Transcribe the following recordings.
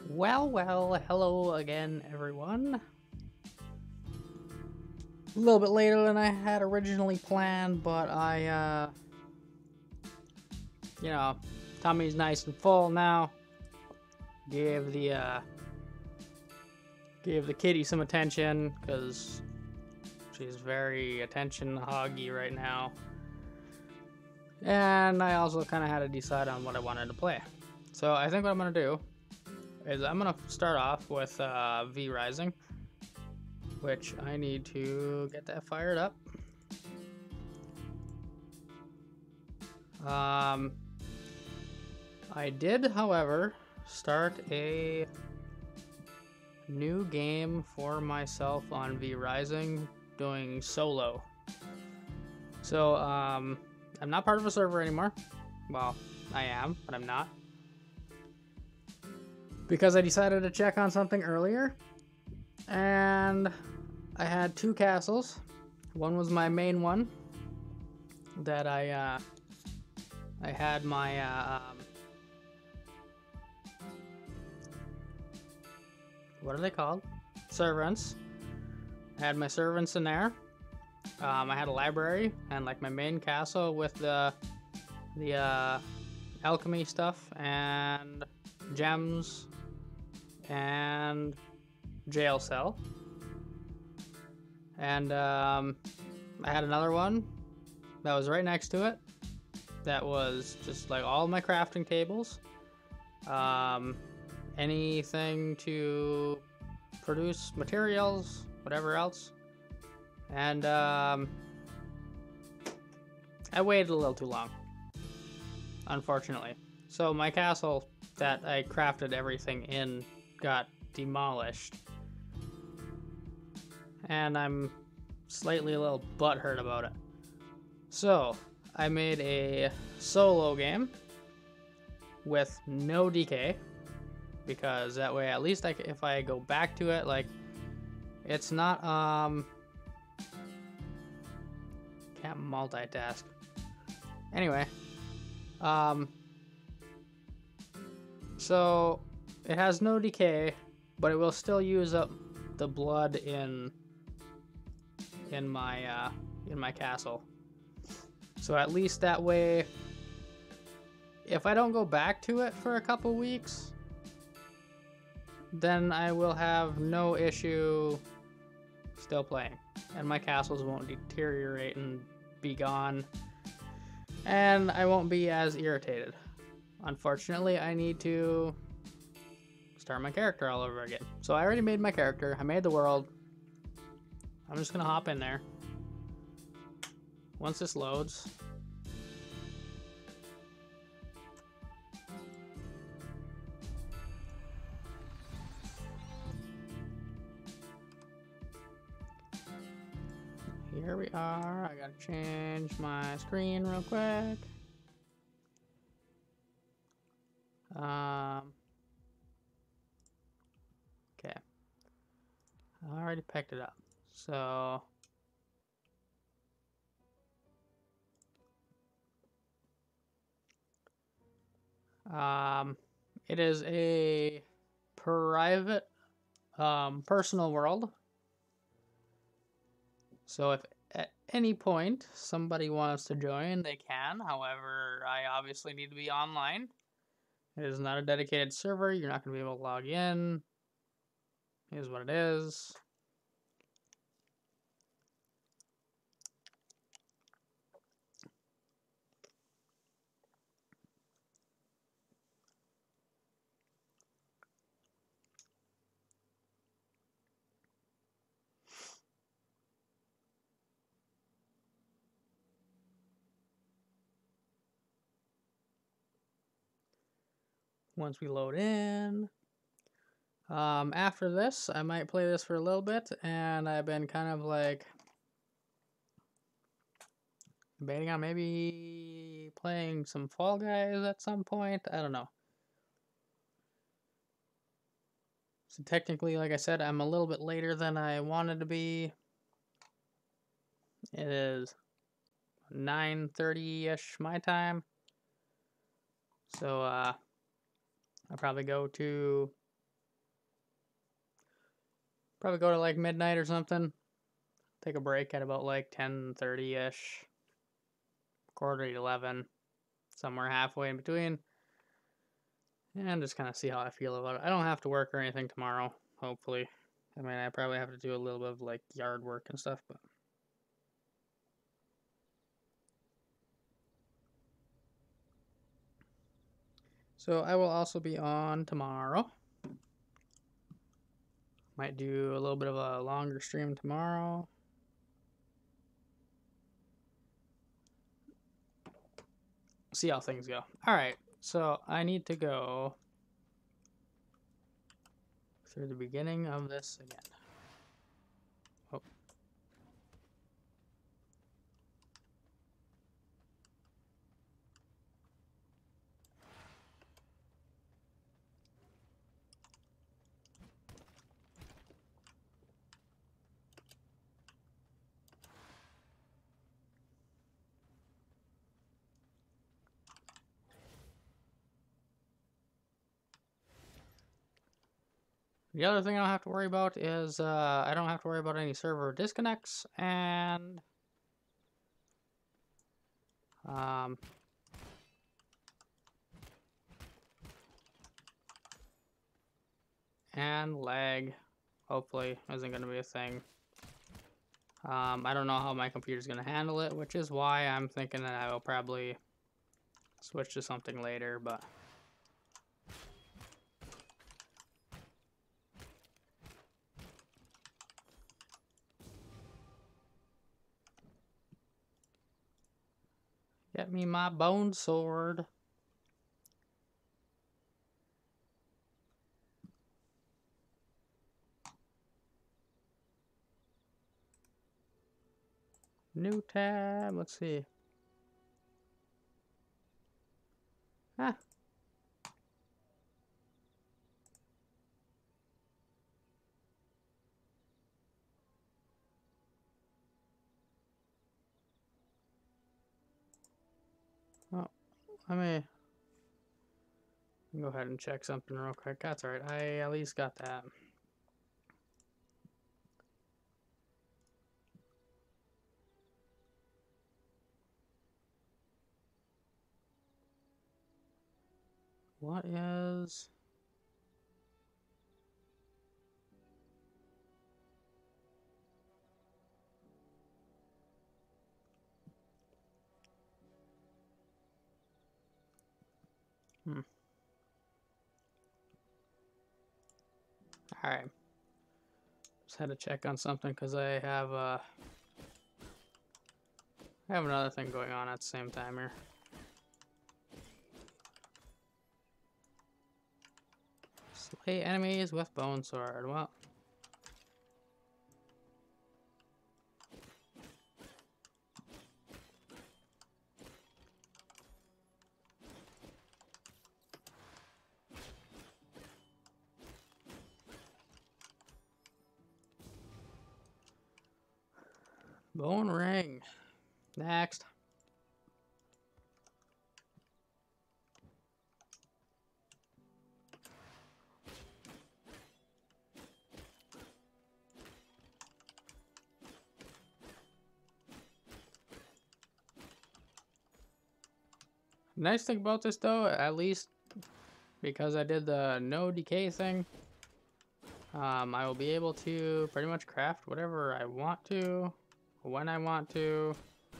Well, hello again, everyone. A little bit later than I had originally planned, but tummy's nice and full now. Gave the kitty some attention, because she's very attention hoggy right now. And I also kind of had to decide on what I wanted to play. So I think what I'm going to do is I'm going to start off with V Rising, which I need to get that fired up. I did, however, start a new game for myself on V Rising doing solo. So, I'm not part of a server anymore. Well, I am, but I'm not. Because I decided to check on something earlier, and I had two castles. One was my main one that I had my what are they called? Servants. I had my servants in there. I had a library and like my main castle with the alchemy stuff and gems and jail cell. And I had another one that was right next to it that was just like all my crafting tables, anything to produce materials, whatever else. And I waited a little too long, unfortunately. So my castle that I crafted everything in got demolished, and I'm slightly a little butthurt about it. So I made a solo game with no decay, because that way at least if I go back to it, like, it's not can't multitask. Anyway, so it has no decay, but it will still use up the blood in my castle. So at least that way, if I don't go back to it for a couple weeks, then I will have no issue still playing, and my castles won't deteriorate and be gone, and I won't be as irritated. Unfortunately, I need to start my character all over again. So I already made my character, I made the world. I'm just gonna hop in there once this loads. Here we are. I gotta change my screen real quick. Okay. I already picked it up. So it is a private personal world. So if at any point somebody wants to join, they can. However, I obviously need to be online. It is not a dedicated server. You're not going to be able to log in. Here's what it is. Once we load in, after this, I might play this for a little bit, and I've been kind of like debating on maybe playing some Fall Guys at some point. I don't know. So technically, like I said, I'm a little bit later than I wanted to be. It is 9:30-ish my time. So I'll probably go to Probably go to like midnight or something. Take a break at about like 10:30-ish. Quarter to 11. Somewhere halfway in between. And just kind of see how I feel about it. I don't have to work or anything tomorrow, hopefully. I mean, I probably have to do a little bit of like yard work and stuff, but so I will also be on tomorrow. Might do a little bit of a longer stream tomorrow. See how things go. Alright, so I need to go through the beginning of this again. Oh. The other thing I don't have to worry about is I don't have to worry about any server disconnects and lag, hopefully, isn't going to be a thing. I don't know how my computer's going to handle it, which is why I'm thinking that I will probably switch to something later, but get me my bone sword. New tab, let's see. Ah. Oh, let me go ahead and check something real quick. That's alright, I at least got that. What is... Alright. Just had to check on something because I have another thing going on at the same time here. Slay enemies with bone sword. Well, bone ring. Next. Nice thing about this though, at least because I did the no decay thing, I will be able to pretty much craft whatever I want to, when I want to.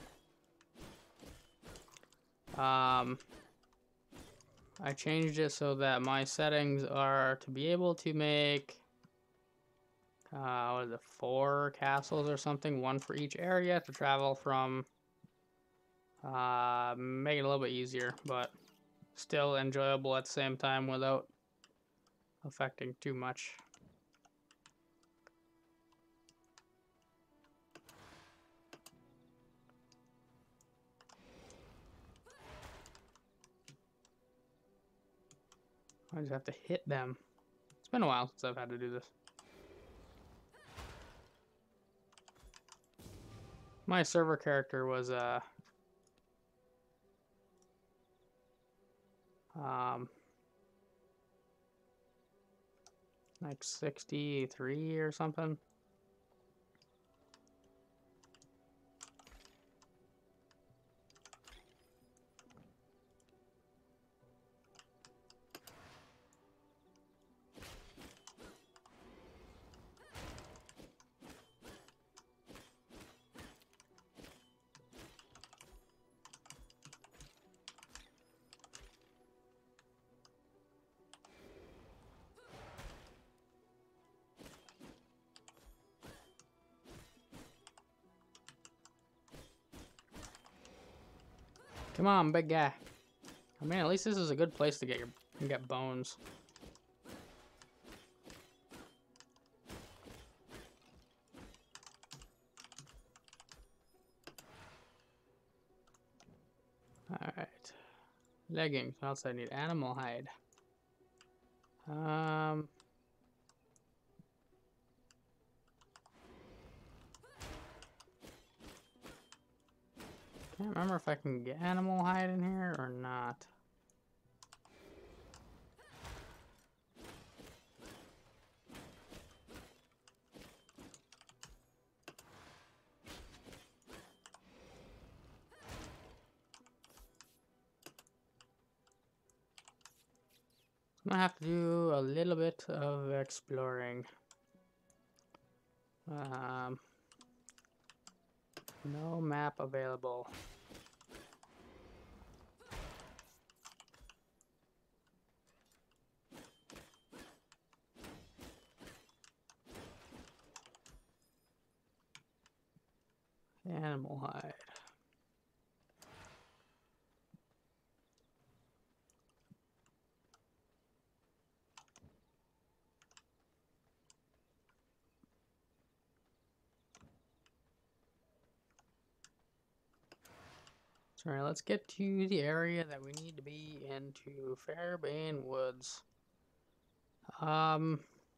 I changed it so that my settings are to be able to make, what is it, 4 castles or something, 1 for each area to travel from. Make it a little bit easier, but still enjoyable at the same time without affecting too much. I just have to hit them. It's been a while since I've had to do this. My server character was Like 63 or something. Come on, big guy. I mean, at least this is a good place to get bones. Alright. Leggings. What else I need? Animal hide. Can't remember if I can get animal hide in here or not. I'm gonna have to do a little bit of exploring. No map available. Animal hide. Alright, let's get to the area that we need to be into. Fairbane Woods. I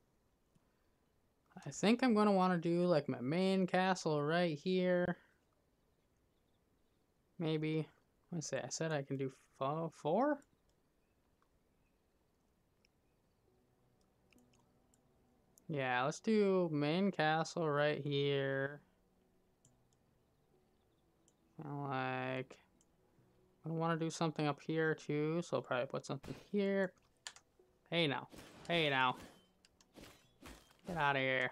think I'm gonna want to do like my main castle right here. Maybe. Let's see, I said I can do 4? Yeah, let's do main castle right here. Like, I want to do something up here too, so I'll probably put something here. Hey now. Hey now. Get out of here.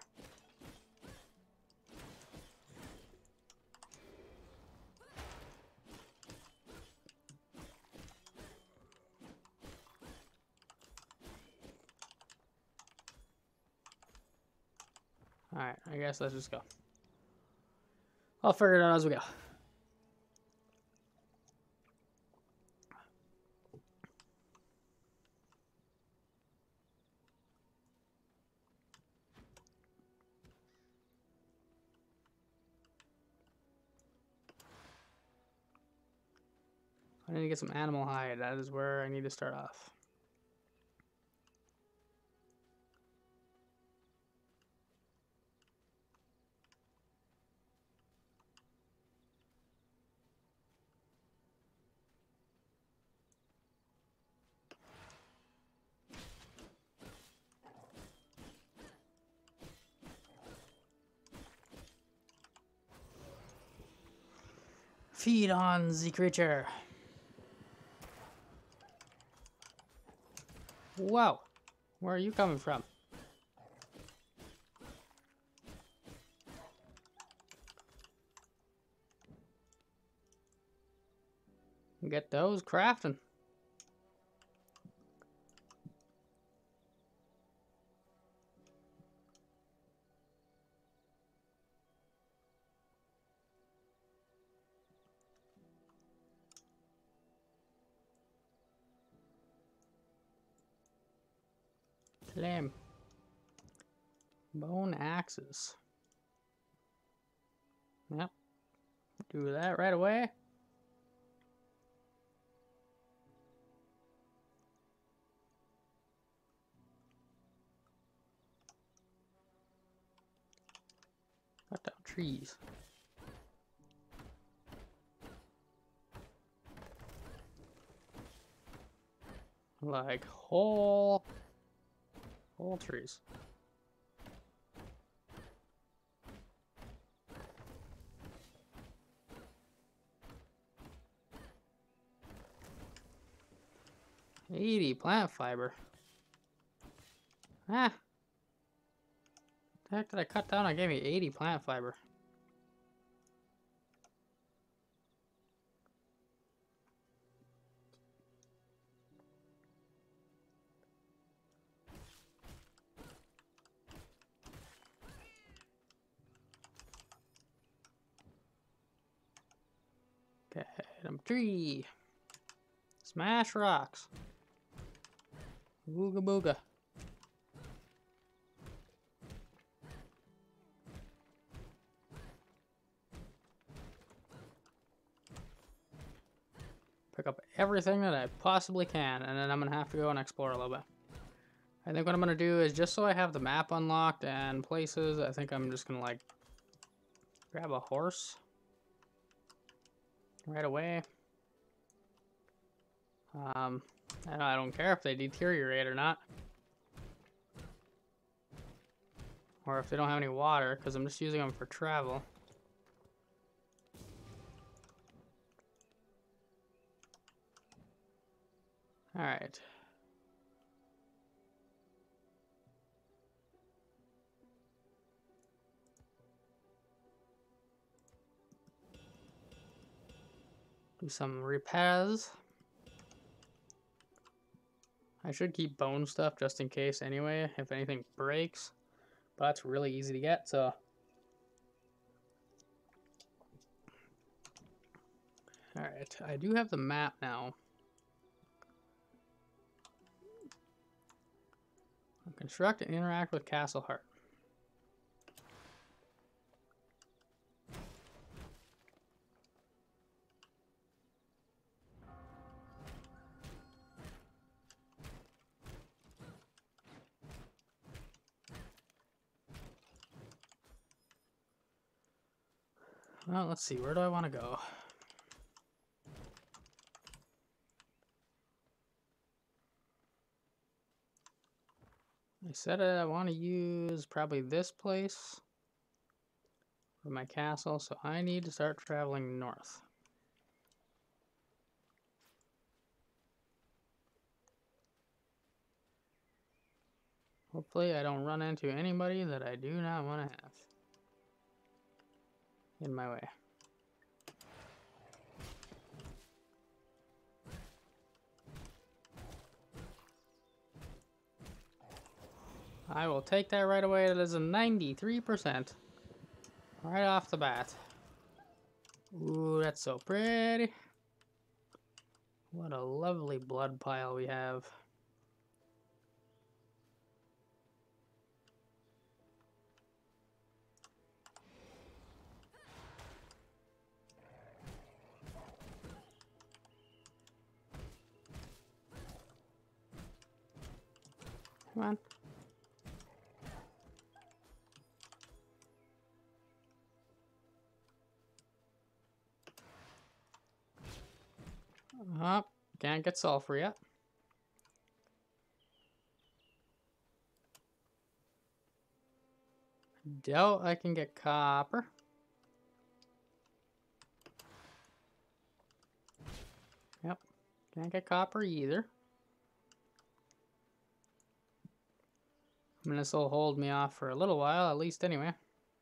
Alright, I guess let's just go. I'll figure it out as we go. I need to get some animal hide. That is where I need to start off. Feed on the creature. Whoa. Where are you coming from? Get those crafting. Flame. Bone axes. Yep. Do that right away. Cut down trees. Like whole Whole trees. $80 plant fiber. Ah. The heck did I cut down? I gave me 80 plant fiber. Okay, number 3. Smash rocks. Booga booga. Pick up everything that I possibly can, and then I'm gonna have to go and explore a little bit. I think what I'm gonna do is, just so I have the map unlocked and places, I think I'm just gonna like grab a horse right away. And I don't care if they deteriorate or not, or if they don't have any water, because I'm just using them for travel. All right. Do some repairs. I should keep bone stuff just in case anyway, if anything breaks. But that's really easy to get, so. Alright, I do have the map now. Construct and interact with Castle Heart. Well, let's see, where do I want to go? I said I want to use probably this place for my castle, so I need to start traveling north. Hopefully I don't run into anybody that I do not want to have in my way. I will take that right away. That is a 93%. Right off the bat. Ooh, that's so pretty. What a lovely blood pile we have. Come on. Can't get sulfur yet. Doubt I can get copper. Yep, can't get copper either. I mean, this will hold me off for a little while, at least anyway.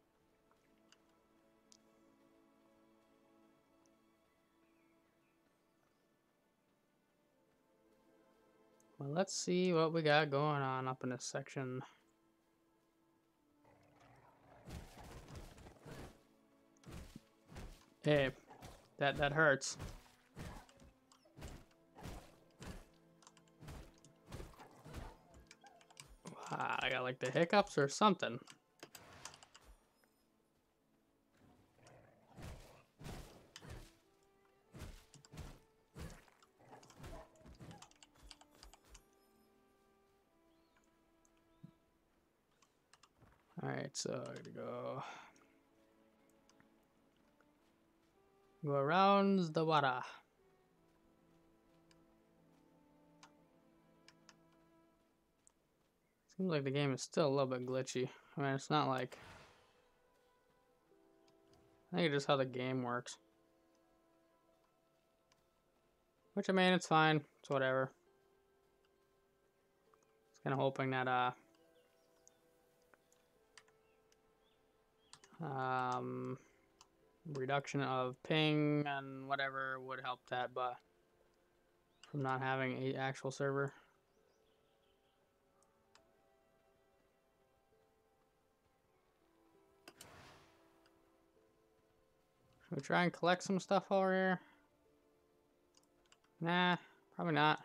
Well, let's see what we got going on up in this section. Hey, that hurts. Wow, I got like the hiccups or something. Alright, so I gotta go around the water. Seems like the game is still a little bit glitchy. I mean, it's not like... I think it's just how the game works. Which, I mean, it's fine. It's whatever. Just kind of hoping that, reduction of ping and whatever would help that, but from not having an actual server. Should we try and collect some stuff over here? Nah, probably not.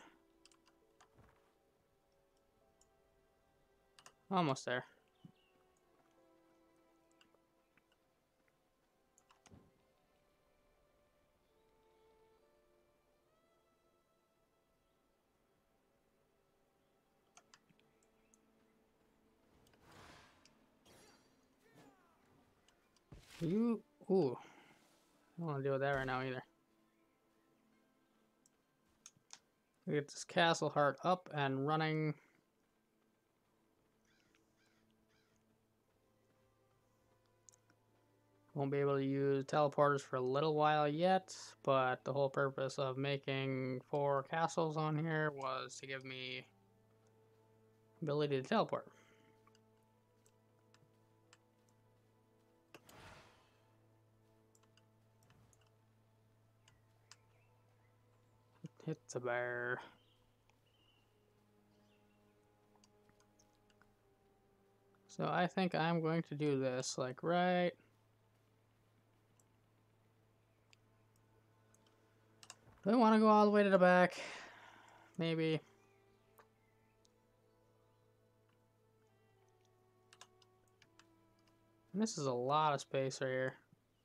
Almost there. Ooh. I don't want to deal with that right now either. We get this castle heart up and running. Won't be able to use teleporters for a little while yet, but the whole purpose of making 4 castles on here was to give me ability to teleport. It's a bear. So I think I'm going to do this, like, right... Do I want to go all the way to the back? Maybe. And this is a lot of space right here.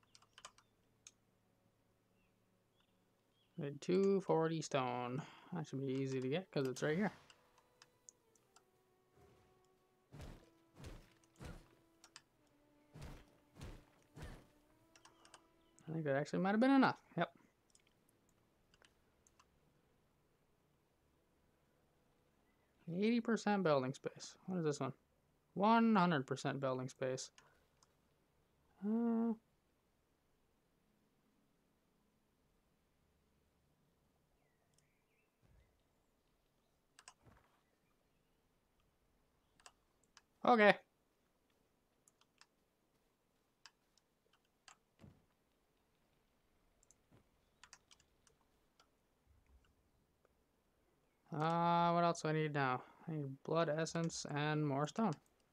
Need 240 stone. That should be easy to get because it's right here. I think that actually might have been enough. Yep. %, building space. What is this one? 100% building space. Okay. What else do I need now? I need blood essence and more stone.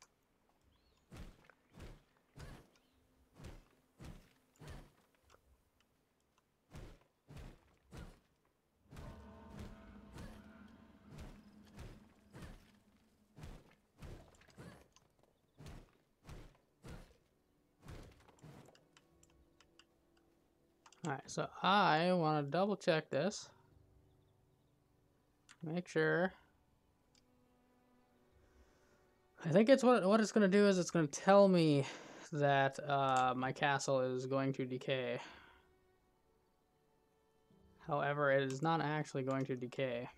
Alright, so I want to double check this. Make sure. I think it's what it's going to do is it's going to tell me that my castle is going to decay. However, it is not actually going to decay.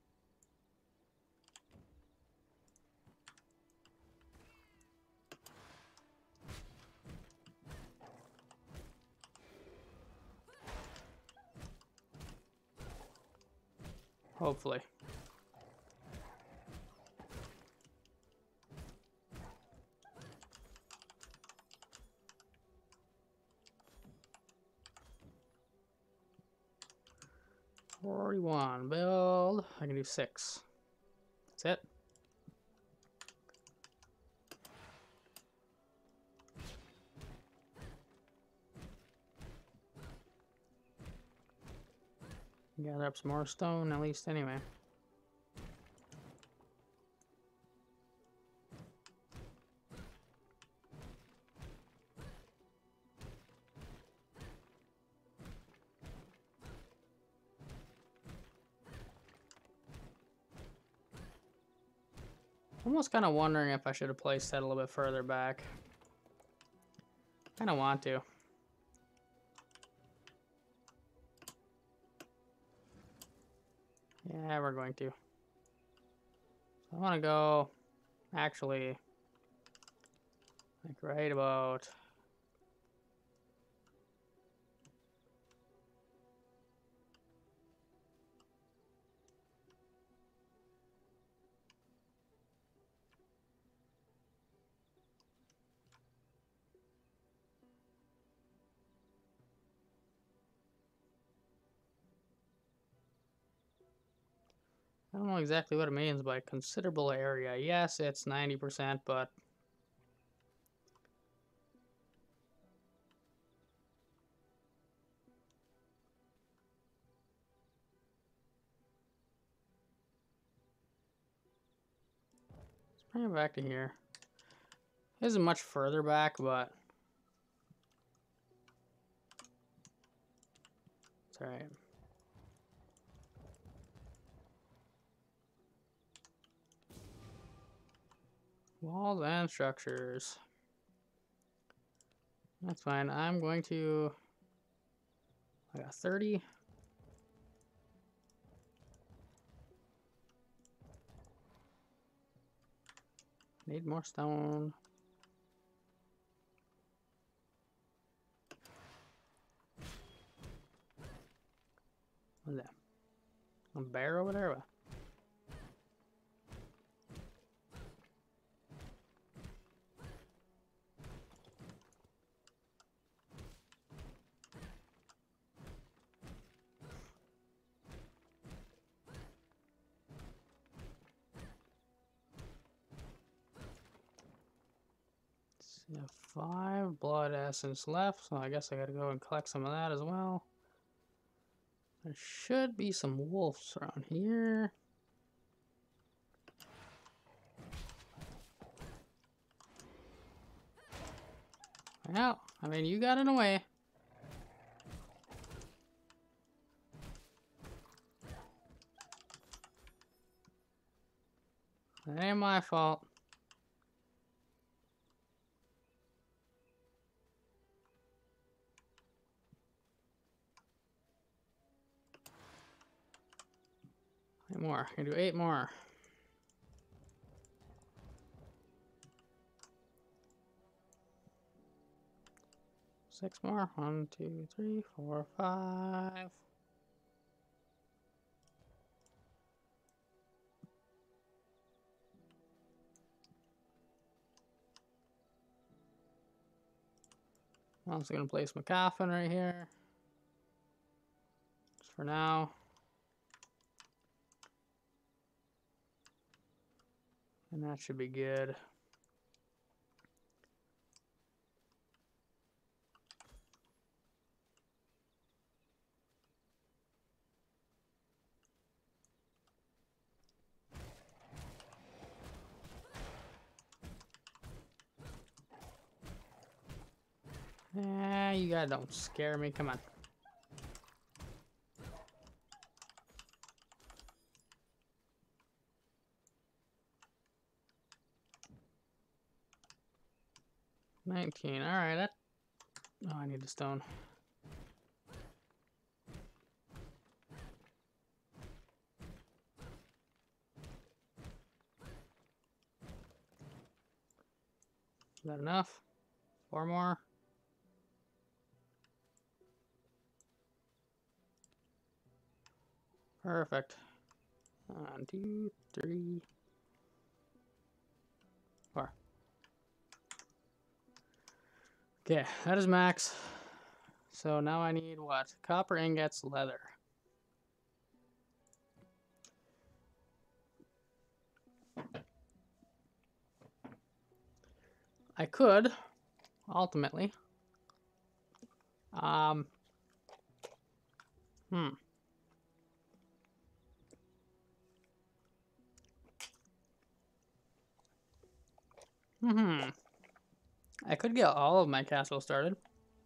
Hopefully. $41 build. I can do 6. That's it. Gather up some more stone at least anyway. Almost kind of wondering if I should have placed that a little bit further back. Kind of want to. Yeah, we're going to. I want to go Actually, like right about... I don't know exactly what it means by considerable area. Yes, it's 90%, but... Let's bring it back to here. It isn't much further back, but... It's alright. Walls and structures. That's fine. I'm going to... I got 30. Need more stone. What's that? A bear over there? We have 5 blood essence left, so I guess I gotta go and collect some of that as well. There should be some wolves around here. Well, I mean, you got in the way. That ain't my fault. Eight more. I can do 8 more. Six more. 1, 2, 3, 4, 5. I'm also gonna place my coffin right here. Just for now. And that should be good. You guys don't scare me. Come on. $19. All right. That. Oh, I need a stone. Is that enough? 4 more. Perfect. 1, 2, 3, 4. Okay, that is max. So now I need what? Copper ingots, leather. I could, ultimately. I could get all of my castle started.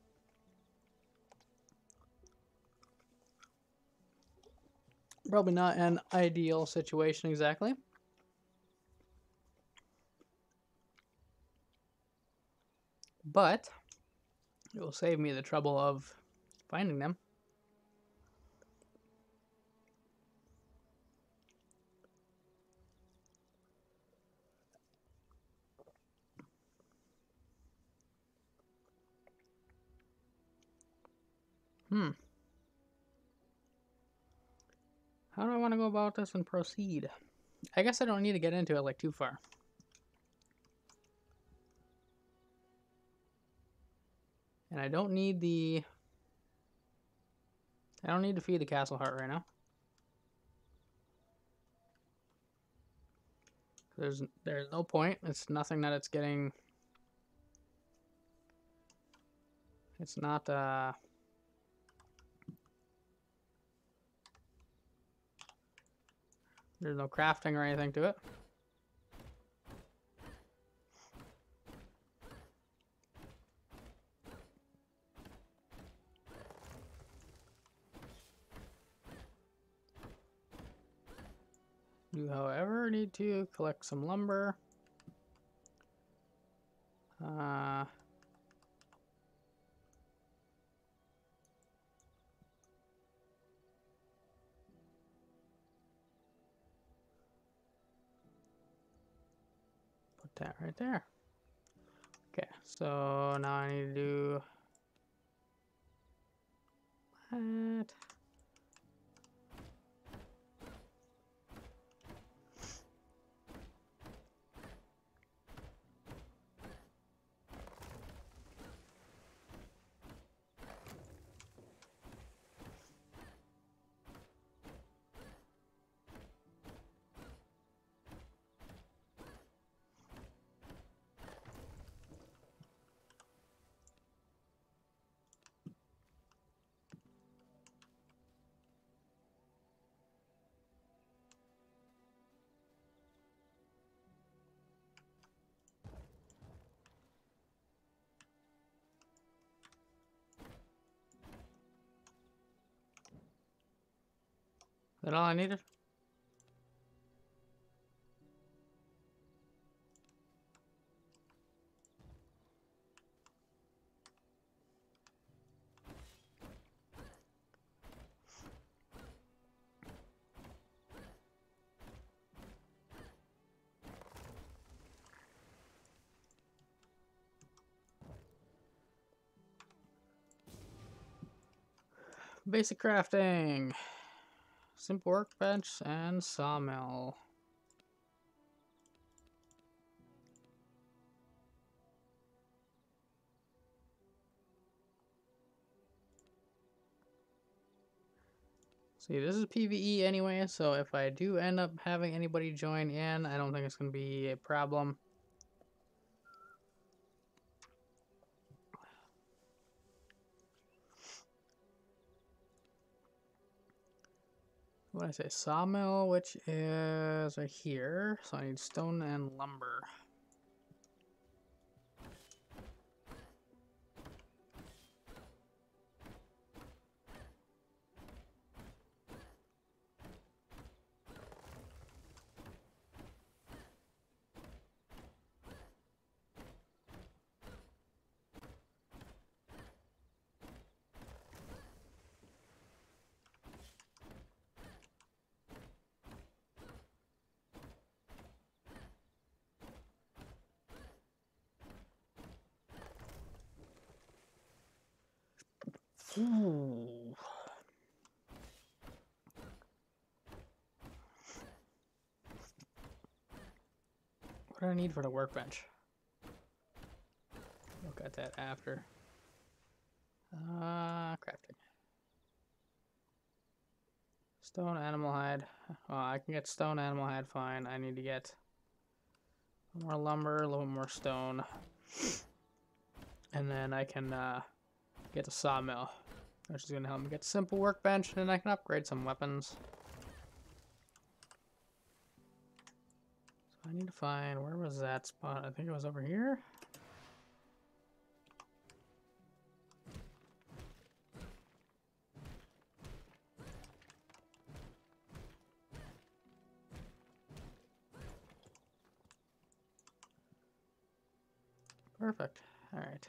Probably not an ideal situation exactly. But it will save me the trouble of finding them. How do I want to go about this and proceed? I guess I don't need to get into it like too far. And I don't need to feed the castle heart right now. There's no point. It's nothing that it's getting. It's not there's no crafting or anything to it. You, however, need to collect some lumber. Put that right there. Okay, so now I need to do that. Is that all I needed? Basic crafting. Simple workbench and sawmill. See, this is PvE anyway, so if I do end up having anybody join in, I don't think it's going to be a problem. What did I say? Sawmill, which is right here. So I need stone and lumber. Ooh. What do I need for the workbench? Look at that after. Crafting. Stone animal hide. Oh, I can get stone animal hide fine. I need to get more lumber, a little more stone. And then I can get a sawmill, which is going to help me get a simple workbench, and then I can upgrade some weapons. So I need to find, where was that spot? I think it was over here. Perfect. All right.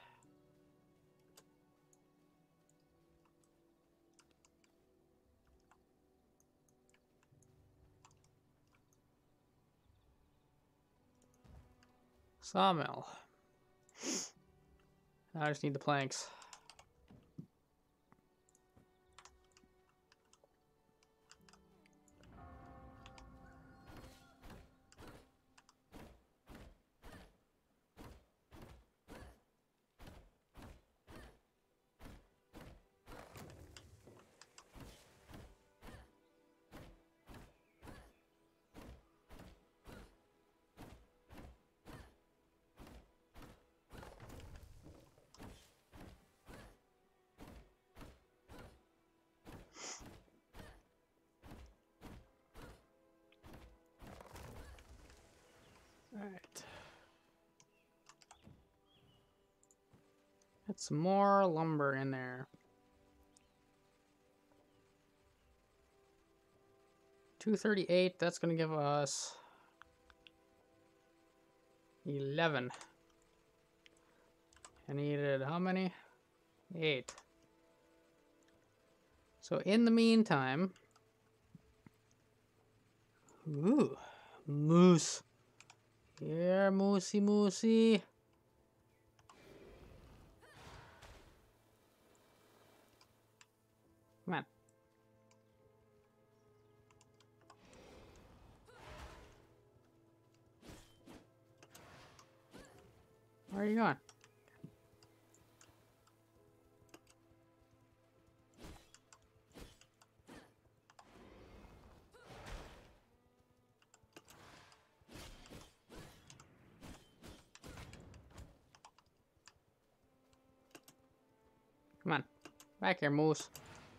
Sawmill. Now I just need the planks. Alright. Get some more lumber in there. 238, that's gonna give us 11. I needed how many? 8. So in the meantime, ooh, moose. Here, moosey, moosey. Come on. Where are you going? Come on. Back here, moose.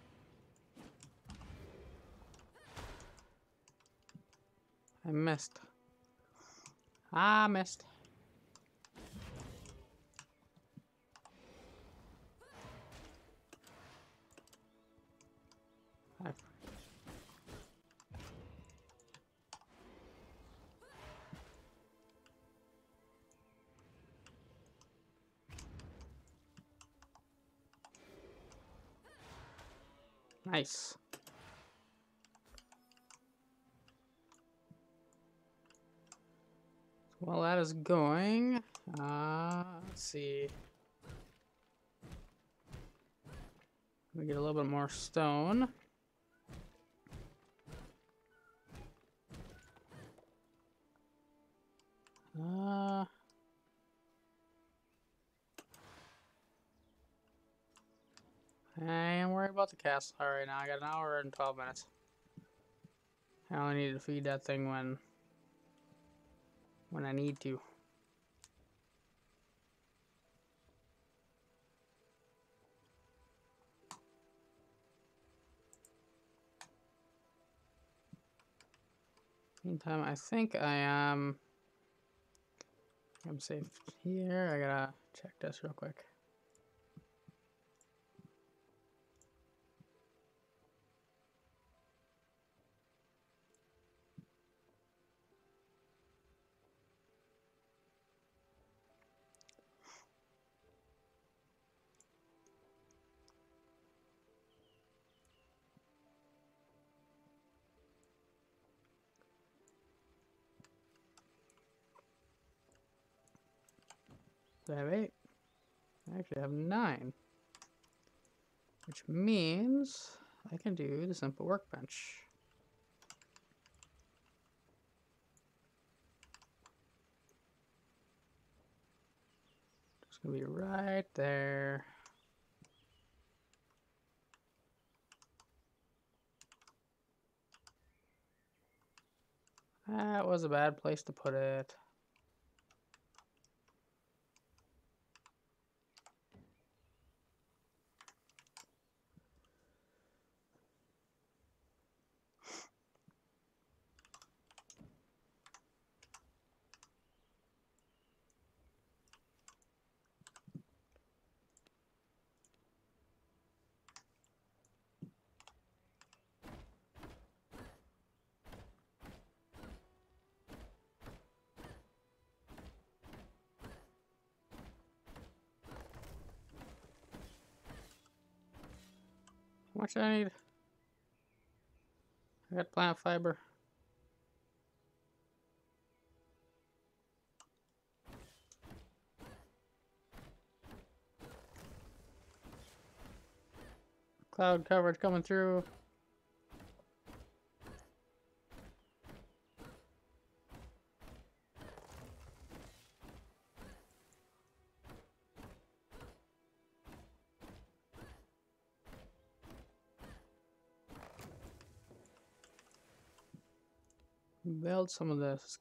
I missed. I missed. Nice. Well, that is going. Let's see. We get a little bit more stone. I ain't worried about the castle right now. I got an hour and 12 minutes. I only need to feed that thing when I need to. Meantime, I think I'm safe here. I gotta check this real quick. So I have 8. I actually have 9. Which means I can do the simple workbench. It's gonna be right there. That was a bad place to put it. How much I need? I got plant fiber. Cloud coverage coming through. Build some of this. Let's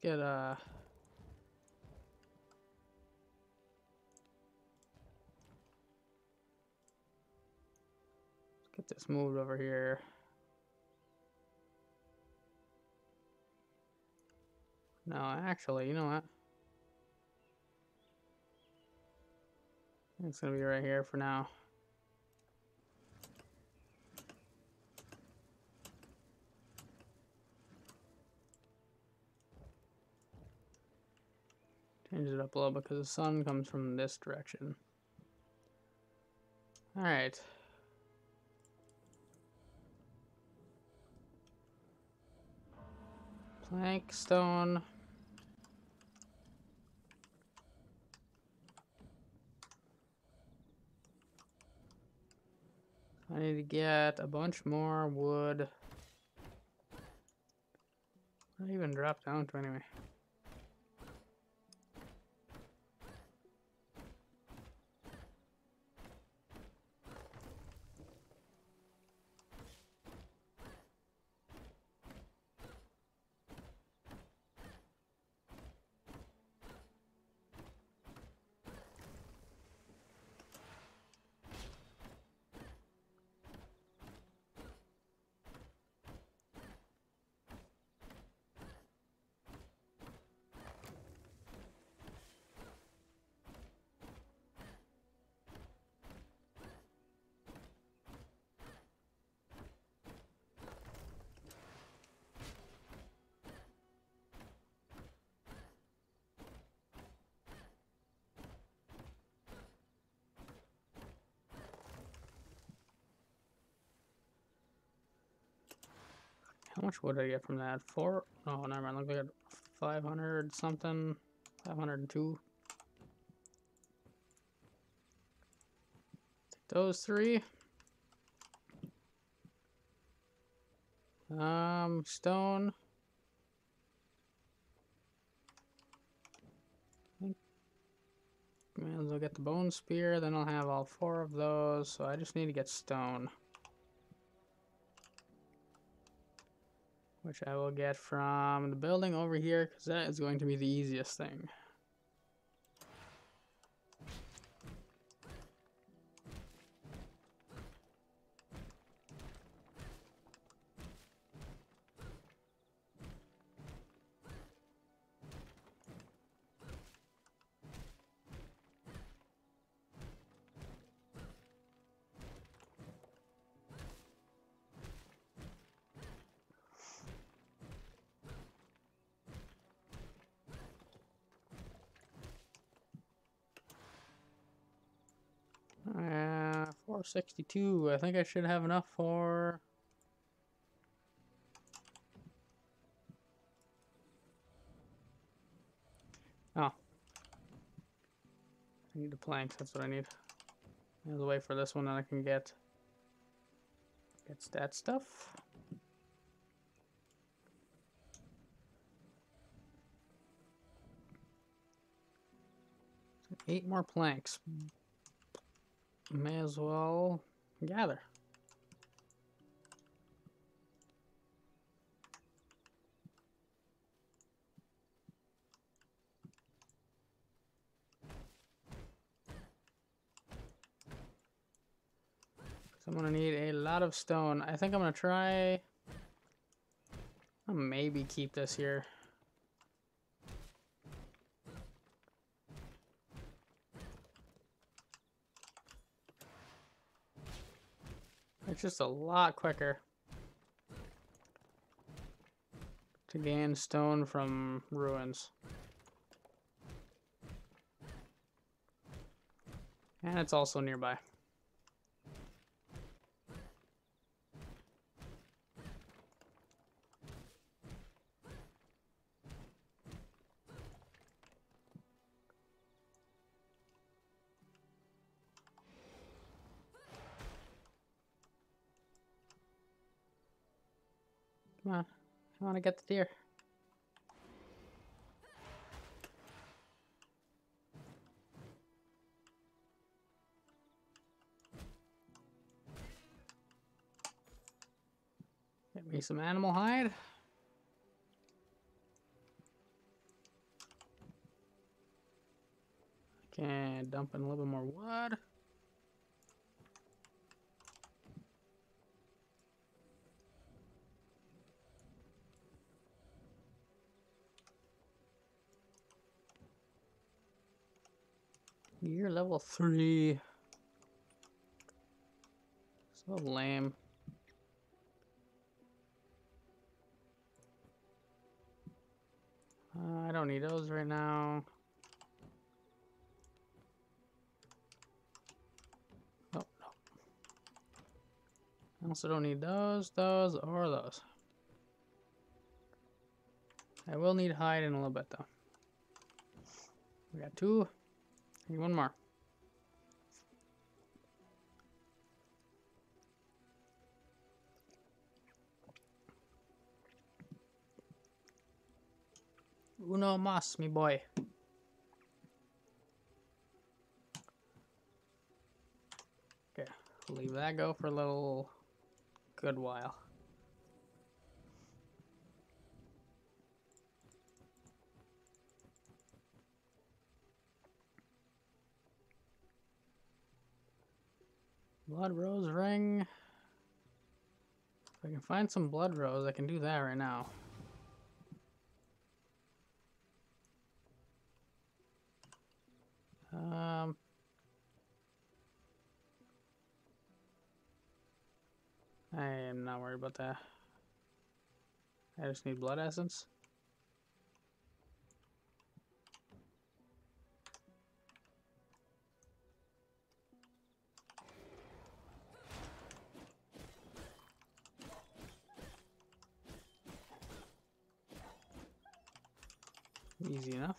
get this moved over here. No, actually, you know what? It's gonna be right here for now. Change it up a little because the sun comes from this direction. Alright. Plank, stone. I need to get a bunch more wood. What did I even drop down to anyway? How much wood did I get from that? 4? Oh, never mind. Look like I got 500 something. 502. Take those 3. Stone. May as well get the bone spear, then I'll have all 4 of those, so I just need to get stone. Which I will get from the building over here, because that is going to be the easiest thing. Uh, 462. I think I should have enough for... Oh. I need the planks, that's what I need. There's a way for this one that I can get that stuff. 8 more planks. May as well gather. I'm gonna need a lot of stone. I think I'm gonna try. I'll maybe keep this here. It's just a lot quicker to gain stone from ruins. And it's also nearby. Come on, I want to get the deer. Get me some animal hide. Can dump in a little bit more wood. You're level 3. So lame. I don't need those right now. Oh, no. I also don't need those, or those. I will need hide in a little bit, though. We got 2. I need 1 more. Uno mas, me boy. Okay, leave that go for a little good while. Blood rose ring. If I can find some blood rose, I can do that right now. I am not worried about that. I just need blood essence. Easy enough.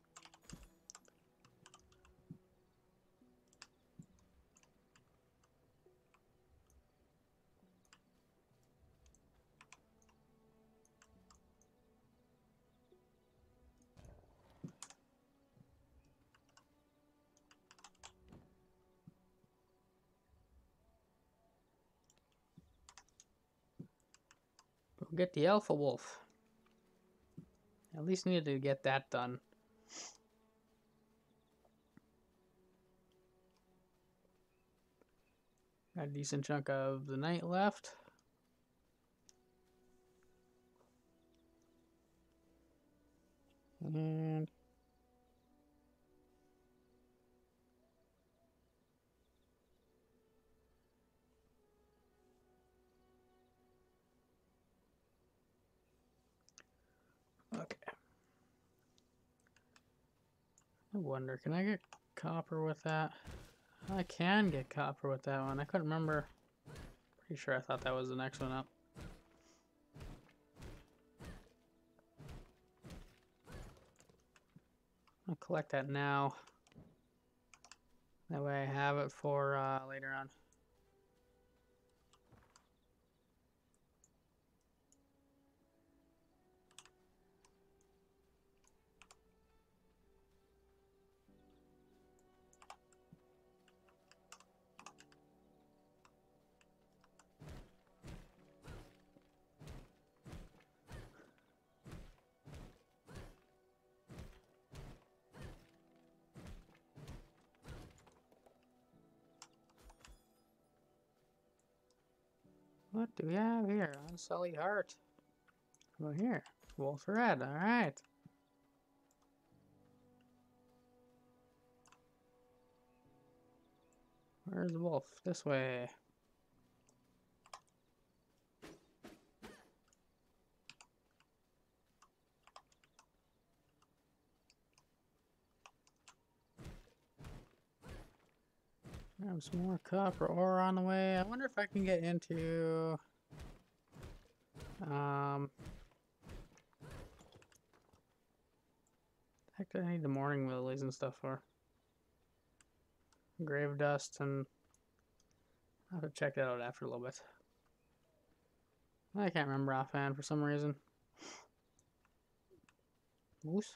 Go get the alpha wolf. At least needed to get that done. Got a decent chunk of the night left. And okay. I wonder, can I get copper with that? I can get copper with that one. I couldn't remember. Pretty sure I thought that was the next one up. I'll collect that now. That way I have it for later on. What do we have here? Unsullied heart. What about here? Wolf red, alright. Where's the wolf? This way. Grab some more copper ore on the way. I wonder if I can get into heck do I need the morning lilies and stuff for? Grave dust, and I'll have to check that out after a little bit. I can't remember offhand for some reason. Moose?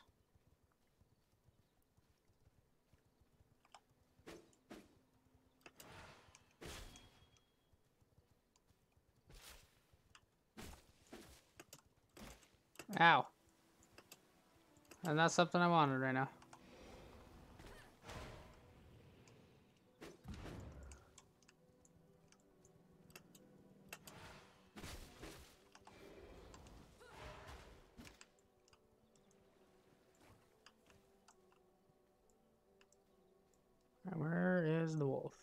Ow. And that's something I wanted right now. Where is the wolf?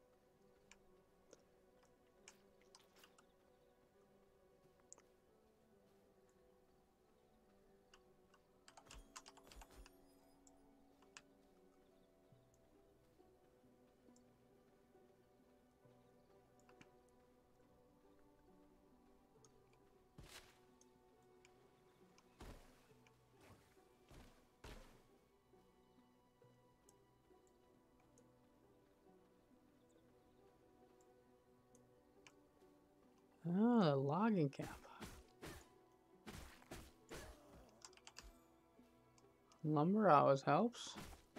Oh, the logging camp. Lumber always helps.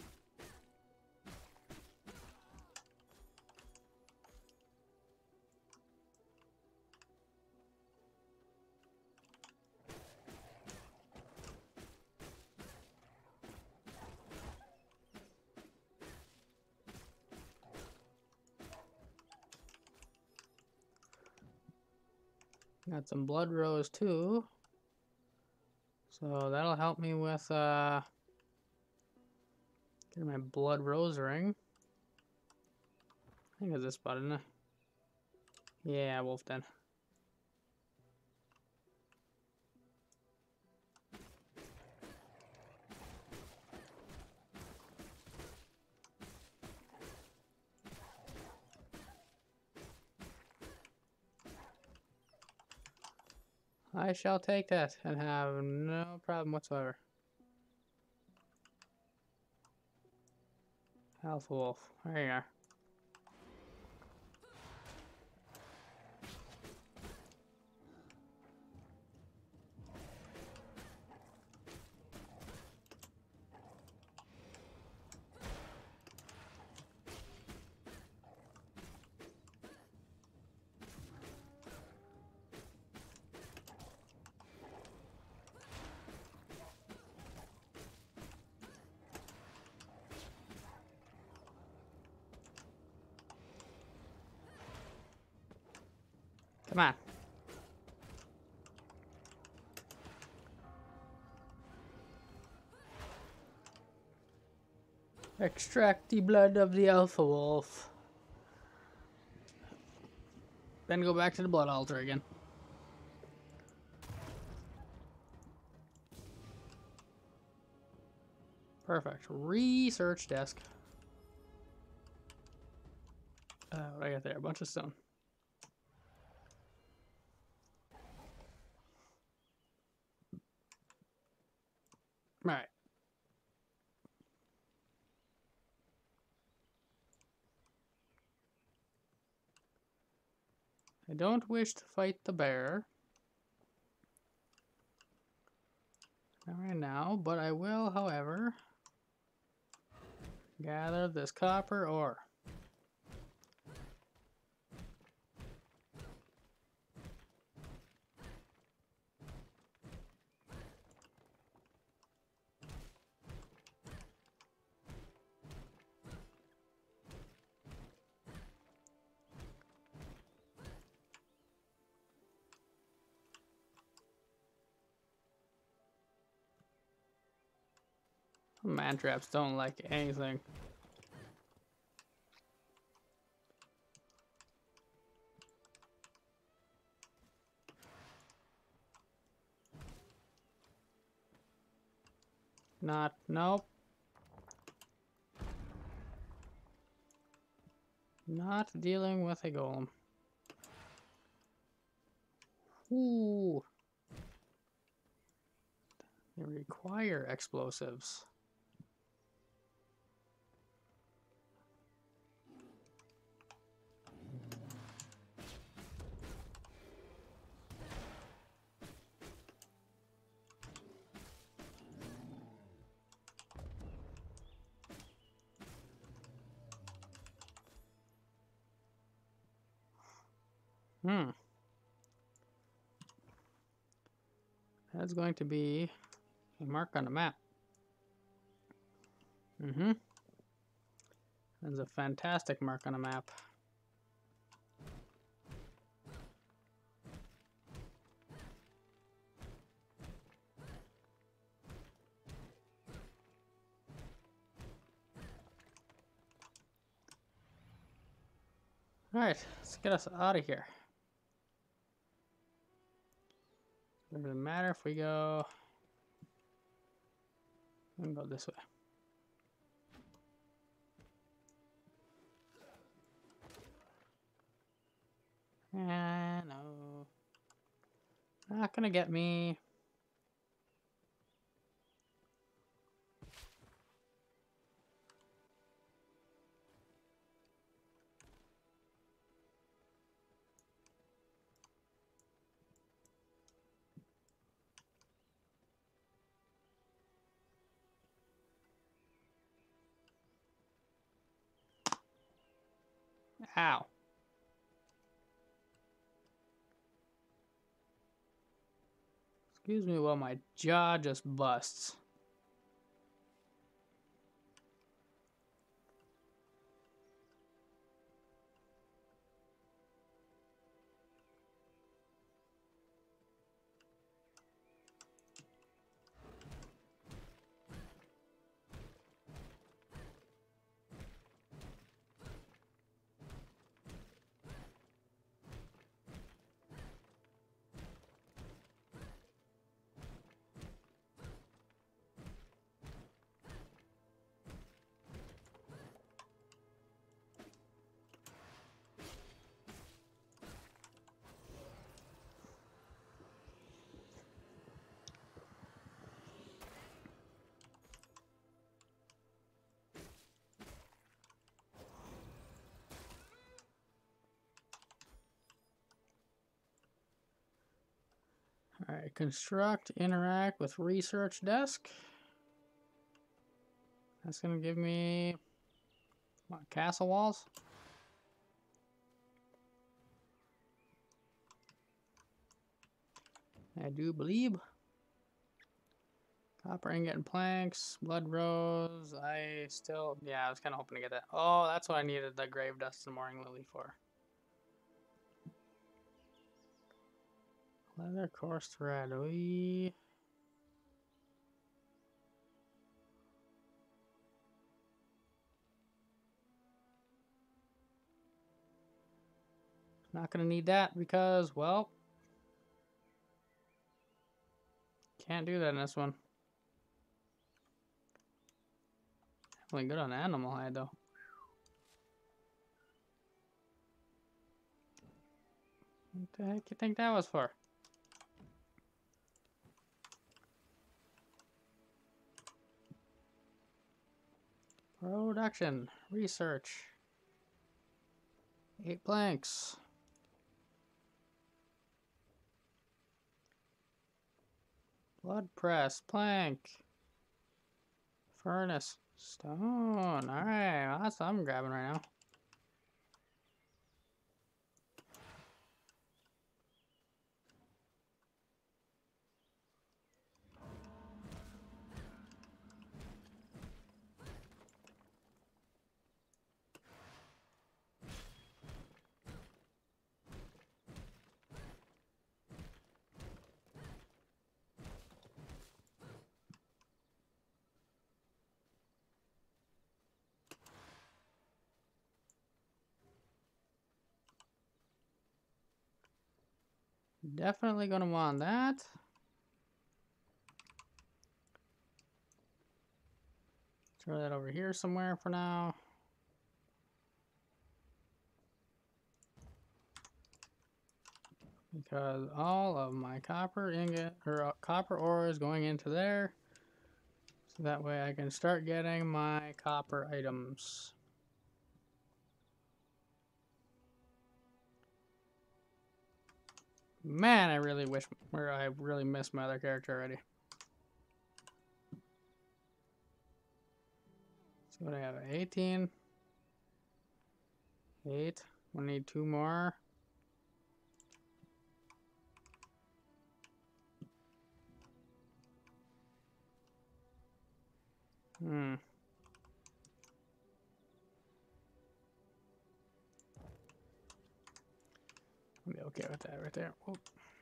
Got some blood rose too. So that'll help me with getting my blood rose ring. I think it's this spot, isn't it? Yeah, wolf den. I shall take that and have no problem whatsoever. Alpha wolf. There you are. Come on. Extract the blood of the alpha wolf. Then go back to the blood altar again. Perfect. Research desk. What I got there? A bunch of stone. Alright. I don't wish to fight the bear. Not right now, but I will, however, gather this copper ore. Man traps don't like anything. Nope. Not dealing with a golem. Ooh. They require explosives. That's going to be a mark on the map. That's a fantastic mark on a map. Alright, let's get us out of here. Doesn't really matter if we go. We can go this way. No. Not gonna get me. Ow. Excuse me while my jaw just busts. Alright, construct, interact with research desk. That's gonna give me what, castle walls? I do believe. Copper ingot and planks, blood rose. I was kind of hoping to get that. Oh, that's what I needed the grave dust and morning lily for. Leather, coarse thread. Not gonna need that because, well, can't do that in this one. Definitely good on animal hide though. What the heck you think that was for? Production, research. 8 planks. Blood press, plank. Furnace, stone. Alright, well, that's what I'm grabbing right now. Definitely gonna want that. Throw that over here somewhere for now. Because all of my copper ingot or copper ore is going into there. So that way I can start getting my copper items. Man, I really miss my other character already. So what do I have? 18. 8. We need 2 more. I'll be okay with that right there. Whoop.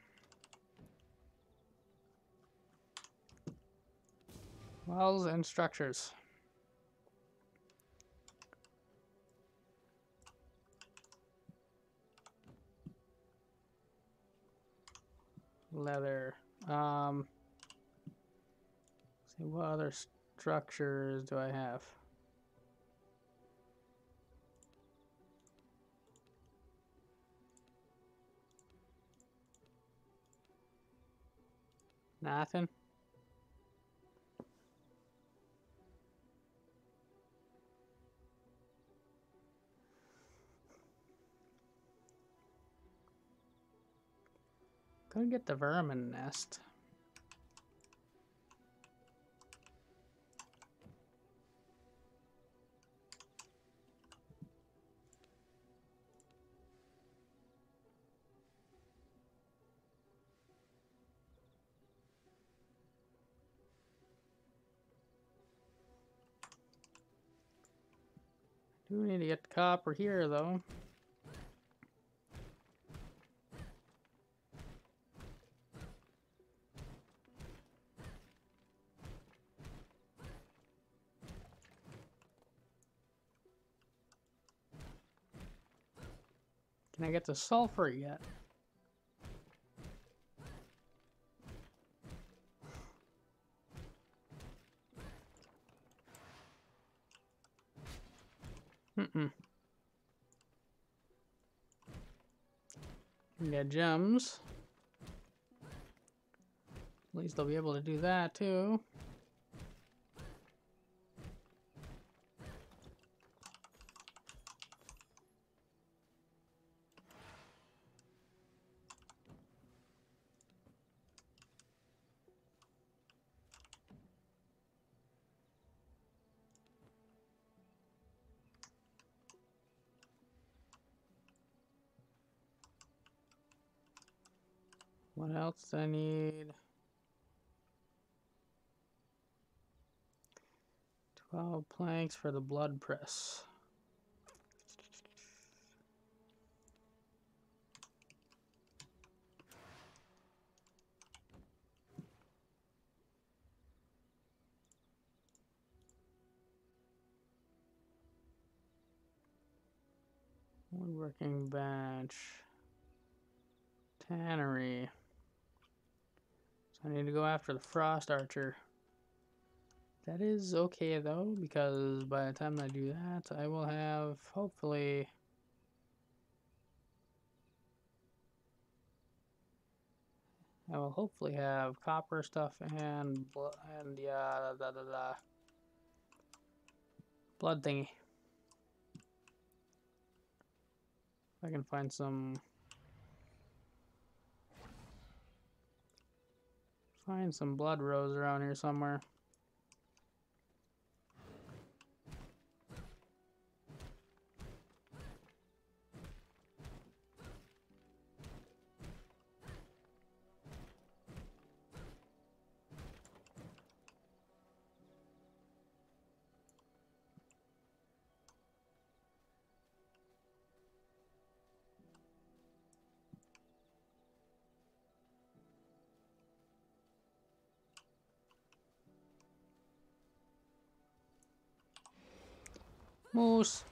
Walls and structures. leather. See, what other structures do I have? Nothing. Couldn't get the vermin nest. Do need to get the copper here though. Can I get the sulfur yet? We got gems. At least I'll be able to do that too. What else do I need? 12 planks for the blood press. Woodworking bench. Tannery. So I need to go after the frost archer. That is okay though, because by the time I do that, I will have hopefully have copper stuff and the blood thingy. If I can find some blood rose around here somewhere. Moose.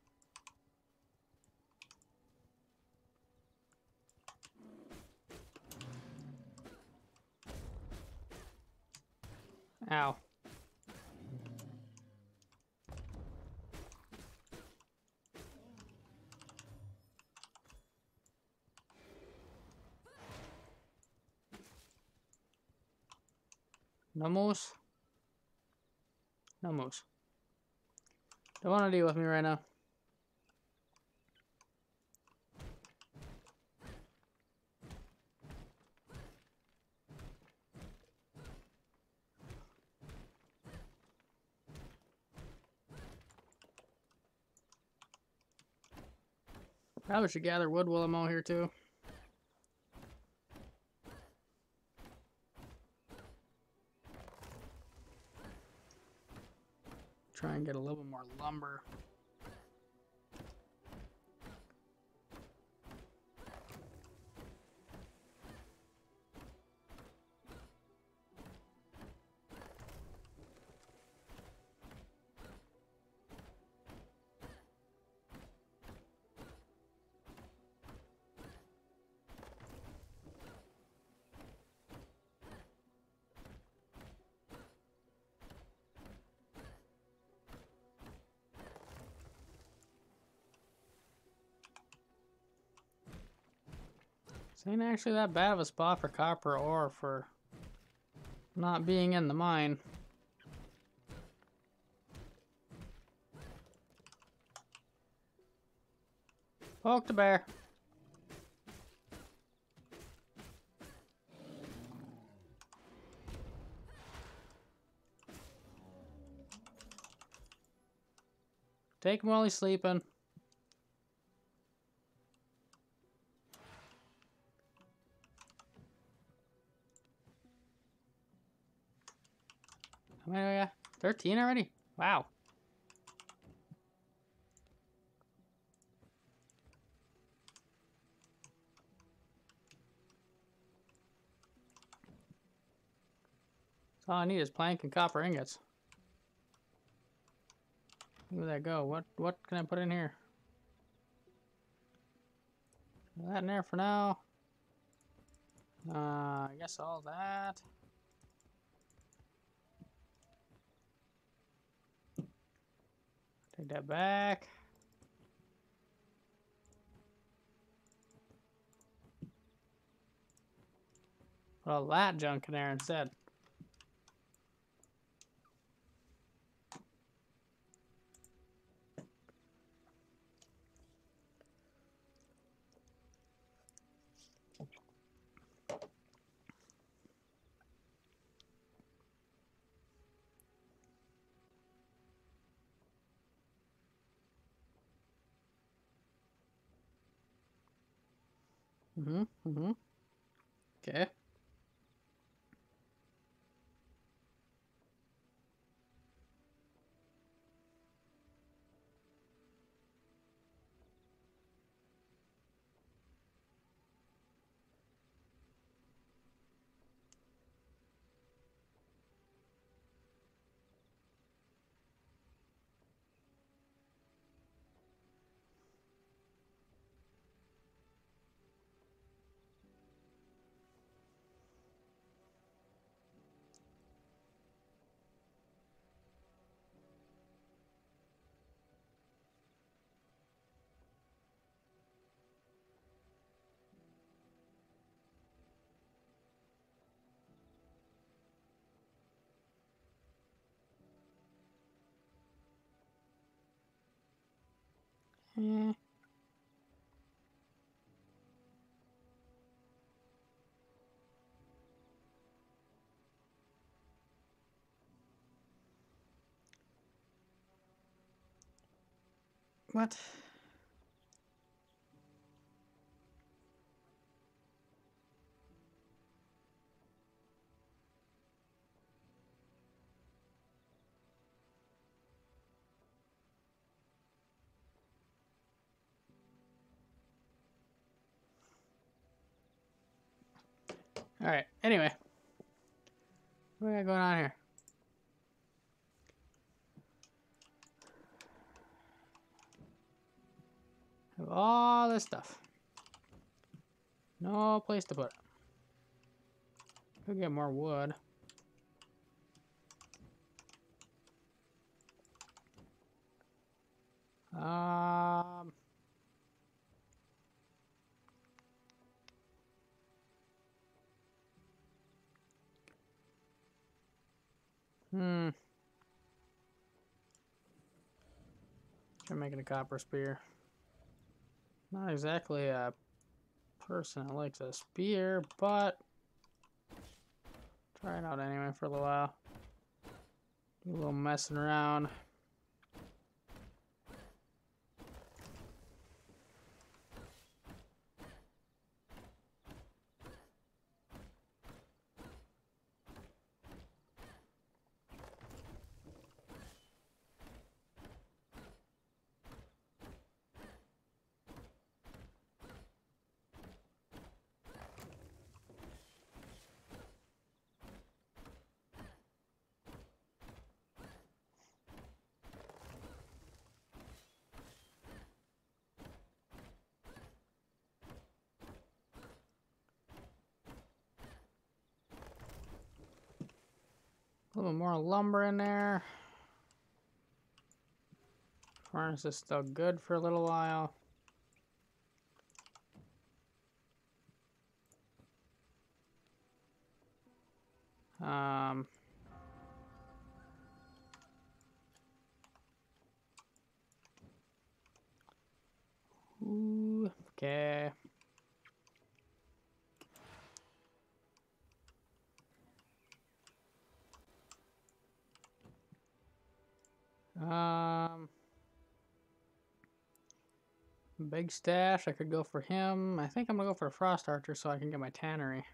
Ow. No moose. No moose. Don't want to deal with me right now. Probably should gather wood while I'm out here too. Try and get a little bit more lumber. This ain't actually that bad of a spot for copper ore for not being in the mine. Poke the bear. Take him while he's sleeping. How many we got? 13 already? Wow. So all I need is plank and copper ingots. Where did that go? What can I put in here? That in there for now. I guess all that. Take that back. Put all that junk in there instead. Okay. Eh. What? Alright, anyway. What we got going on here? Have all this stuff. No place to put it. Could get more wood. Um. Hmm. Try making a copper spear. Not exactly a person that likes a spear, but try it out anyway for a little while. Do a little messing around. A little more lumber in there. Furnace is still good for a little while. Okay. Big stash. I could go for him. I think I'm gonna go for a frost archer so I can get my tannery.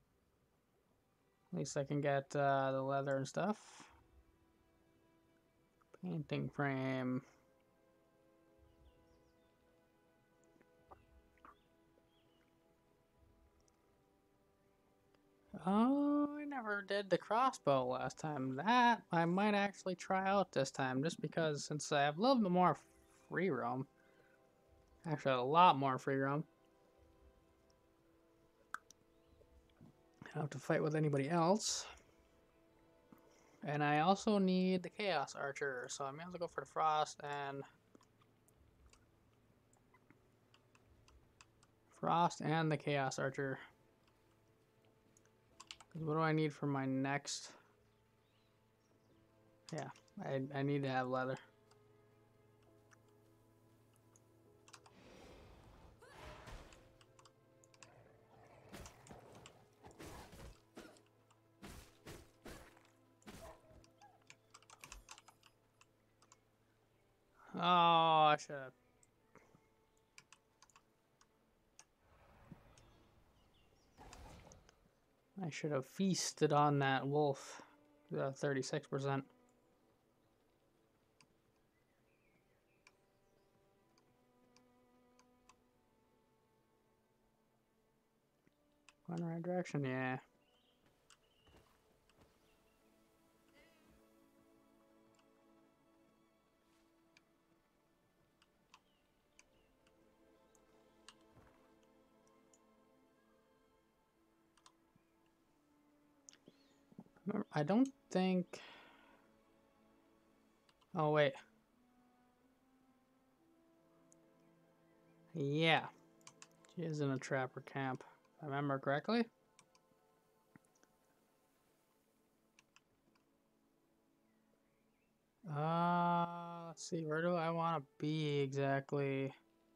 At least I can get the leather and stuff. Painting frame. Oh, I never did the crossbow last time. That I might actually try out this time, just because since I have a little bit more free roam. Actually, a lot more free roam. I don't have to fight with anybody else. And I also need the Chaos Archer, so I may as well go for the Frost and... the Chaos Archer. What do I need for my next... Yeah, I need to have leather. Oh, I should have... I should have feasted on that wolf. 36%. Going in the right direction, yeah. I don't think... Oh, wait. Yeah. She is in a trapper camp, if I remember correctly. Let's see, where do I want to be exactly?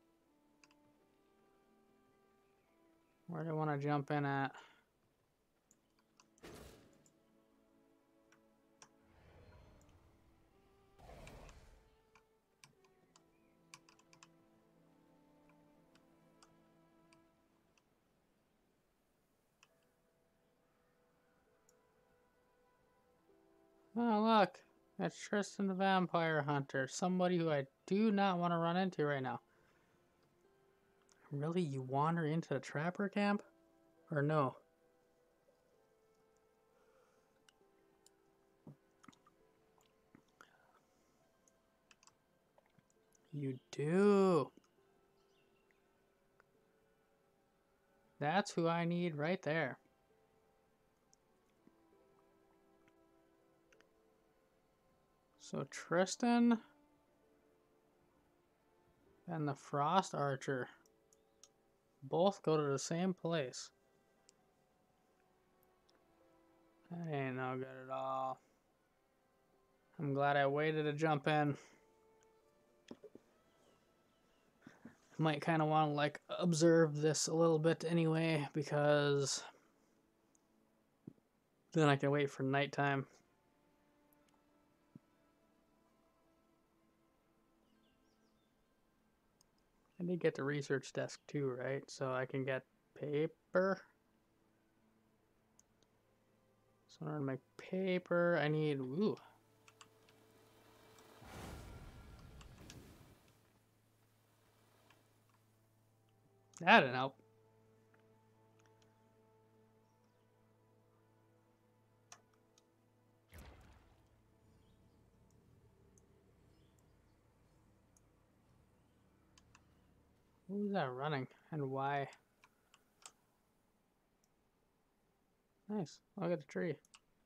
Where do I want to jump in at? Oh, look. That's Tristan the Vampire Hunter. Somebody who I do not want to run into right now. Really? You wander into the trapper camp? Or no? You do. That's who I need right there. So Tristan and the Frost Archer both go to the same place. That ain't no good at all. I'm glad I waited to jump in. Might kind of want to like observe this a little bit anyway, because then I can wait for nighttime. I did get the research desk too, right? So I can get paper. So in order to make paper, I need, ooh. That didn't help. Who's that running and why? Nice. Look at the tree.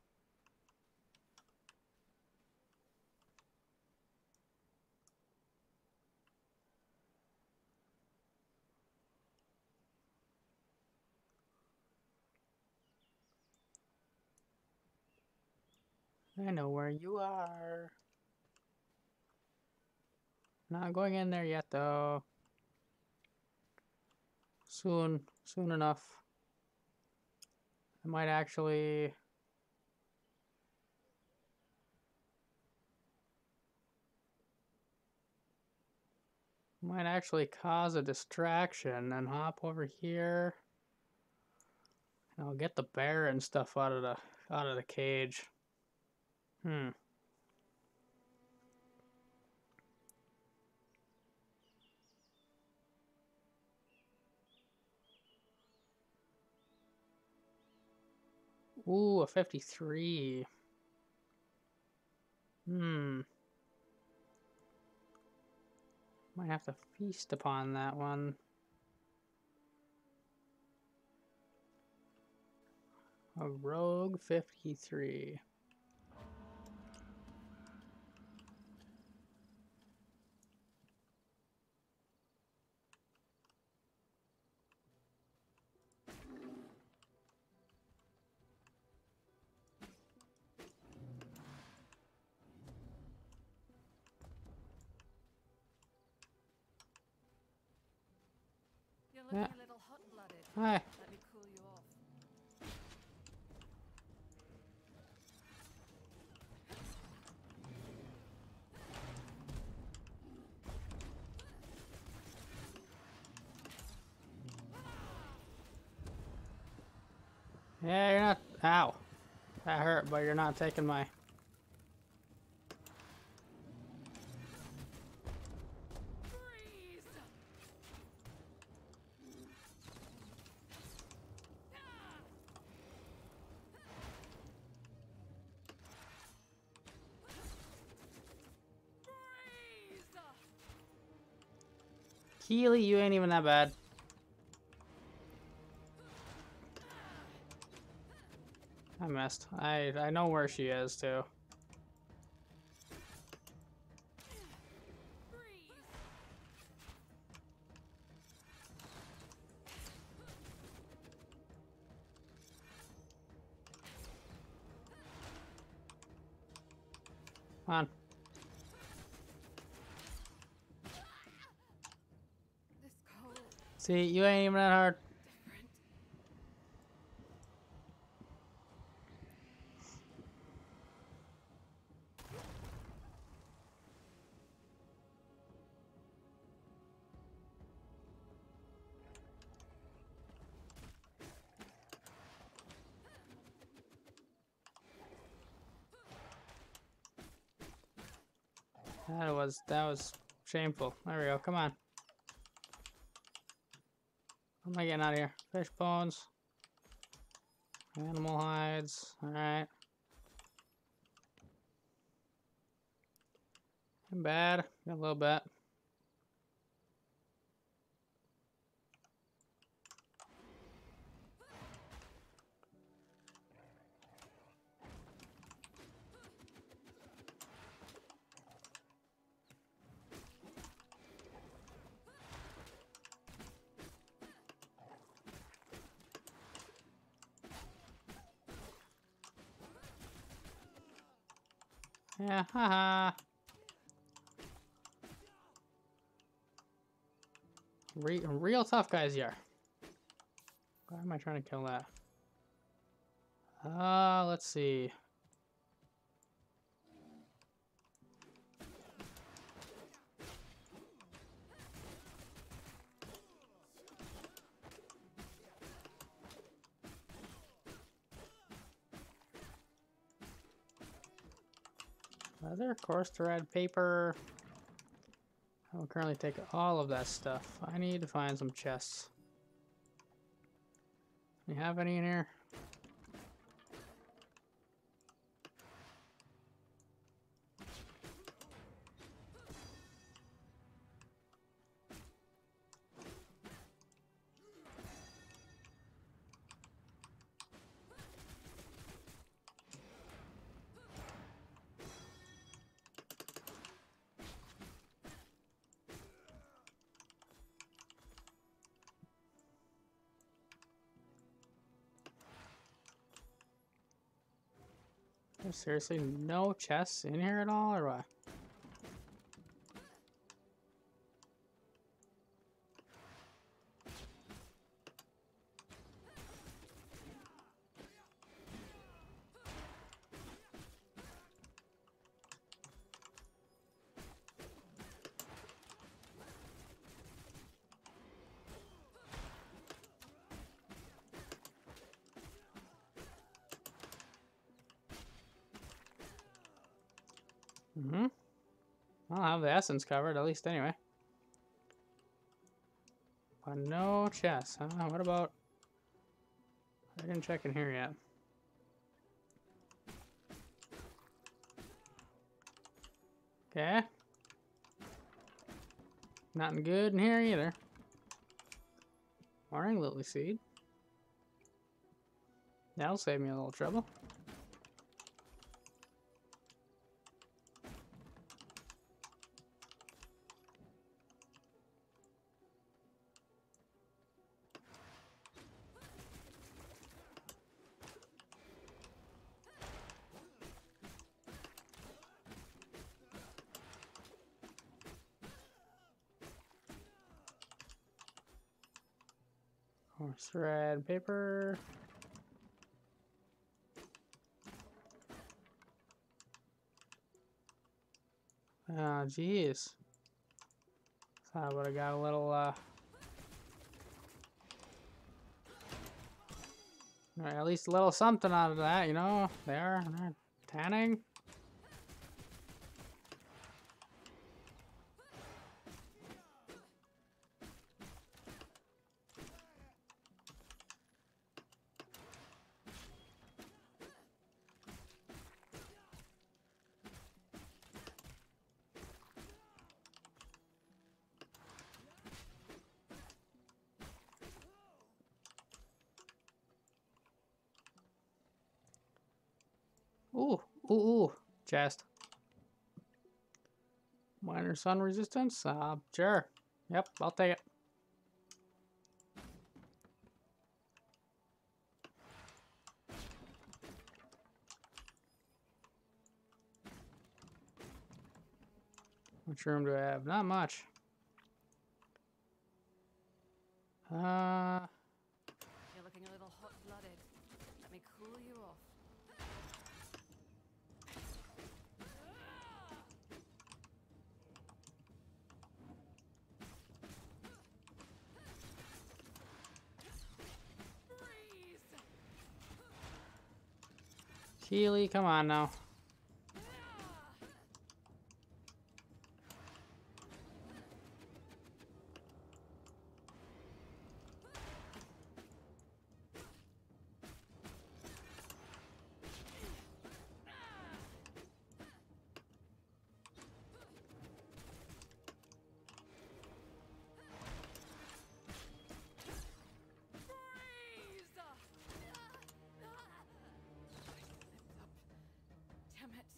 I know where you are. Not going in there yet, though. soon enough. I might actually cause a distraction and hop over here. And I'll get the bear and stuff out of the cage. Ooh, a 53. Might have to feast upon that one. A rogue 53. You're looking a little hot-blooded. Hi. Let me cool you off. Yeah, you're not. Ow. That hurt, but you're not taking my. Freeze! Freeze! Keely, you ain't even that bad. I missed. I know where she is too. Freeze! Come on. This cold. See, you ain't even that hard. Different. That was shameful. There we go. Come on. How am I getting out of here? Fish bones. Animal hides. Alright. I'm bad. A little bit. Yeah, haha. Real tough guys here. Why am I trying to kill that? Let's see. Leather, coarse thread, paper. I will currently take all of that stuff. I need to find some chests. Do you have any in here? There's seriously no chests in here at all, or what? Mm-hmm. I'll have the essence covered, at least anyway. But no chest, huh? What about... I didn't check in here yet. Okay. Nothing good in here either. Morning lily seed. That'll save me a little trouble. More thread paper. Oh, jeez. Thought I would have got a little, or at least a little something out of that, you know? They're tanning. Ooh, ooh, ooh. Chest. Minor sun resistance? Sure. Yep, I'll take it. Which room do I have? Not much. You're looking a little hot-blooded. Let me cool you off. Keely, come on now. Damn it.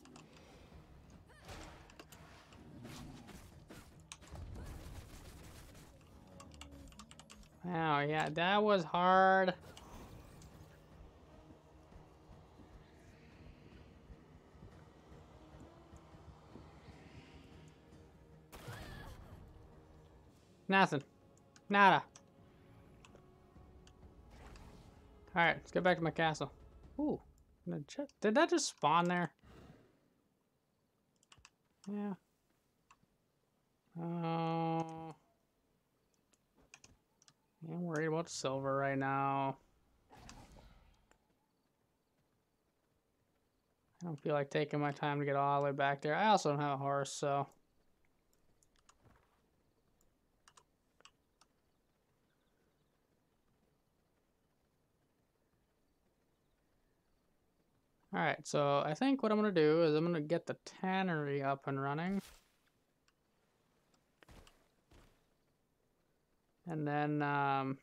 Wow, yeah, that was hard. Nothing. Nada. Alright, let's get back to my castle. Ooh. Did that just spawn there? Yeah. Oh. I'm worried about silver right now. I don't feel like taking my time to get all the way back there. I also don't have a horse, so... Alright, so I think what I'm going to do is I'm going to get the tannery up and running. And then, I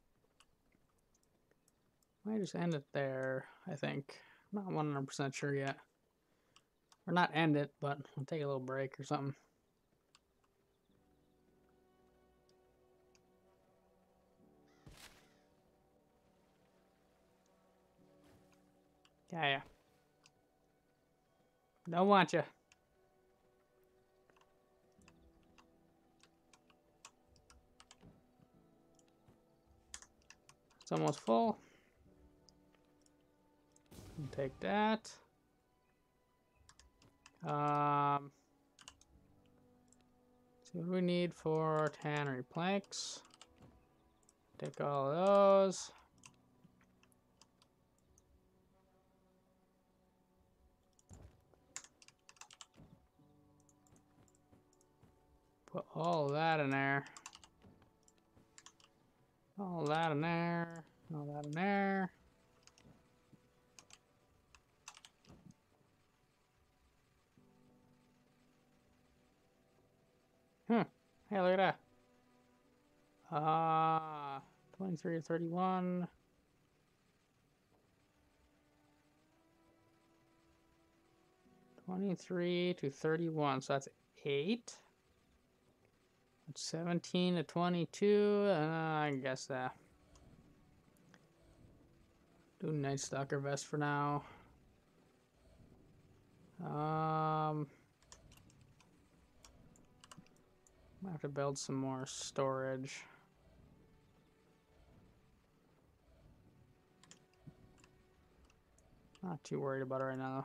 just end it there, I think. I'm not 100% sure yet. Or not end it, but I'll take a little break or something. Yeah. Don't want you. It's almost full. Take that. See what we need for tannery planks. Take all of those. Put all of that in there. All that in there. All that in there. Hey, look at that. 23 to 31. 23 to 31. So that's 8. 17 to 22. I guess that. Do Night Stalker vest for now. I have to build some more storage. Not too worried about it right now.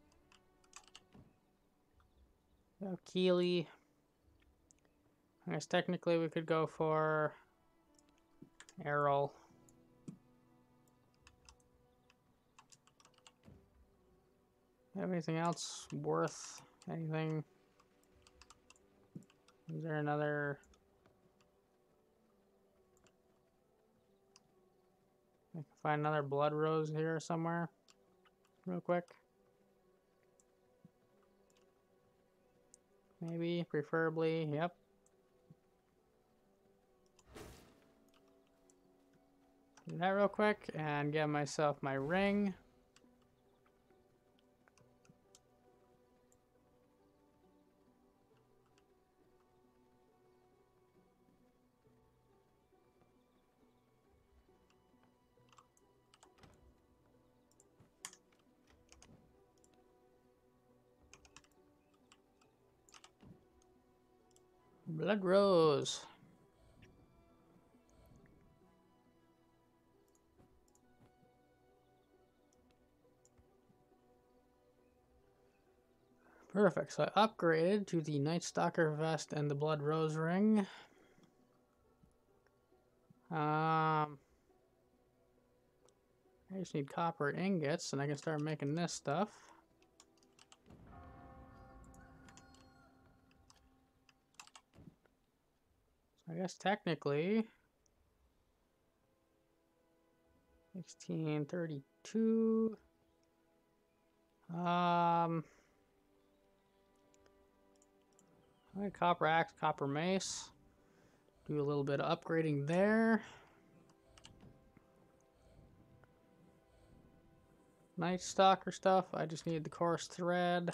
We have Keely. I guess technically we could go for Errol. Have anything else worth anything? Is there another? I can find another blood rose here somewhere, real quick. Maybe, preferably, yep. Do that real quick and get myself my ring. Blood rose. Perfect. So I upgraded to the Night Stalker vest and the Blood Rose ring. I just need copper ingots, and I can start making this stuff. So I guess technically, 1632. Copper axe, copper mace. Do a little bit of upgrading there. Night Stalker stuff. I just need the coarse thread.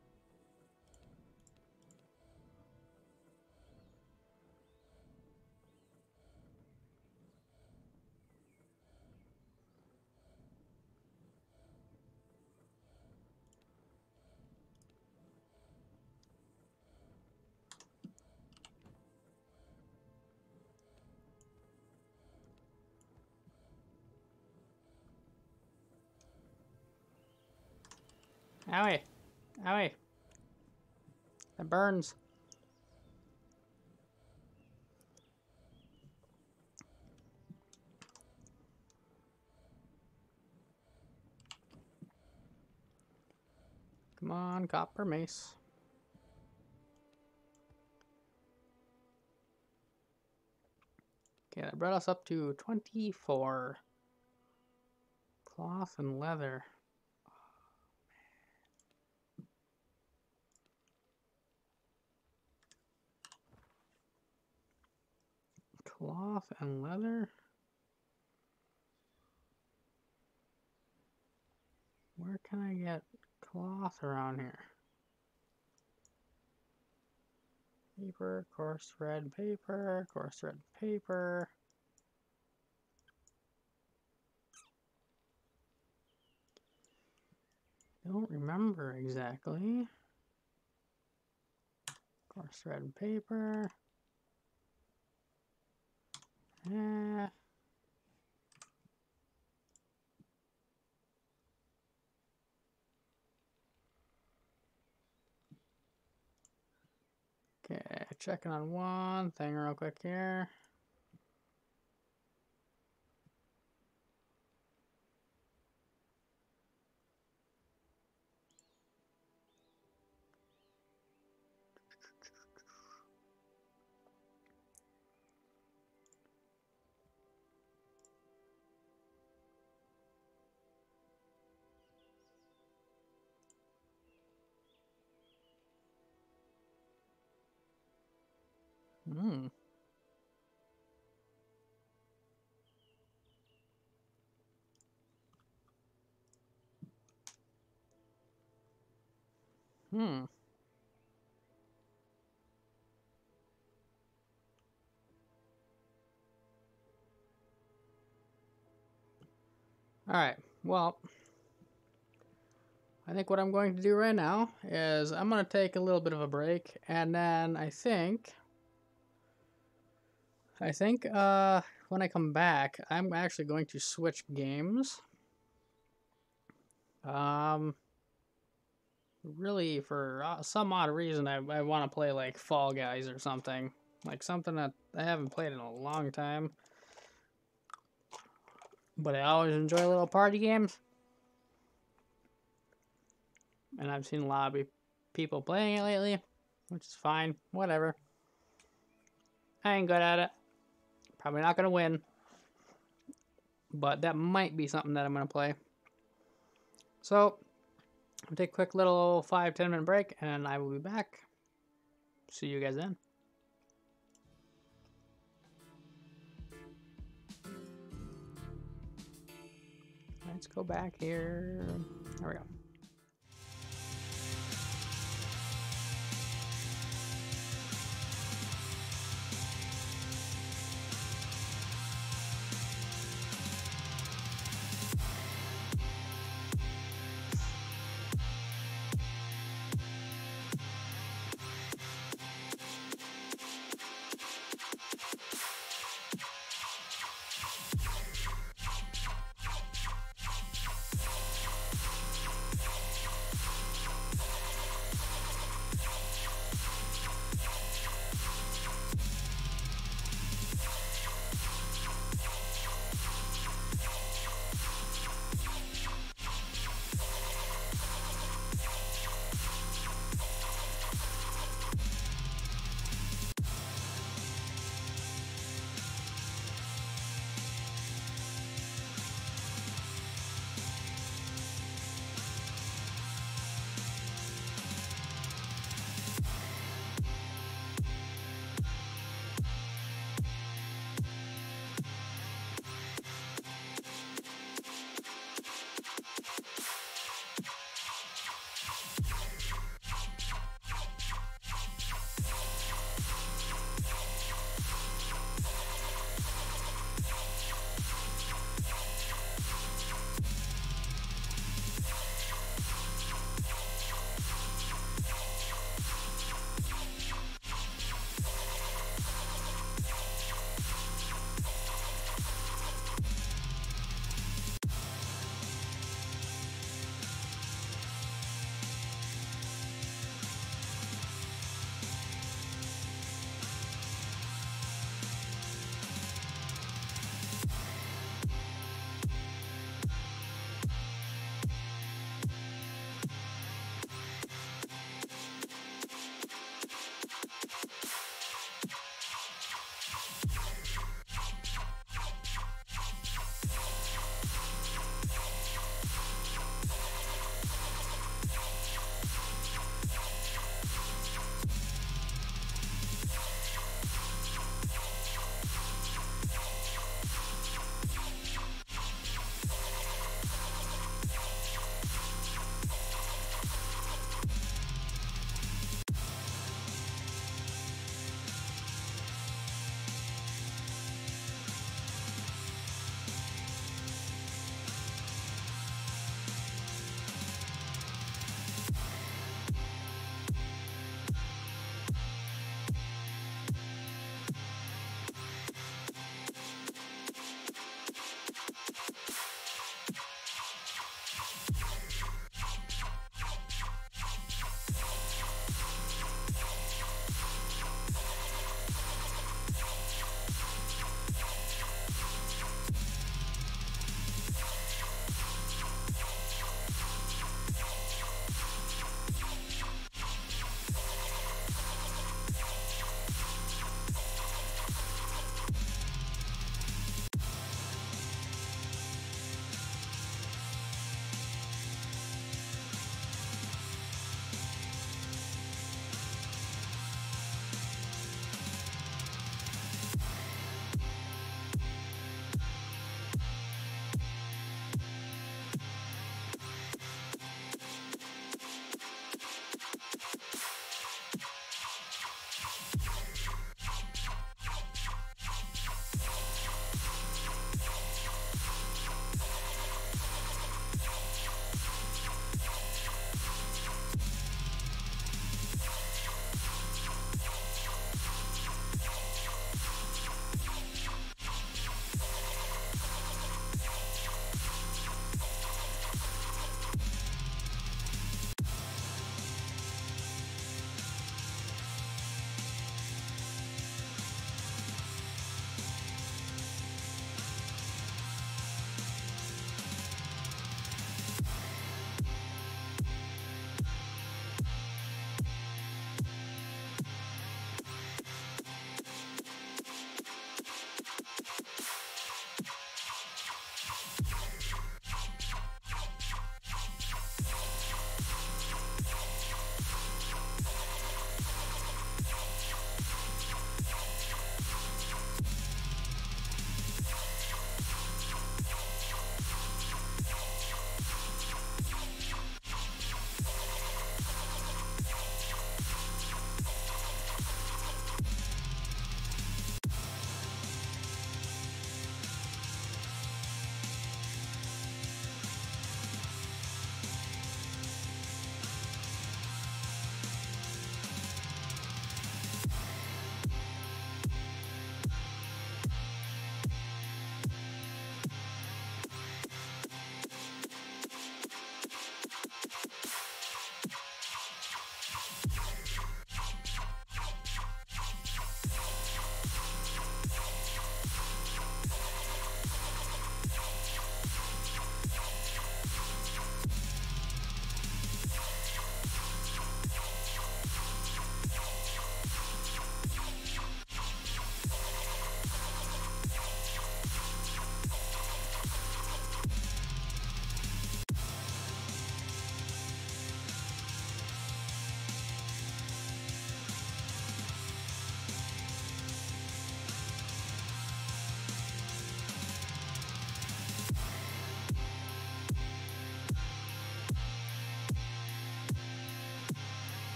Owie. Owie. That burns. Come on, copper mace. Okay, that brought us up to 24. Cloth and leather. Cloth and leather? Where can I get cloth around here? Paper, coarse thread paper, coarse thread paper. Don't remember exactly. Coarse thread paper. Okay, checking on one thing real quick here. Hmm. Hmm. All right. Well, I think what I'm going to do right now is I'm going to take a little bit of a break, and then I think when I come back, I'm actually going to switch games. Really, for some odd reason, I want to play like Fall Guys or something. Like something that I haven't played in a long time. But I always enjoy little party games. And I've seen a lot of people playing it lately, which is fine. Whatever. I ain't good at it. Probably not going to win. But that might be something that I'm going to play. So, I'll take a quick little 5-10 minute break, and I will be back. See you guys then. Let's go back here. There we go.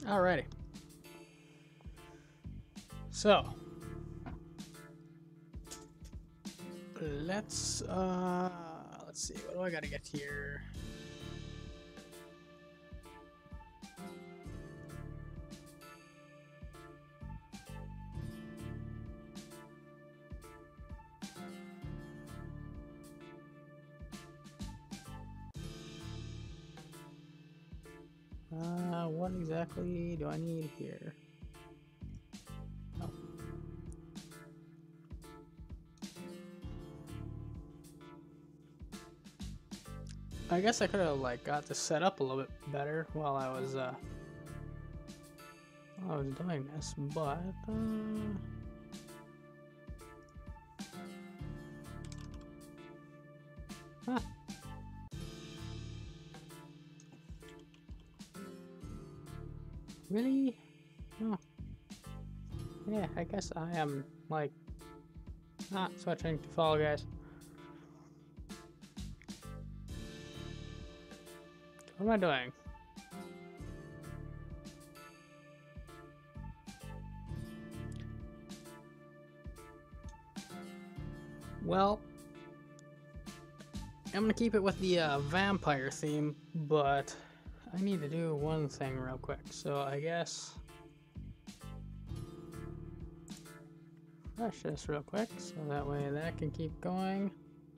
Alrighty. So let's see, what do I gotta get here? What exactly do I need here? Oh. I guess I could have like got this set up a little bit better while I was doing this, but huh. Really? Oh. Yeah, I guess I am like not switching to Fall Guys. What am I doing? Well, I'm gonna keep it with the vampire theme, but I need to do one thing real quick. So I guess refresh this real quick, so that way that can keep going.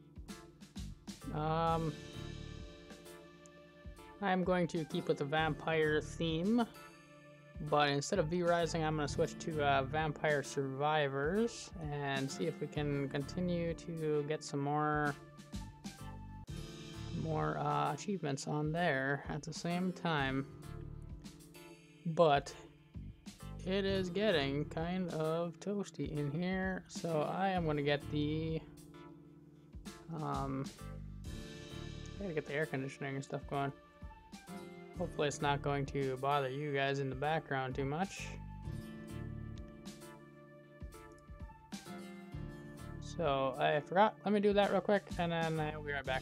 I'm going to keep with the vampire theme, but instead of V-Rising, I'm going to switch to Vampire Survivors and see if we can continue to get some more achievements on there at the same time. But it is getting kind of toasty in here, so I am going to get the I gotta get the air conditioning and stuff going. Hopefully it's not going to bother you guys in the background too much. So I forgot, let me do that real quick and then I'll be right back.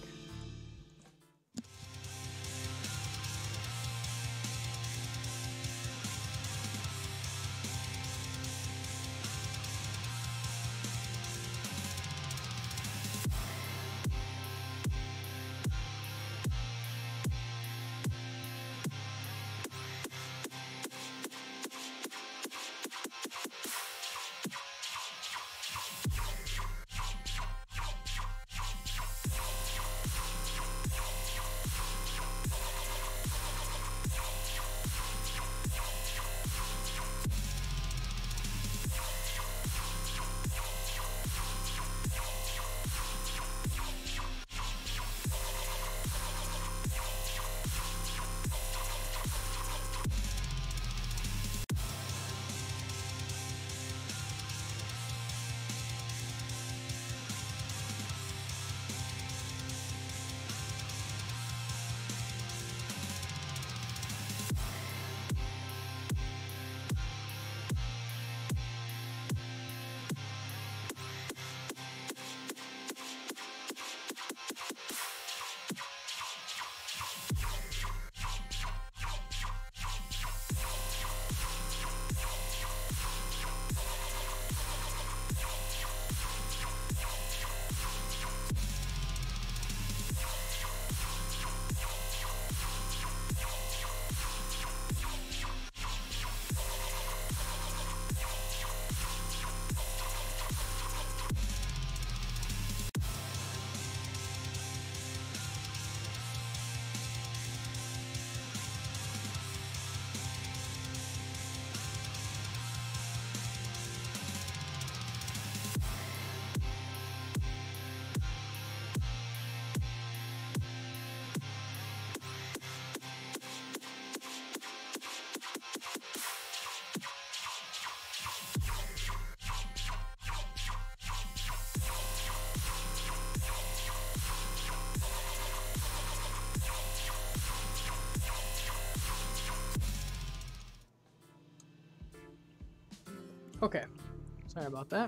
Okay, sorry about that.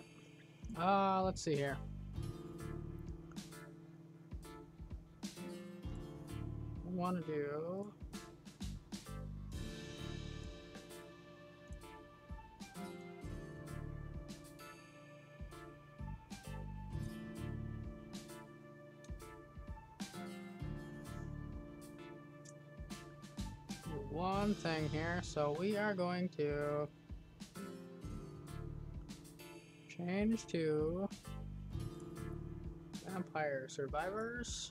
Let's see here. I want to do one thing here. So we are going to change to Vampire Survivors.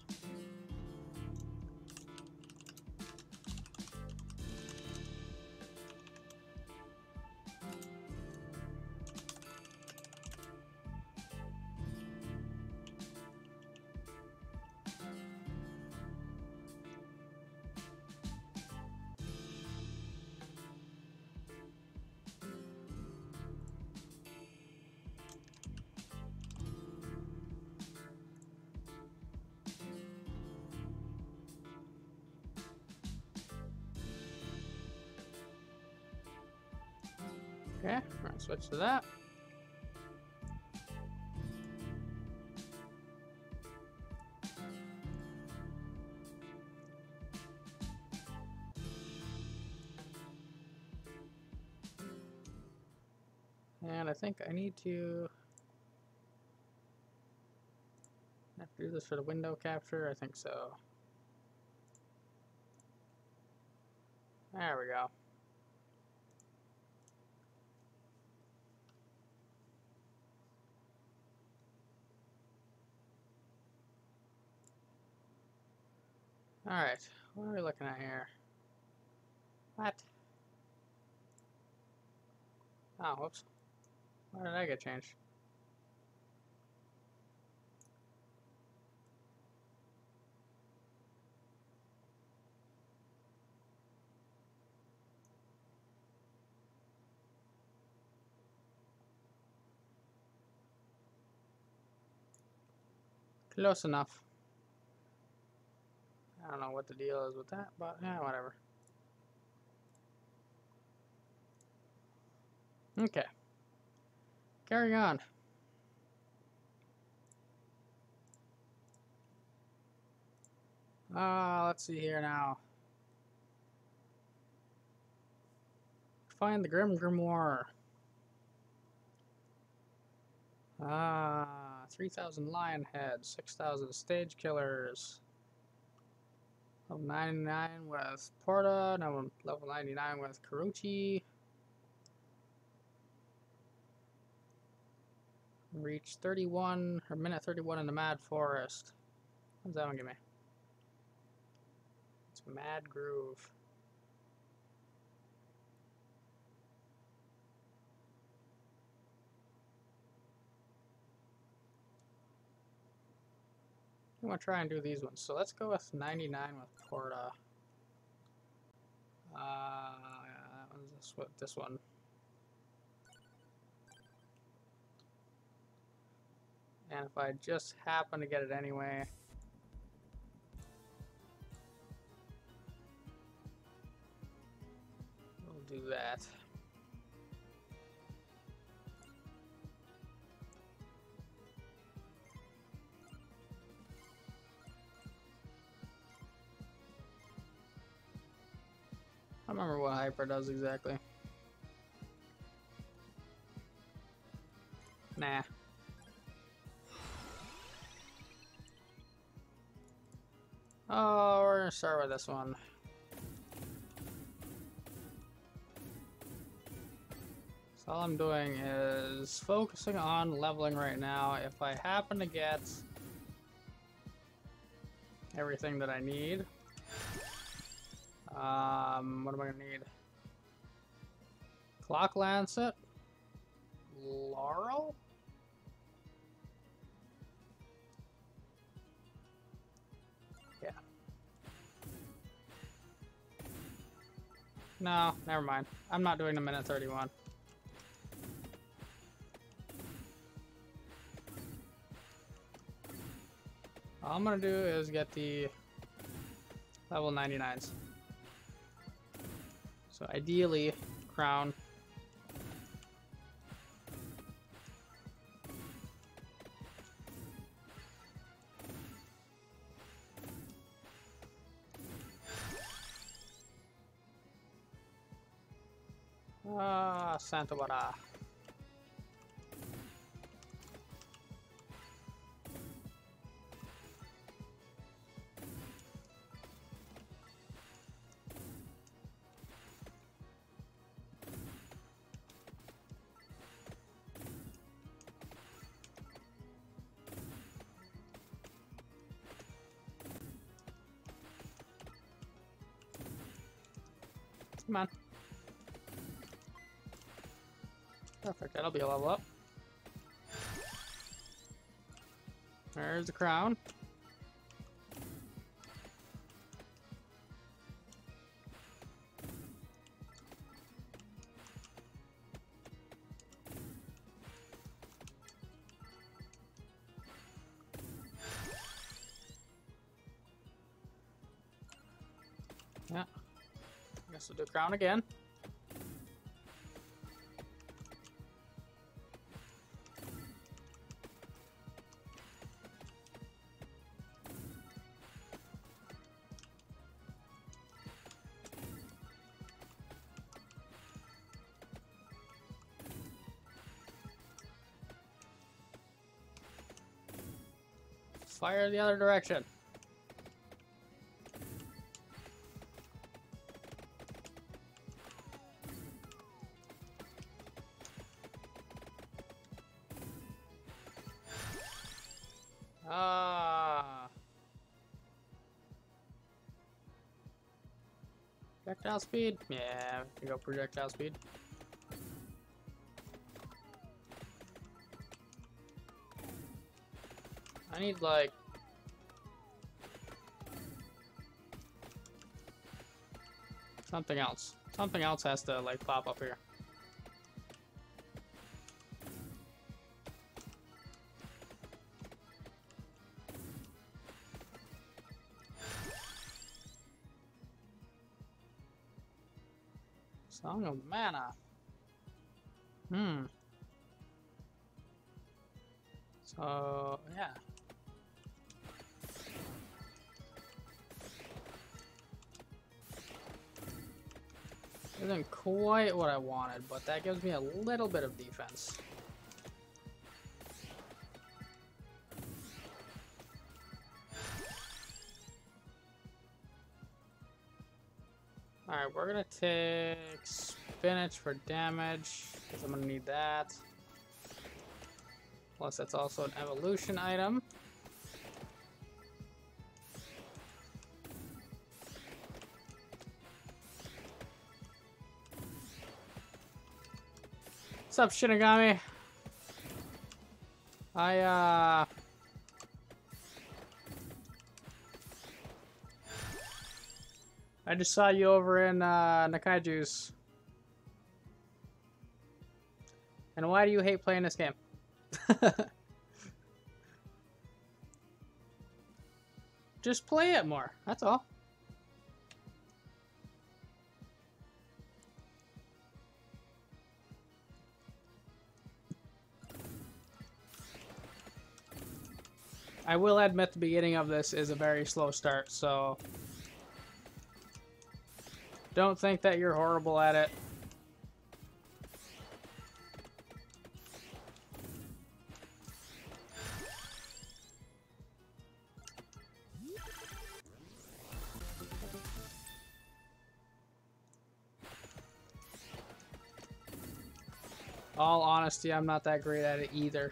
Okay, we're gonna switch to that. And I think I need to have to do this for the window capture. I think so. There we go. Alright, what are we looking at here? What? Oh, whoops. Why did I get changed? Close enough. I don't know what the deal is with that, but yeah, whatever. Okay. Carry on. Let's see here now. Find the Grim Grimoire. 3,000 lion heads, 6,000 stage killers. Level 99 with Porta, now level 99 with Karuchi. Reach 31, or minute 31 in the Mad Forest. What does that one give me? It's Mad Groove. I'm gonna try and do these ones. So let's go with 99 with Porta. That one's this one. And if I just happen to get it anyway, we'll do that. I don't remember what Hyper does exactly. Nah. Oh, we're gonna start with this one. So all I'm doing is focusing on leveling right now. If I happen to get everything that I need, what am I gonna need? Clock Lancet, Laurel. Yeah. No, never mind. I'm not doing the minute 31. All I'm gonna do is get the level 99s. So ideally, crown. Santa Barbara. Come on. Perfect, that'll be a level up. There's the crown. Yeah. Guess we'll do crown again. Fire the other direction. Ah. Projectile speed? Yeah, we can go projectile speed. I need like something else. Something else has to like pop up here. Song of Mana. So, yeah. Isn't quite what I wanted, but that gives me a little bit of defense. Alright, we're gonna take spinach for damage, because I'm gonna need that. Plus, that's also an evolution item. What's up, Shinigami? I just saw you over in Nakaiju's. And why do you hate playing this game? Just play it more, that's all. I will admit the beginning of this is a very slow start, so don't think that you're horrible at it. All honesty, I'm not that great at it either.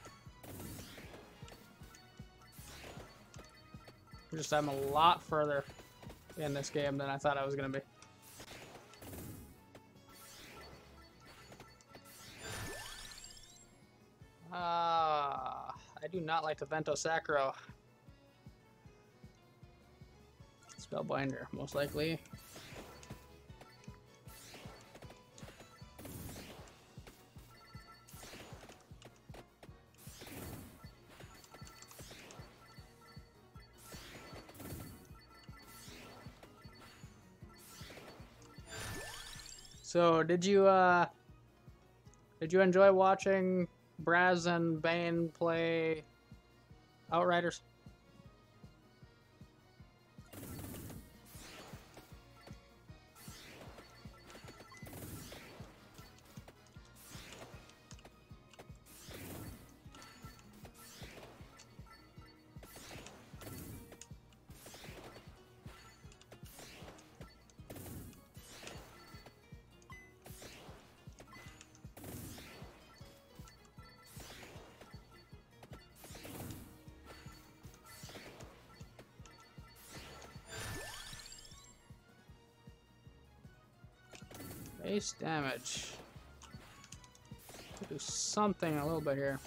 I'm a lot further in this game than I thought I was going to be. I do not like the Vento Sacro. Spellbinder, most likely. So, did you enjoy watching Braz and Bane play Outriders? Base damage. Do something a little bit here.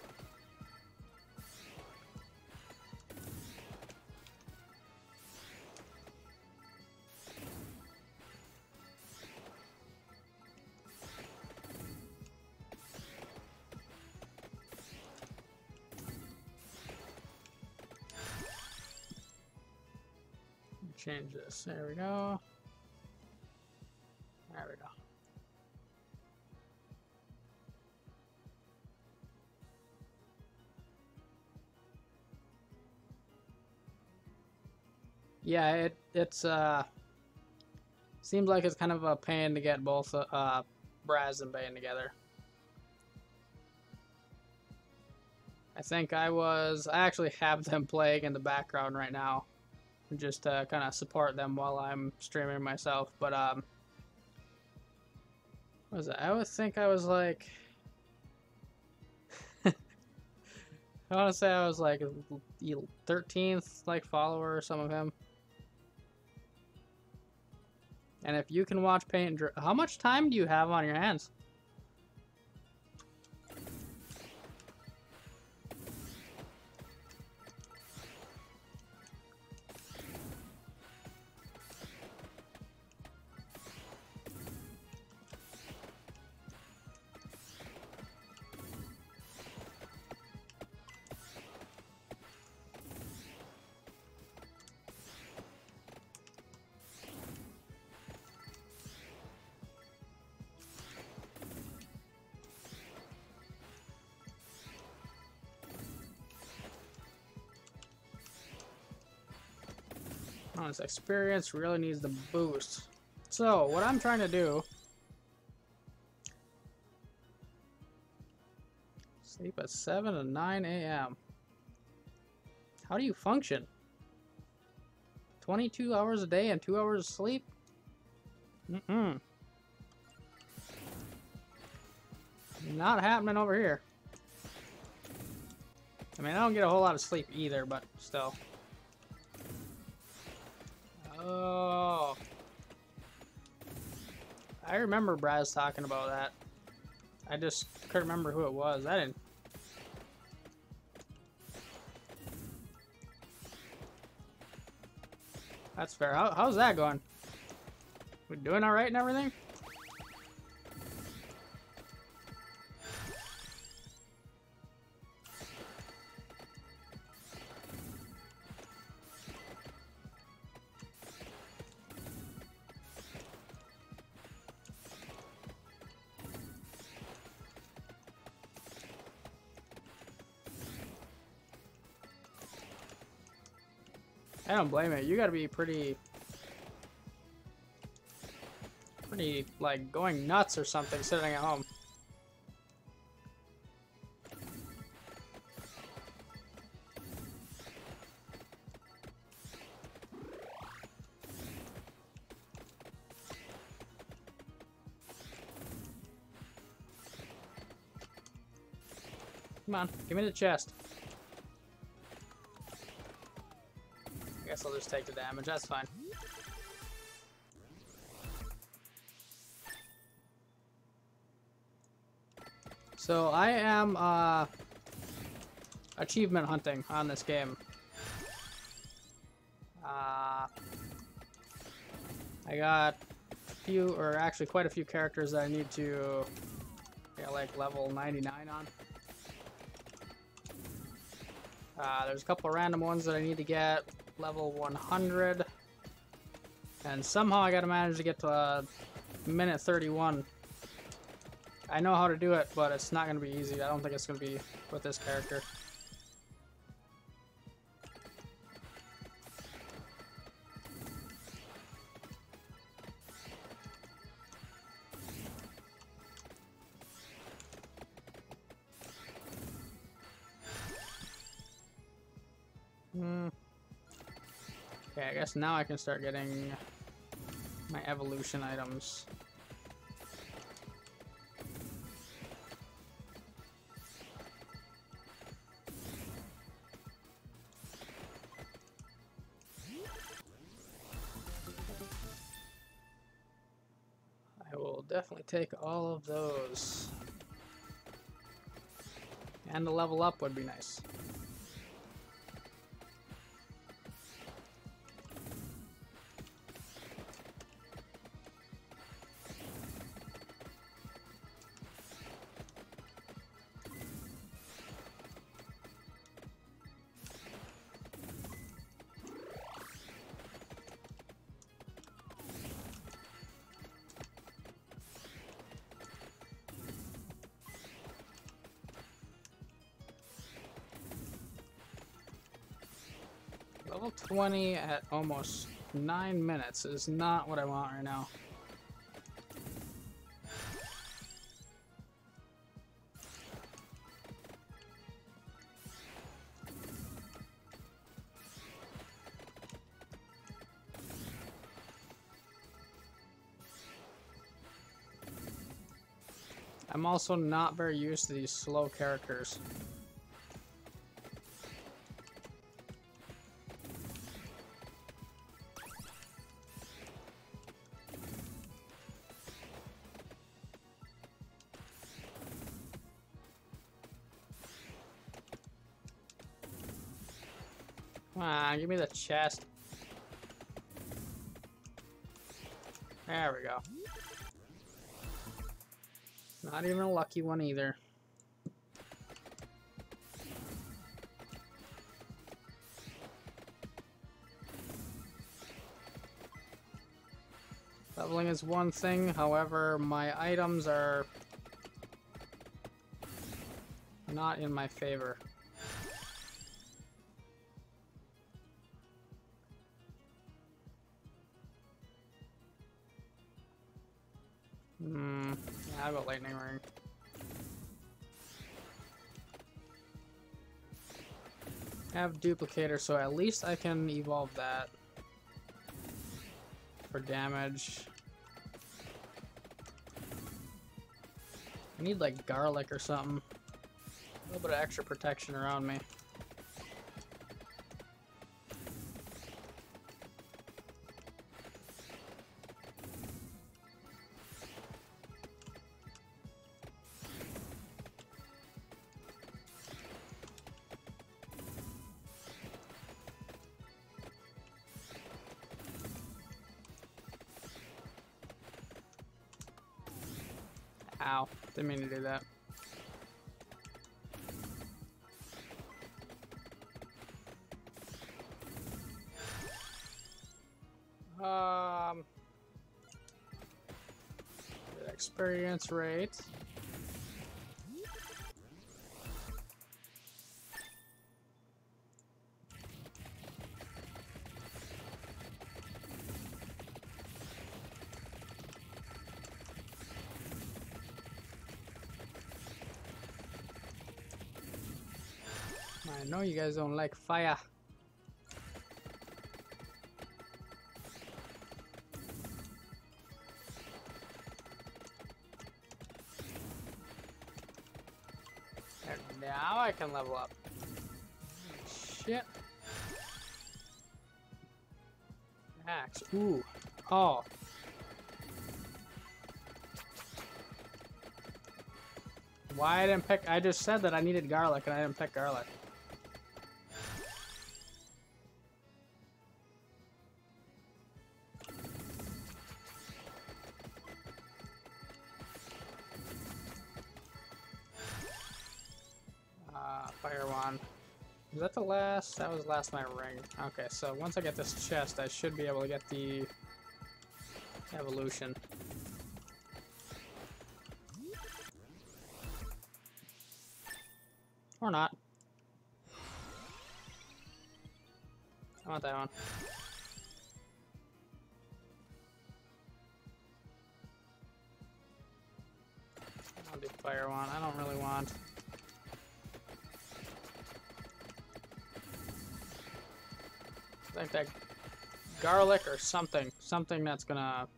Change this. There we go. There we go. Yeah, it's seems like it's kind of a pain to get both Braz and Bane together. I actually have them playing in the background right now, just to kind of support them while I'm streaming myself. But what was it? I would think I was like, I want to say I was like 13th like follower or some of him. And if you can watch paint, how much time do you have on your hands? Oh, this experience really needs the boost. So, what I'm trying to do... Sleep at 7 to 9 a.m. How do you function? 22 hours a day and 2 hours of sleep? Mm-mm. Not happening over here. I mean, I don't get a whole lot of sleep either, but still. Oh. I remember Braz talking about that. I just couldn't remember who it was. I didn't. That's fair. How's that going? We doing alright and everything? I don't blame it. You gotta be pretty, like, going nuts or something sitting at home. Come on, give me the chest. I guess I'll just take the damage, that's fine. So I am achievement hunting on this game. I got a few, or actually quite a few characters that I need to get like level 99 on. There's a couple random ones that I need to get level 100, and somehow I gotta manage to get to minute 31. I know how to do it, but it's not gonna be easy. I don't think it's gonna be with this character. Okay, I guess now I can start getting my evolution items. I will definitely take all of those. And a level up would be nice. Level 20 at almost 9 minutes is not what I want right now. I'm also not very used to these slow characters. Come on, give me the chest. There we go. Not even a lucky one either. Leveling is one thing, however, my items are not in my favor. Yeah, I'll go lightning ring. I have duplicator, so at least I can evolve that for damage. I need like garlic or something. A little bit of extra protection around me. Ow, didn't mean to do that. Good experience rate. I know you guys don't like fire. There, now I can level up. Shit. Axe. Ooh. Oh. Why I didn't pick? I just said that I needed garlic and I didn't pick garlic. Fire wand. Was that the last? That was last my ring. Okay, so once I get this chest, I should be able to get the evolution. Or not. I want that one. I'll do fire wand. I don't really want. I think that garlic or something that's gonna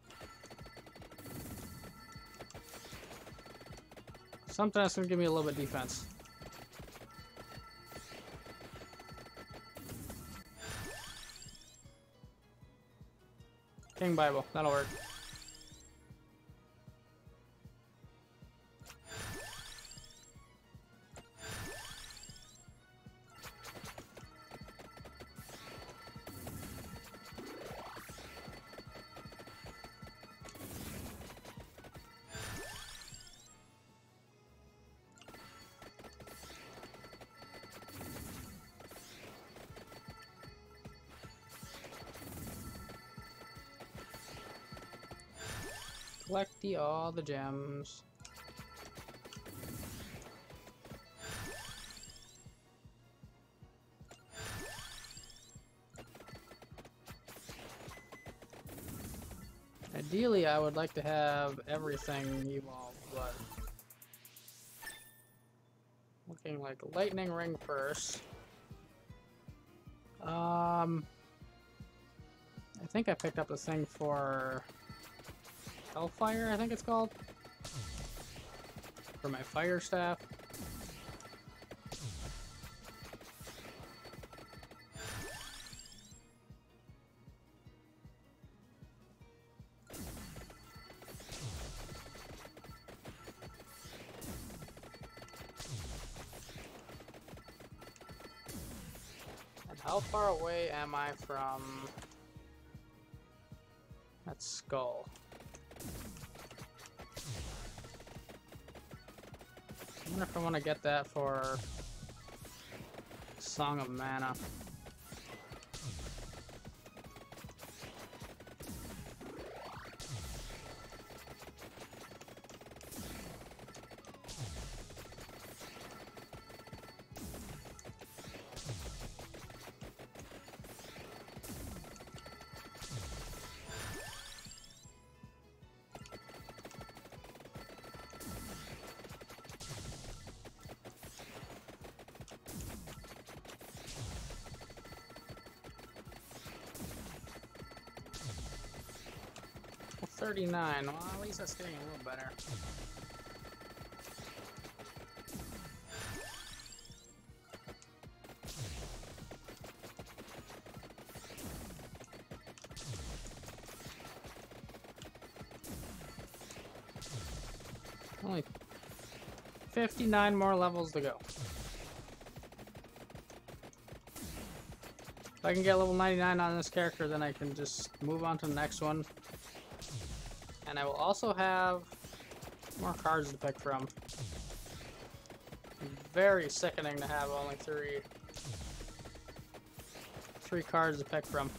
give me a little bit of defense. King Bible, that'll work. collect all the gems. Ideally, I would like to have everything evolved, but looking like lightning ring first. I think I picked up the thing for Hellfire, I think it's called, for my fire staff. How far away am I from that skull? I wonder if I want to get that for Song of Mana. Well, 39. Well, at least that's getting a little better. Only 59 more levels to go. If I can get level 99 on this character, then I can just move on to the next one. And I will also have more cards to pick from. Very sickening to have only three cards to pick from.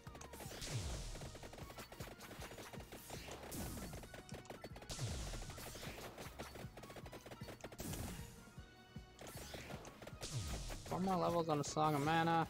Four more levels on a Song of Mana.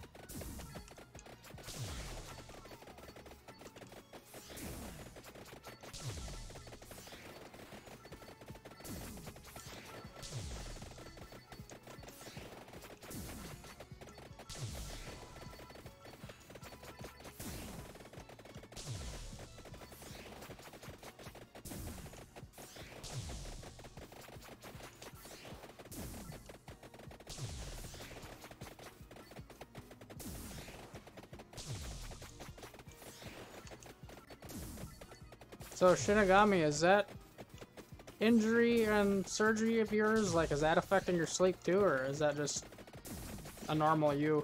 So Shinigami, is that injury and surgery of yours? Like, is that affecting your sleep too, or is that just a normal you?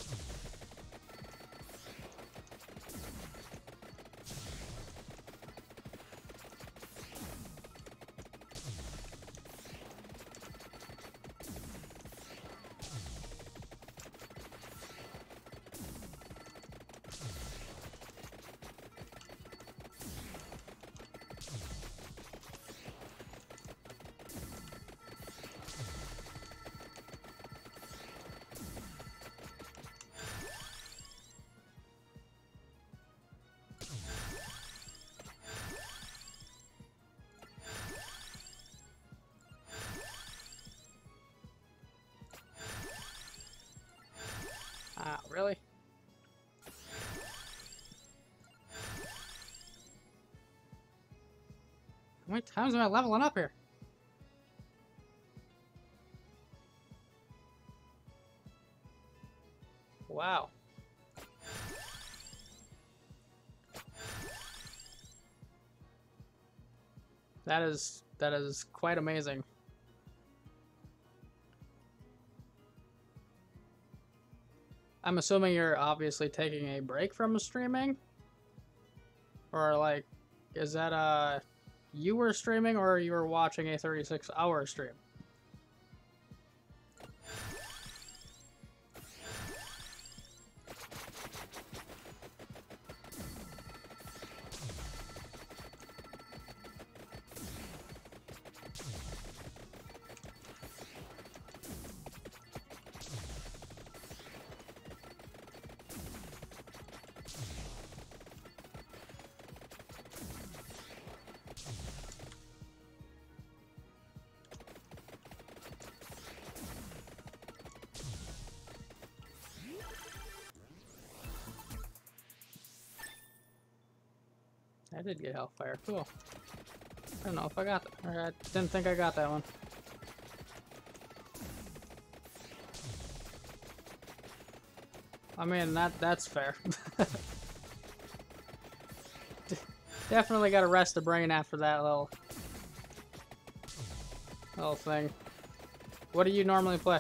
Ah, really? How many times am I leveling up here? Wow. That is quite amazing. I'm assuming you're obviously taking a break from streaming? Or like, is that you were streaming or you were watching a 36-hour stream? I did get Hellfire. Cool. I don't know if I got that. Or I didn't think I got that one. I mean, that's fair. Definitely got to rest the brain after that little thing. What do you normally play?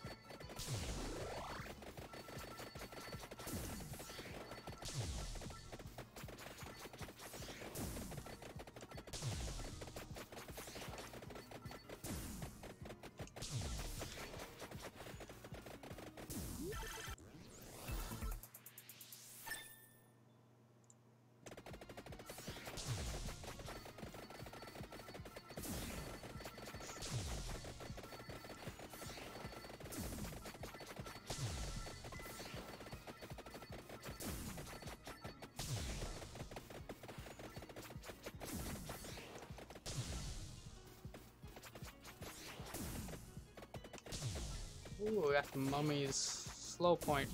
Ooh, we got the mummy's slow point.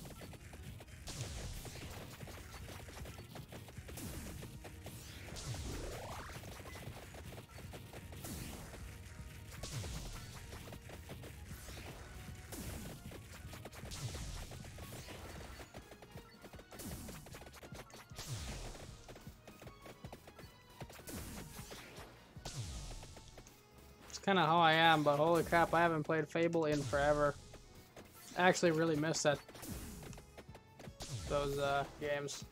It's kind of how I am, but holy crap, I haven't played Fable in forever. I actually really miss those games.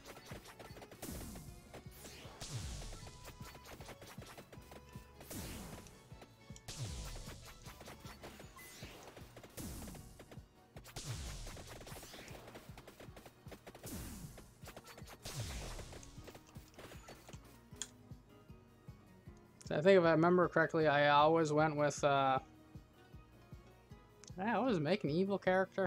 So I think if I remember correctly, I always went with I always make an evil character.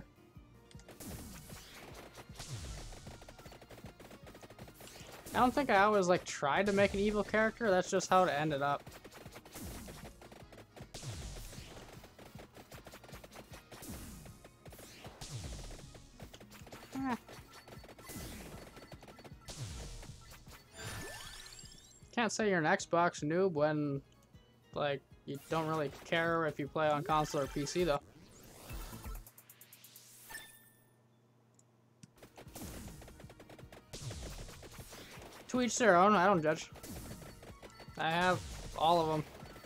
I don't think I always like tried to make an evil character. That's just how it ended up. Can't say you're an Xbox noob when, like, you don't really care if you play on console or PC though. To each their own, I don't judge. I have all of them.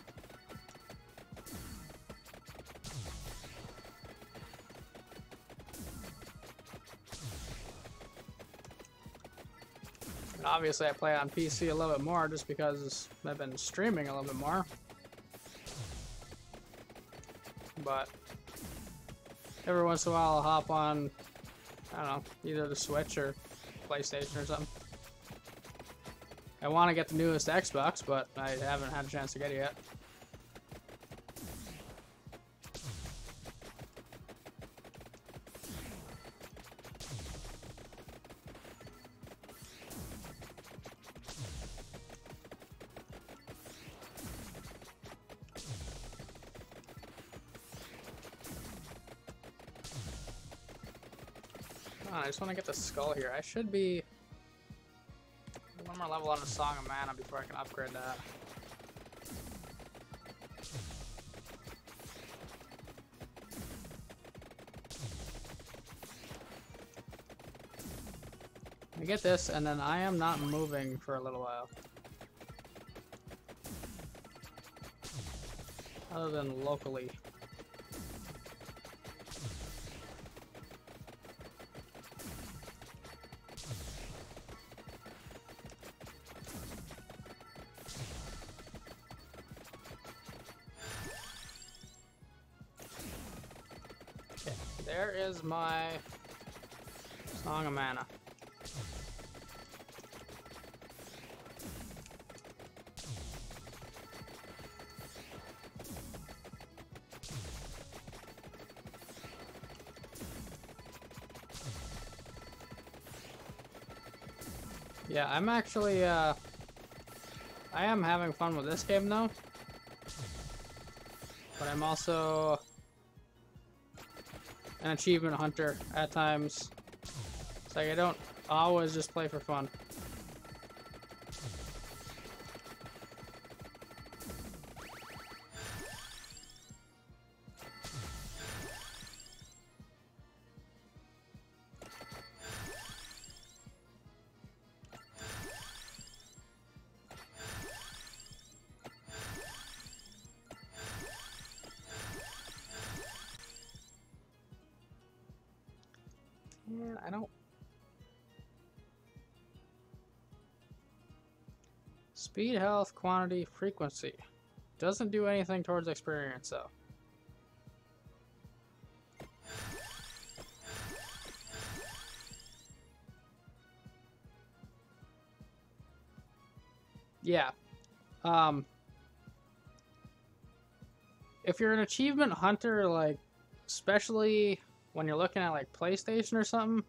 And obviously I play on PC a little bit more just because I've been streaming a little bit more. But every once in a while I'll hop on, I don't know, either the Switch or PlayStation or something. I want to get the newest Xbox, but I haven't had a chance to get it yet. Come on, I just want to get the skull here. I should be one more level on the Song of Mana before I can upgrade that. I get this, and then I am not moving for a little while. Other than locally. Okay, there is my Song of Mana. Yeah, I'm actually, I am having fun with this game though. But I'm also an achievement hunter at times. It's like I don't always just play for fun. Speed, health, quantity, frequency. Doesn't do anything towards experience, though. Yeah. If you're an achievement hunter, like, especially when you're looking at, like, PlayStation or something,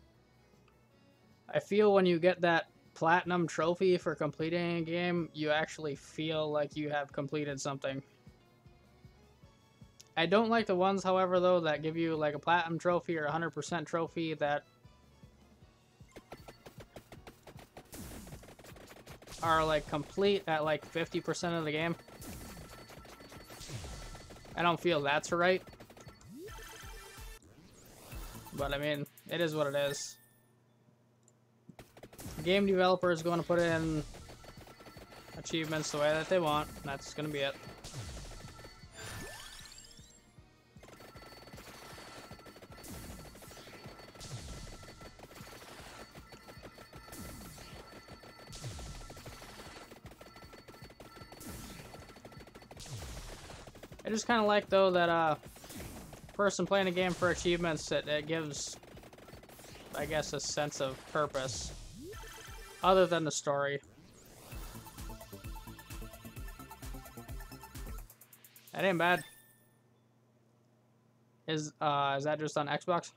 I feel when you get that platinum trophy for completing a game, you actually feel like you have completed something. I don't like the ones, however, though, that give you, like, a platinum trophy or a 100% trophy that are, like, complete at, like, 50% of the game. I don't feel that's right. But, I mean, it is what it is. The game developer is going to put in achievements the way that they want, and that's going to be it. I just kind of like, though, that person playing a game for achievements, it gives, I guess, a sense of purpose other than the story. That ain't bad. Is that just on Xbox?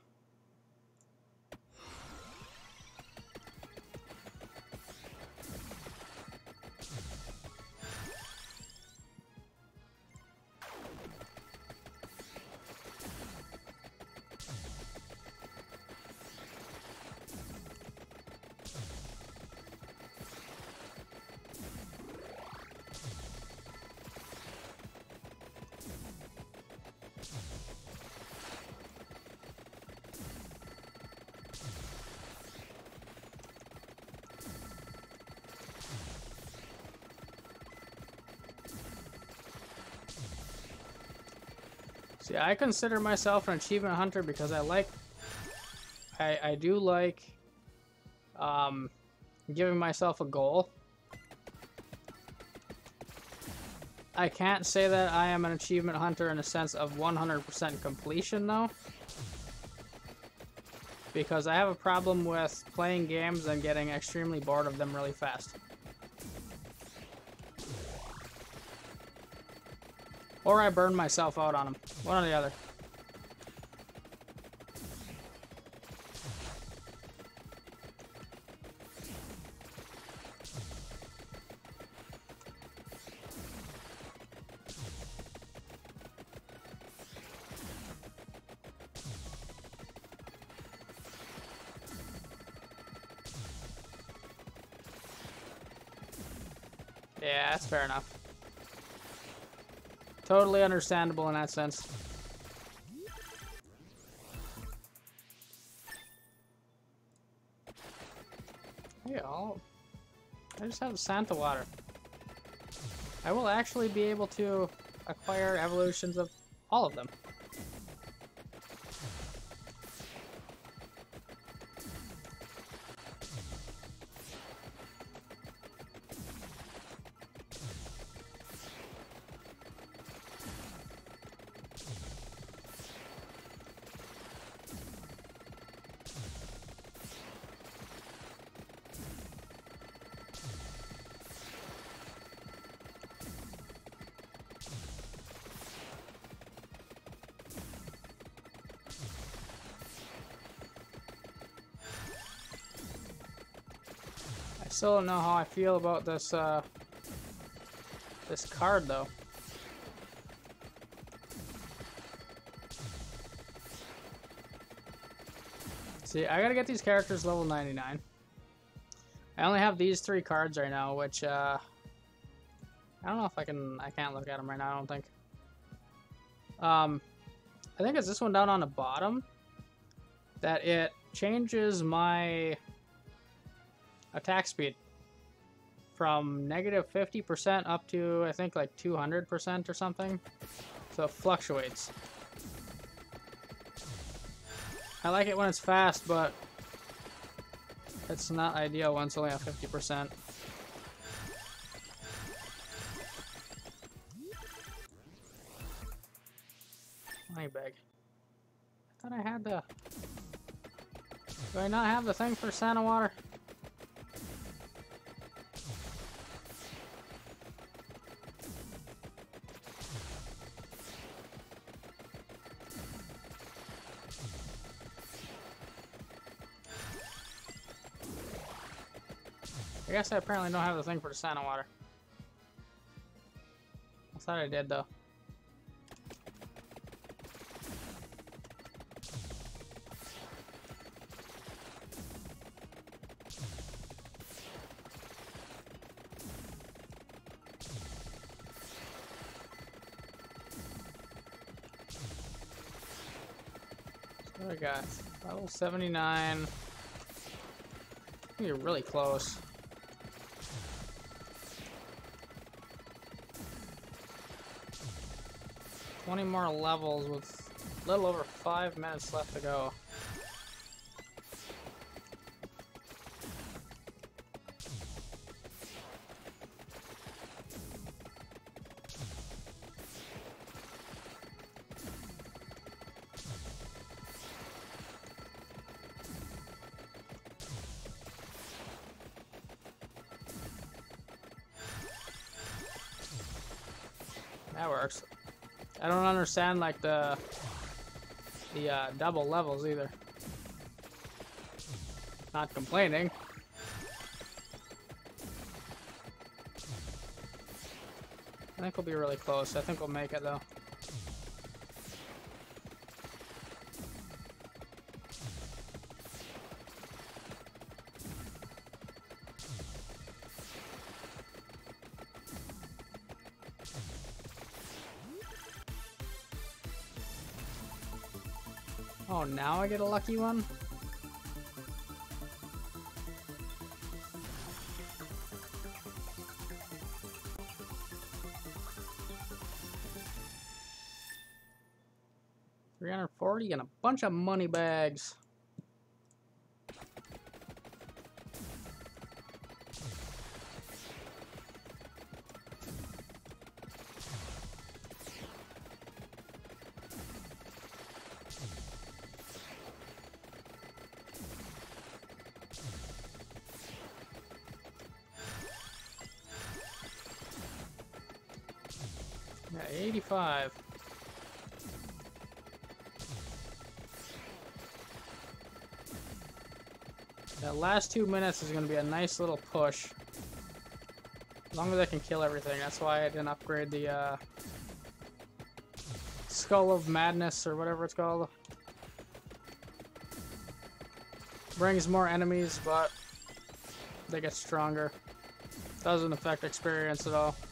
See, I consider myself an achievement hunter because I do like giving myself a goal. I can't say that I am an achievement hunter in a sense of 100% completion, though, because I have a problem with playing games and getting extremely bored of them really fast. Or I burn myself out on them. One or the other. Yeah, that's fair enough. Totally understandable in that sense. Yeah, I just have Santa water. I will actually be able to acquire evolutions of all of them. I still don't know how I feel about this this card, though. See, I gotta get these characters level 99. I only have these 3 cards right now, which I don't know if I can't look at them right now, I don't think. I think it's this one down on the bottom that it changes my attack speed from negative 50% up to, I think, like 200% or something. So it fluctuates. I like it when it's fast, but it's not ideal when it's only at 50%. money bag. I thought I had the... Do I not have the thing for Santa water? I guess I apparently don't have the thing for the Santa water. I thought I did though. So what I got? Level 79. You're really close. 20 more levels with a little over 5 minutes left to go. That works. I don't understand like the double levels either. Not complaining. I think we'll be really close. I think we'll make it though. Oh, now I get a lucky one? $340 and a bunch of money bags. Yeah, 85. That last 2 minutes is going to be a nice little push. As long as I can kill everything. That's why I didn't upgrade the Skull of Madness or whatever it's called. Brings more enemies, but they get stronger. Doesn't affect experience at all.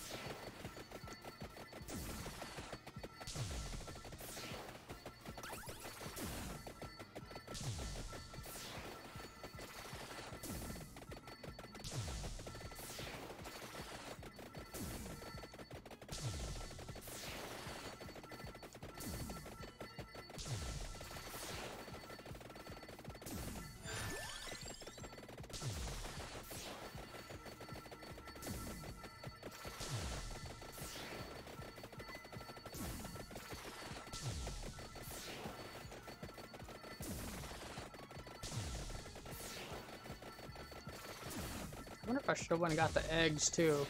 I wonder if I should have went and got the eggs too.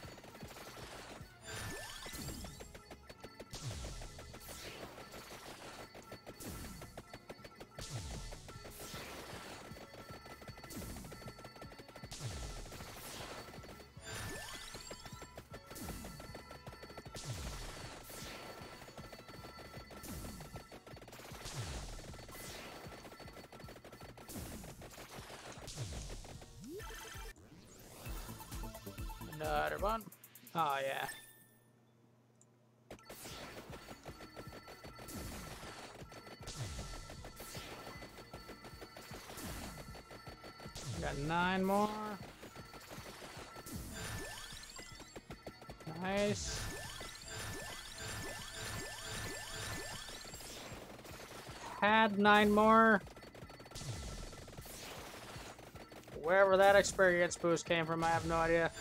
Another one. Oh yeah. Got 9 more. Nice. Had 9 more. Wherever that experience boost came from, I have no idea.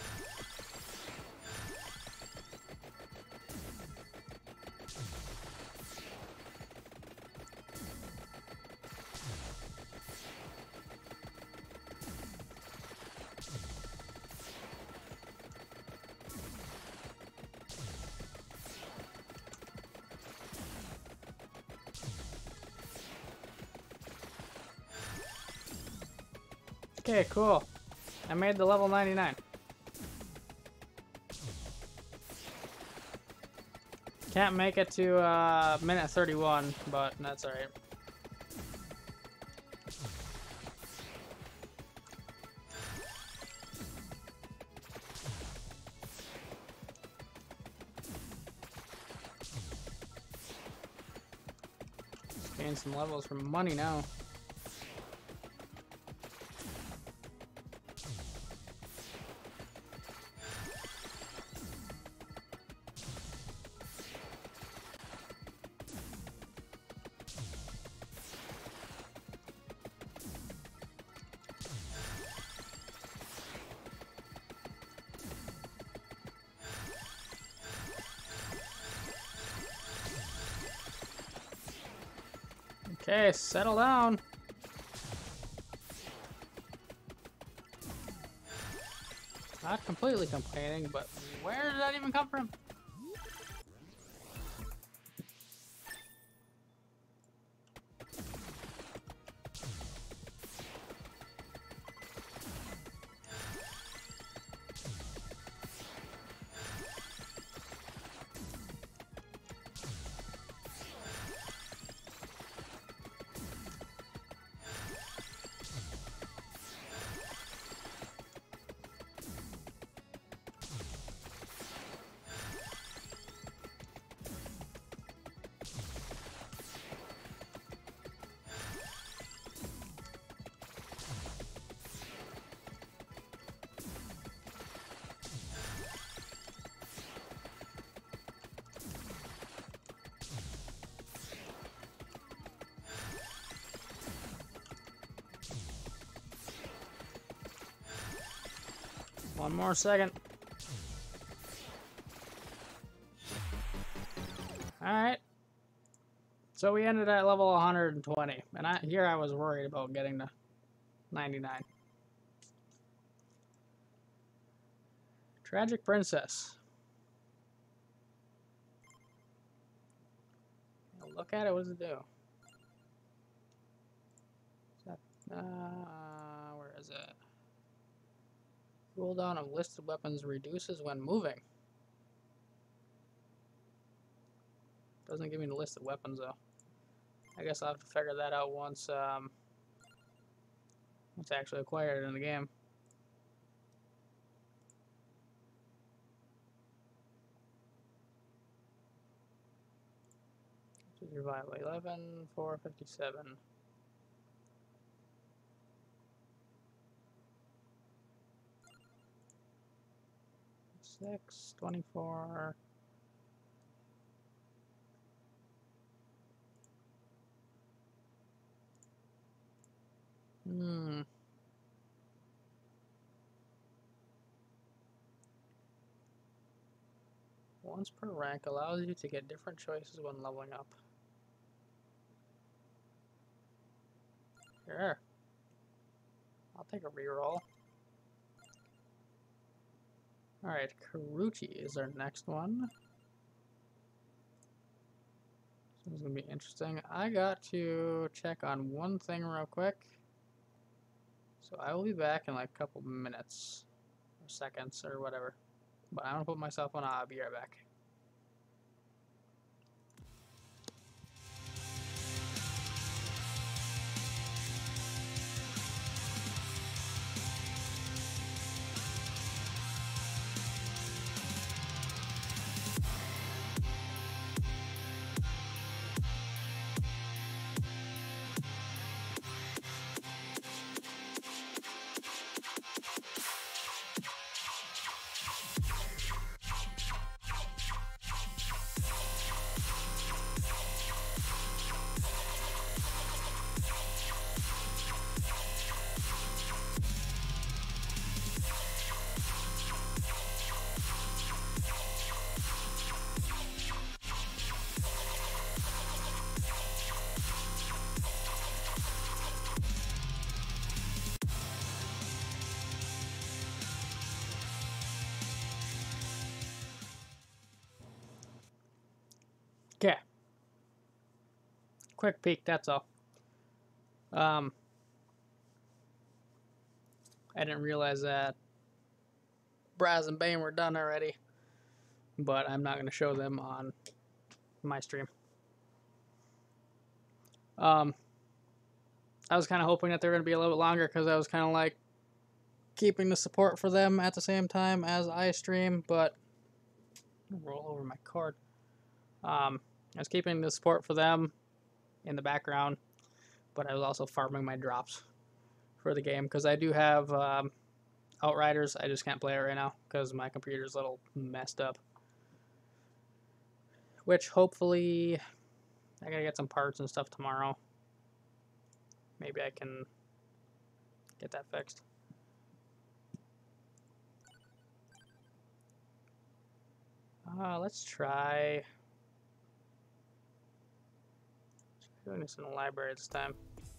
Okay, cool. I made the level 99. Can't make it to minute 31, but that's alright. Just gain some levels for money now. Okay, settle down. Not completely complaining, but where did that even come from? One more second. Alright. So we ended at level 120. And here I was worried about getting to 99. Tragic Princess. Look at it, what does it do? Is that, where is it? Cooldown of listed weapons reduces when moving. Doesn't give me the list of weapons though. I guess I'll have to figure that out once once I actually acquire it in the game. Revival 11, 457. 6, 24. Once per rank allows you to get different choices when leveling up. Sure. I'll take a reroll. Alright, Karuchi is our next one. This is going to be interesting. I got to check on one thing real quick. So I will be back in like a couple minutes. Or seconds or whatever. But I'm going to put myself on. I'll be right back. Okay. Quick peek, that's all. I didn't realize that Braz and Bane were done already, but I'm not going to show them on my stream. I was kind of hoping that they were going to be a little bit longer because I was kind of like keeping the support for them at the same time as I stream, but roll over my card. I was keeping the support for them in the background, but I was also farming my drops for the game because I do have Outriders. I just can't play it right now because my computer's a little messed up. Which hopefully I gotta get some parts and stuff tomorrow. Maybe I can get that fixed. Let's try doing this in the library this time.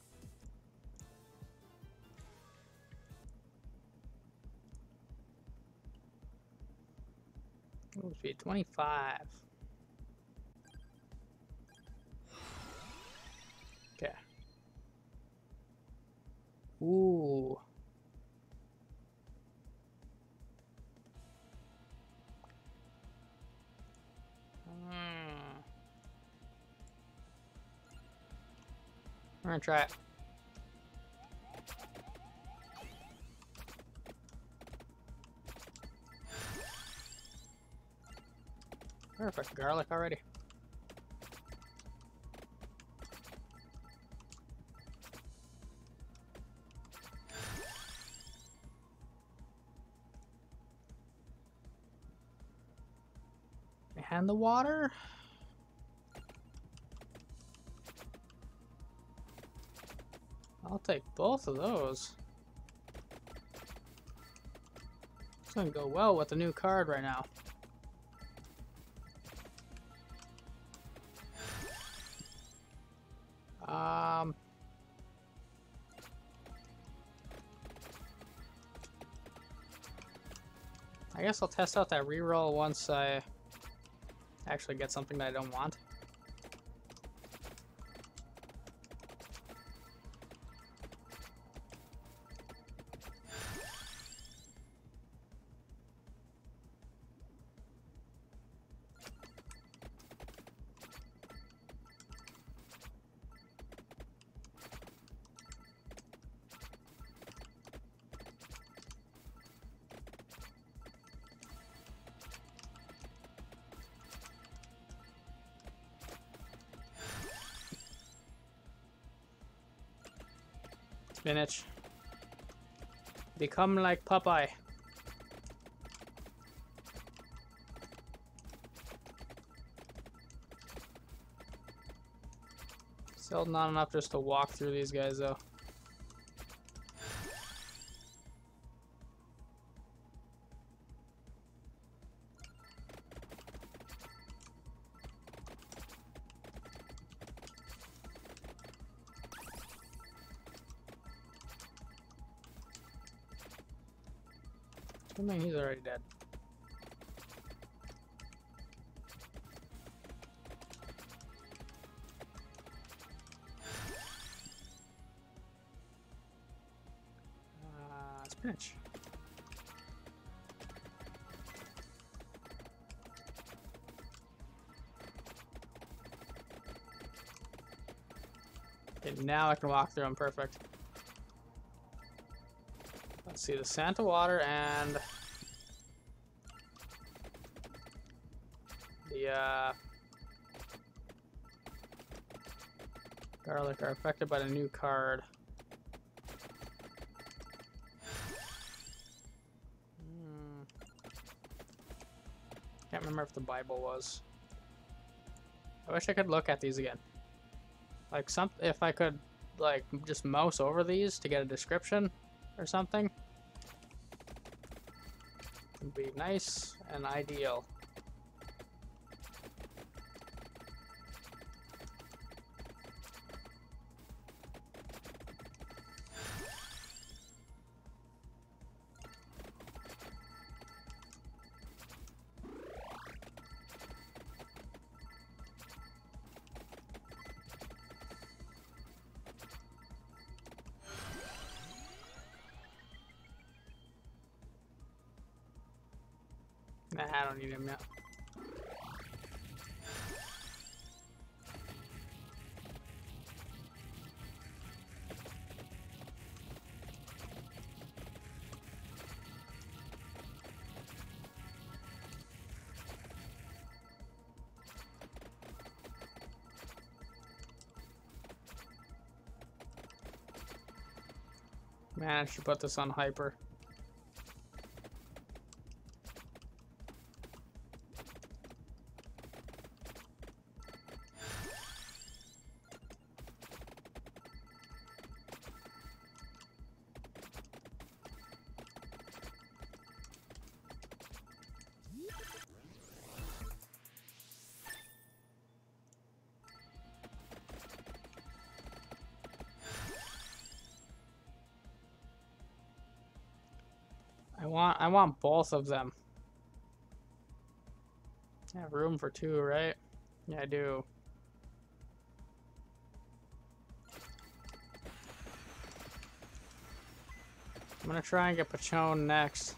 Move speed 25. Okay. Ooh. We're gonna try it. Perfect, garlic already. And the water. I'll take both of those. It's gonna go well with the new card right now. I guess I'll test out that reroll once I actually get something that I don't want. Spinach. Become like Popeye. Still not enough just to walk through these guys though. Assuming he's already dead. Spinach. Okay, now I can walk through them perfect. Let's see, the Santa water and the garlic are affected by the new card. Can't remember if the Bible was. I wish I could look at these again. Like if I could like just mouse over these to get a description or something. Would be nice and ideal. Nah, I don't need him yet. Man, I should put this on hyper. I want both of them. I have room for two, right? Yeah, I do. I'm gonna try and get Pachon next.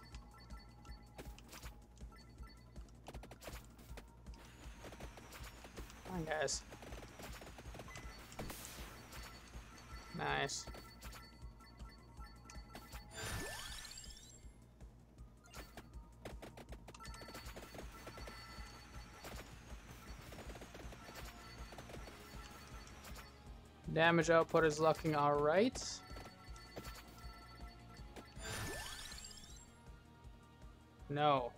Come on, guys. Nice. Damage output is looking alright. No.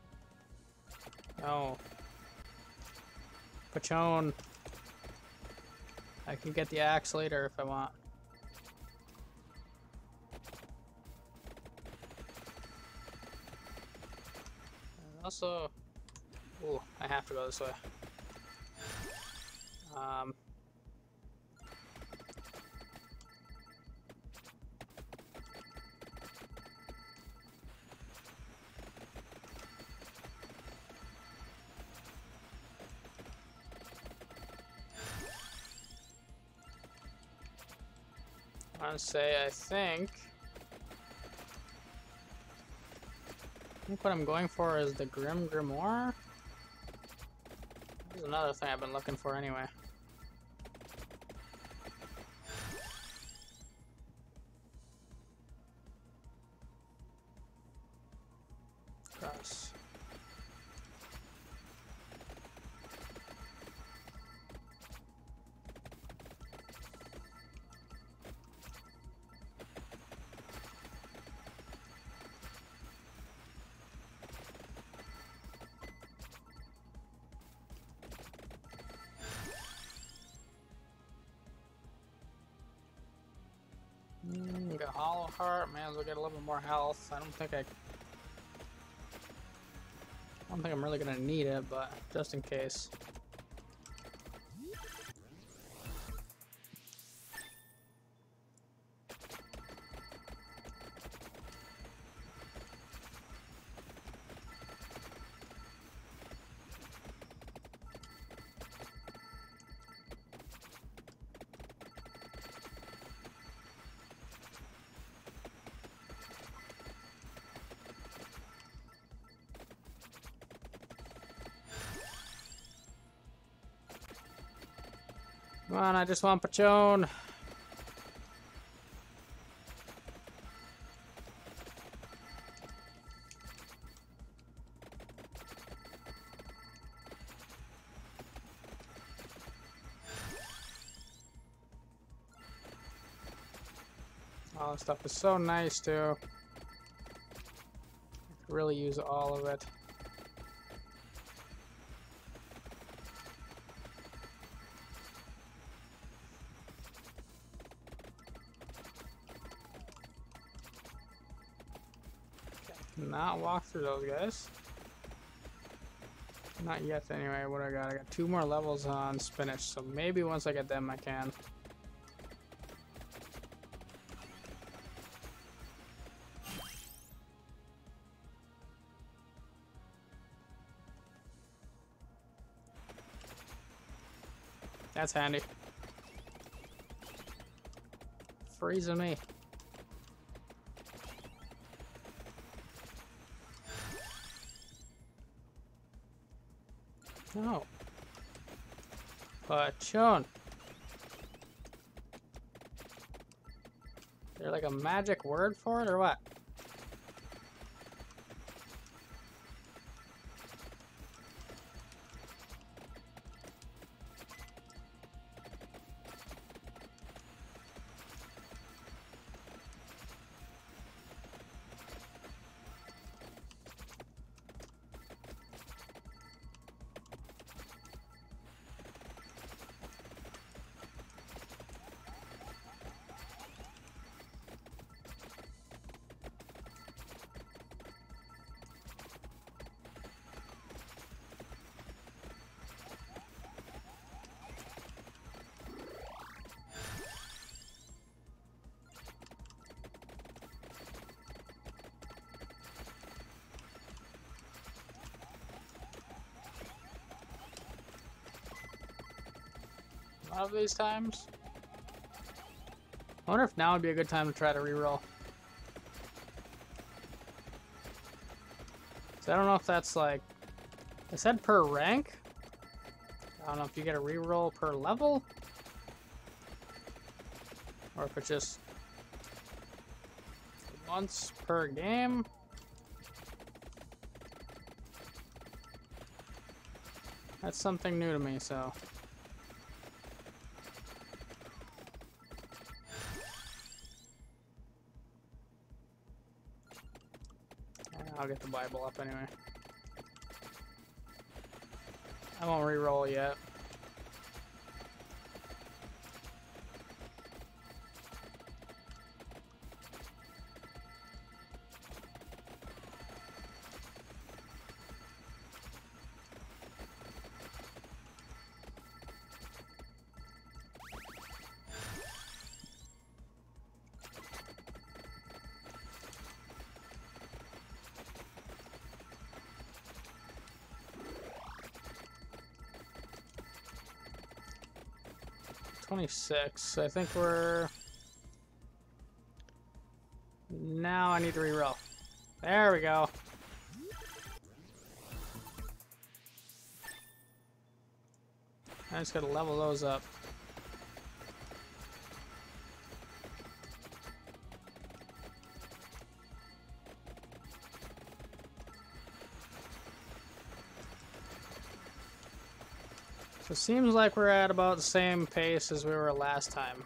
No. Pachon. I can get the axe later if I want. And also... Ooh, I have to go this way. I want to say, I think what I'm going for is the Grim Grimoire. This is another thing I've been looking for anyway. Cross. Got Hollow Heart, may as well get a little bit more health. I don't think I'm really gonna need it, but just in case. Come on, I just want Pachon. All this stuff is so nice too. I could really use all of it. Not walk through those guys. Not yet anyway. What I got 2 more levels on spinach, so maybe once I get them I can. That's handy. Freezing me. No. Pachon. Is there like a magic word for it or what? One of these times. I wonder if now would be a good time to try to reroll. So I don't know if that's like, I said per rank. I don't know if you get a reroll per level, or if it's just once per game. That's something new to me, so. I'll get the Bible up anyway. I won't re-roll yet. $26. I think we're... Now I need to re-roll. There we go. I just gotta level those up. So it seems like we're at about the same pace as we were last time.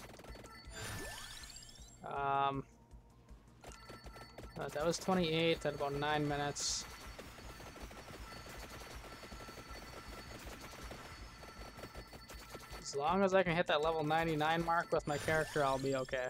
That was 28 at about 9 minutes. As long as I can hit that level 99 mark with my character, I'll be okay.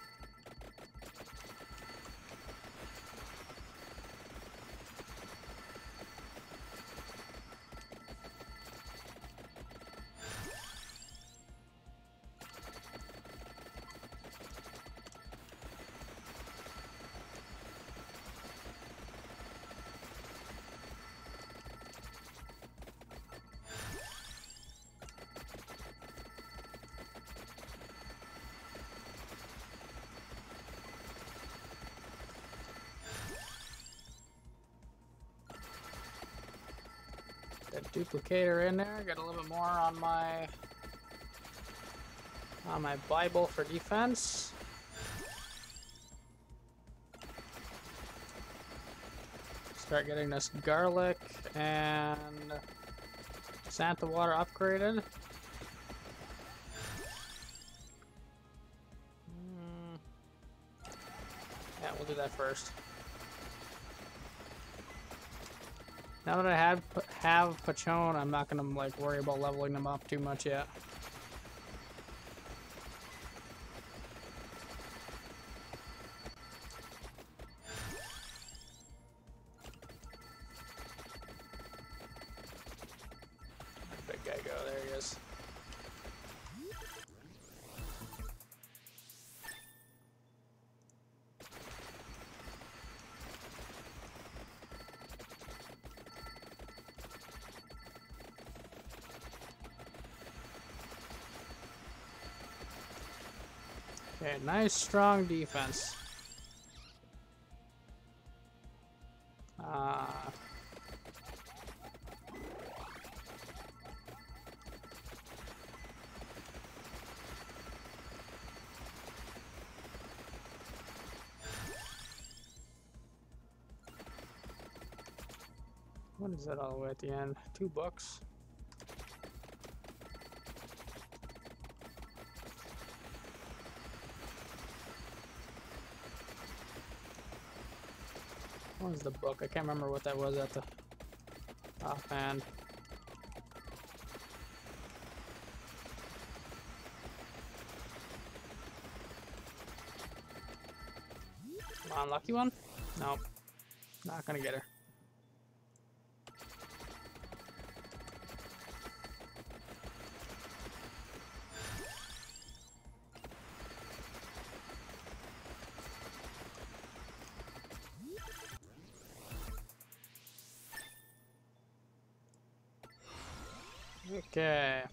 That duplicator in there, got a little bit more on my Bible for defense. Start getting this garlic and Santa water upgraded. Yeah, we'll do that first. Now that I have Pachon, I'm not gonna like worry about leveling them up too much yet. Big guy go, there he is. Okay, nice strong defense. What is that all the way at the end? 2 books. What was the book? I can't remember what that was at the offhand. Come on, lucky one? Nope. Not gonna get her. Okay.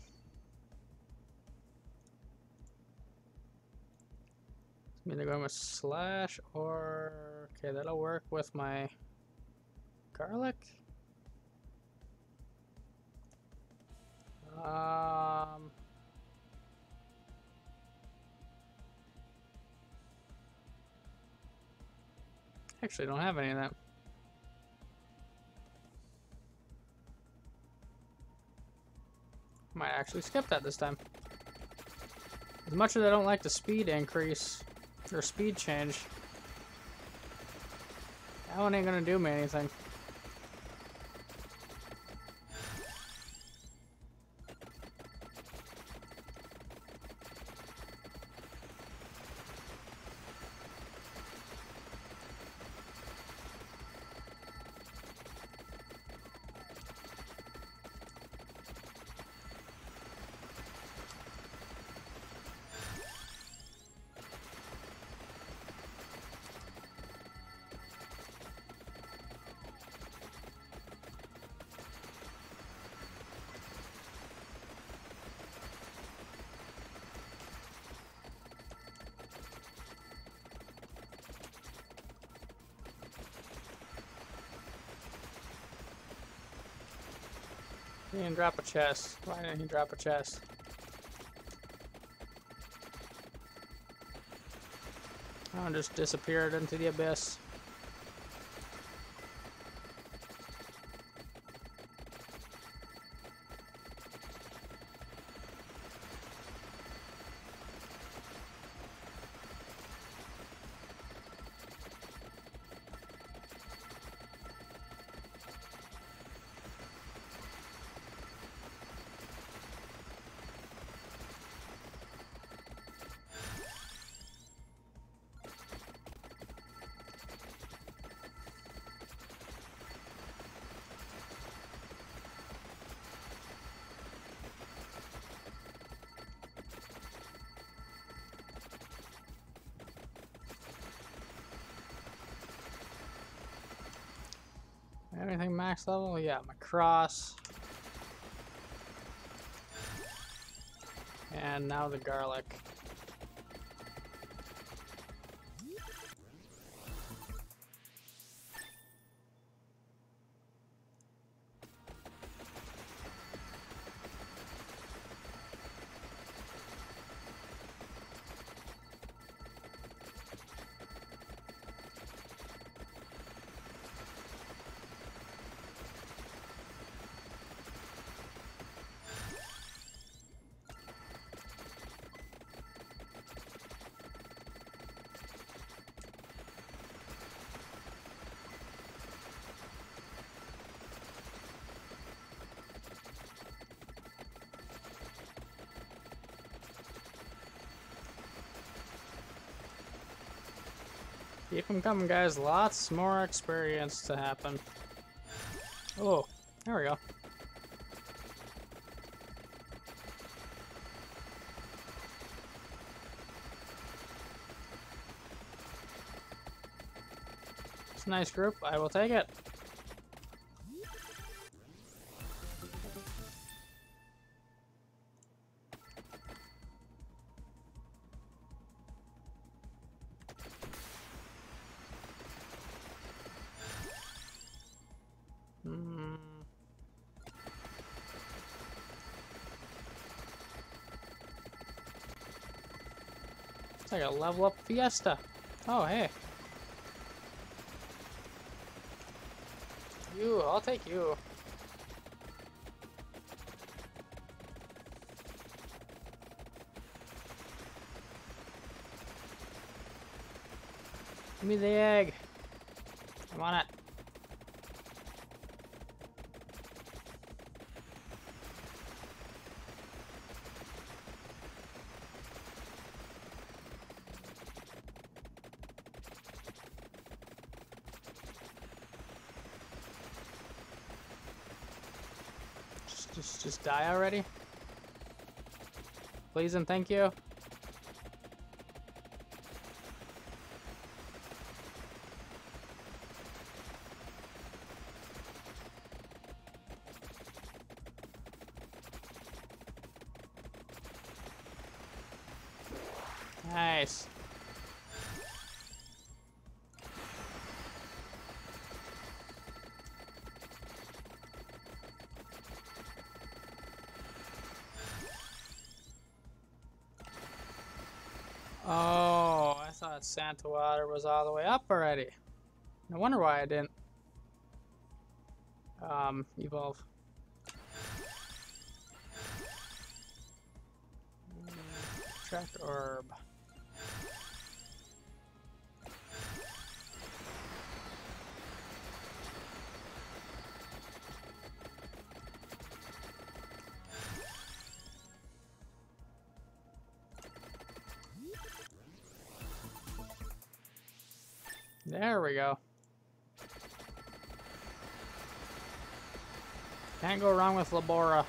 I'm either going with slash or... Okay, that'll work with my garlic. Actually, don't have any of that. Might actually skip that this time. As much as I don't like the speed increase, or speed change, that one ain't gonna do me anything. He didn't drop a chest. Why didn't he drop a chest? Oh, and just disappeared into the abyss. Anything max level? Yeah, my cross. And now the garlic. Keep them coming, guys. Lots more experience to happen. Oh, there we go. It's a nice group. I will take it. It's like a level up fiesta. Oh, hey. You I'll take you. Give me the egg. I want it. Just die already. Please and thank you. Nice. Oh, I thought Santa Water was all the way up already. No wonder why I didn't evolve. Track orb. There we go. Can't go wrong with Labora.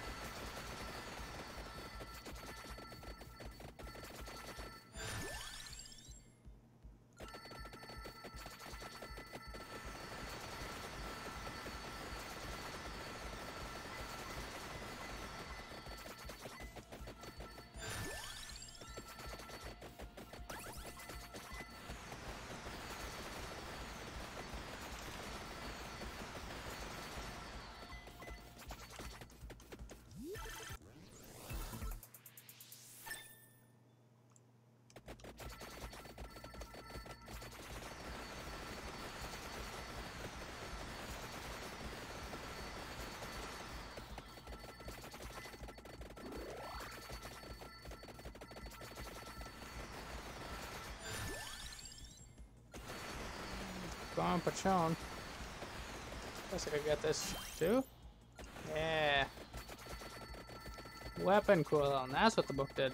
Go on, Patron. Guess I could get this too. Yeah. Weapon cooldown. That's what the book did.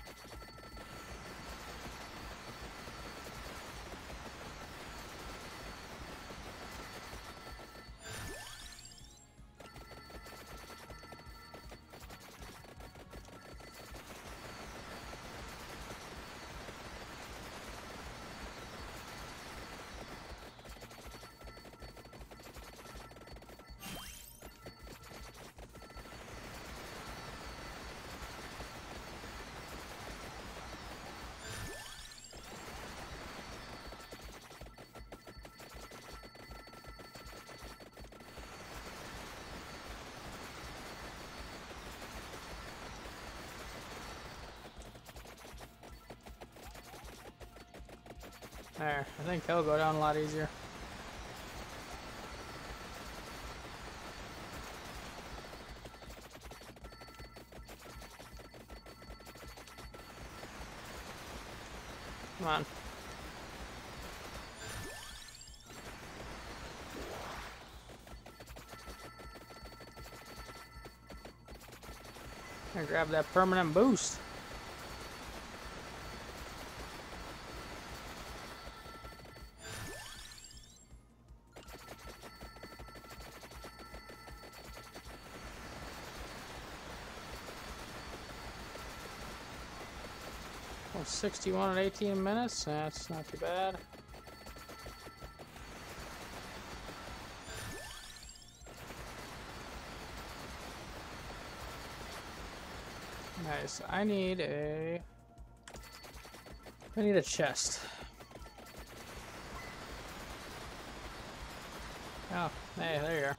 There, I think he'll go down a lot easier. Come on. I grab that permanent boost. Well, 61 at 18 minutes. That's not too bad. Nice. I need a chest. Oh, hey, there you are.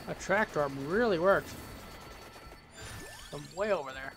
A tractor really worked. From way over there.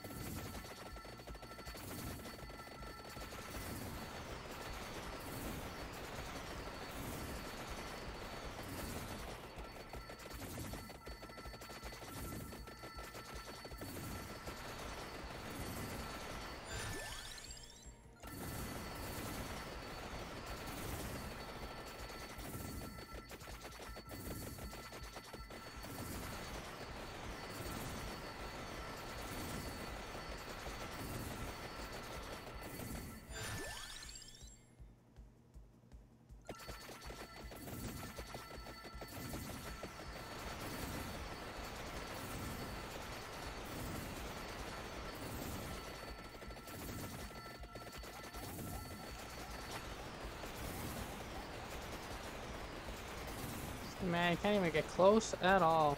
Man, you can't even get close at all.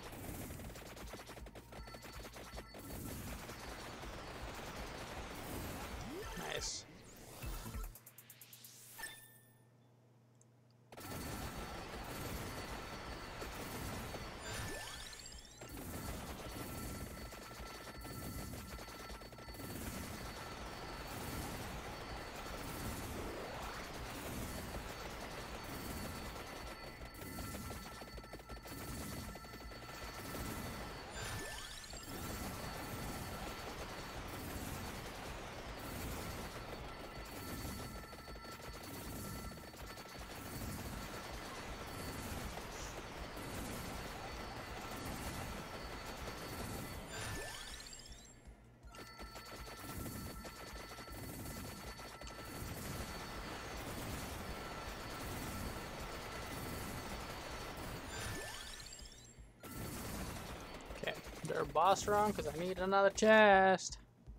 Nice. Their boss wrong because I need another chest.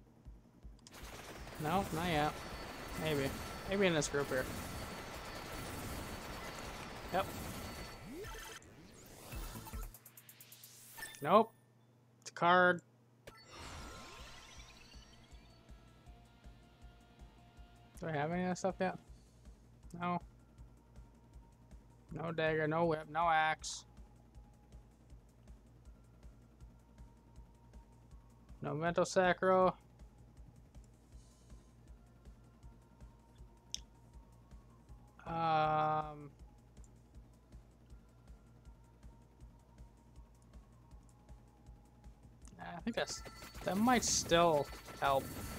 No, not yet. Maybe. Maybe in this group here. Yep. Nope. It's a card. Do I have any of that stuff yet? No. No dagger, no whip, no axe. No mental sacro. I think that might still help.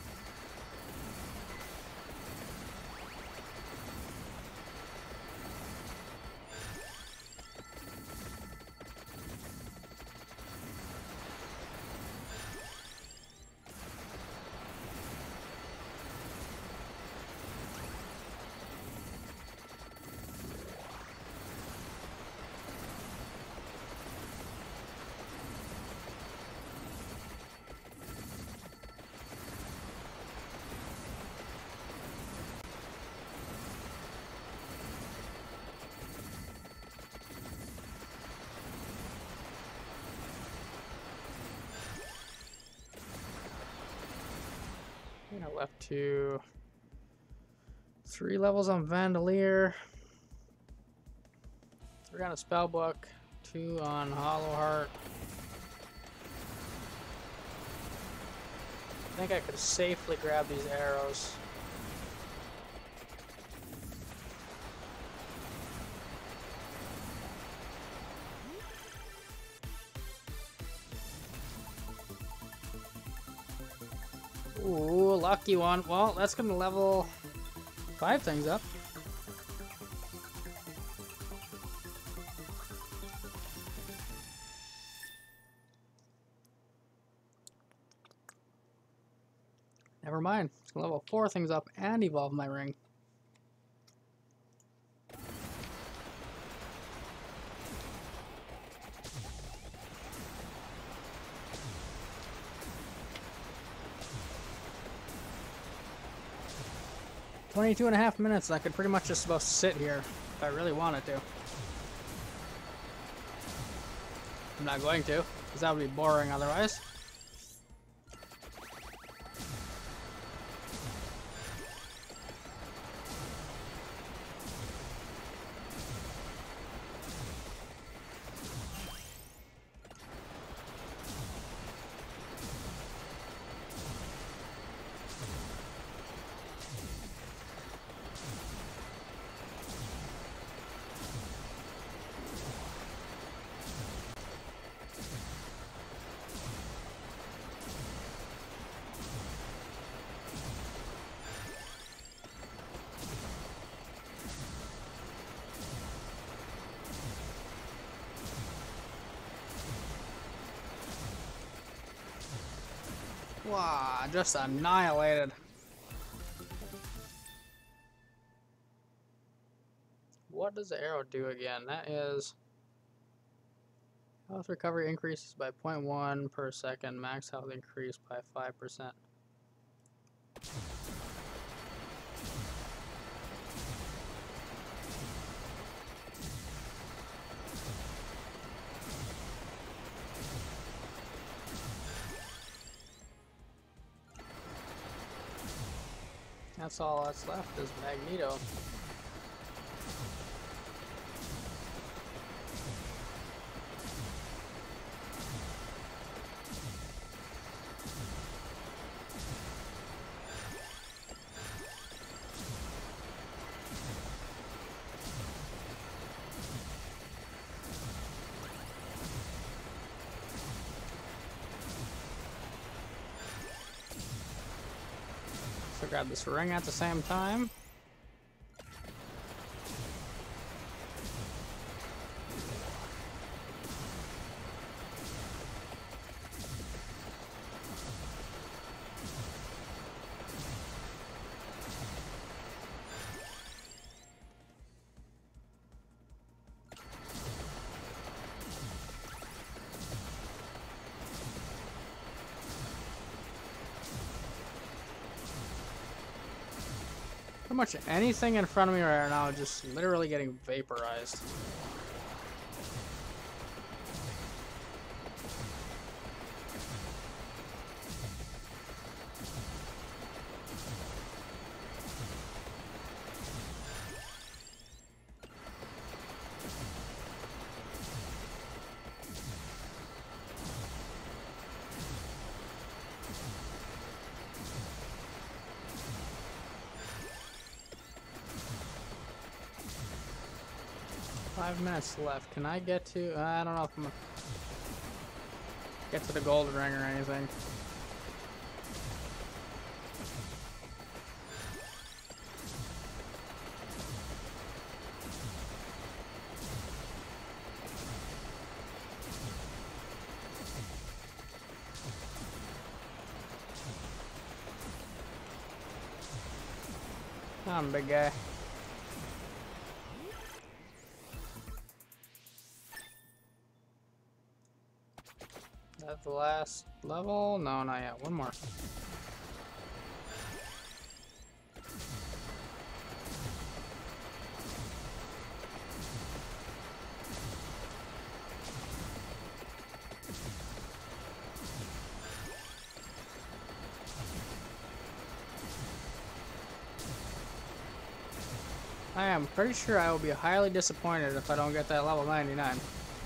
I left to 3 levels on Vandalier, 3 on a Spellbook, 2 on Hollow Heart. I think I could safely grab these arrows. Ooh, lucky one. Well, that's gonna level 5 things up. Never mind. It's gonna level 4 things up and evolve my ring. "22.5 minutes, I could pretty much just about sit here if I really wanted to. I'm not going to, because that would be boring otherwise. Wow, just annihilated. What does the arrow do again? That is health recovery increases by 0.1 per second. Max health increased by 5%. That's all that's left is Magneto. So grab this ring at the same time. Pretty much anything in front of me right now is just literally getting vaporized. Five minutes left. Can I get to... I don't know if I'm gonna get to the gold ring or anything. Come on, big guy. That's the last level? No, not yet. One more. I am pretty sure I will be highly disappointed if I don't get that level 99.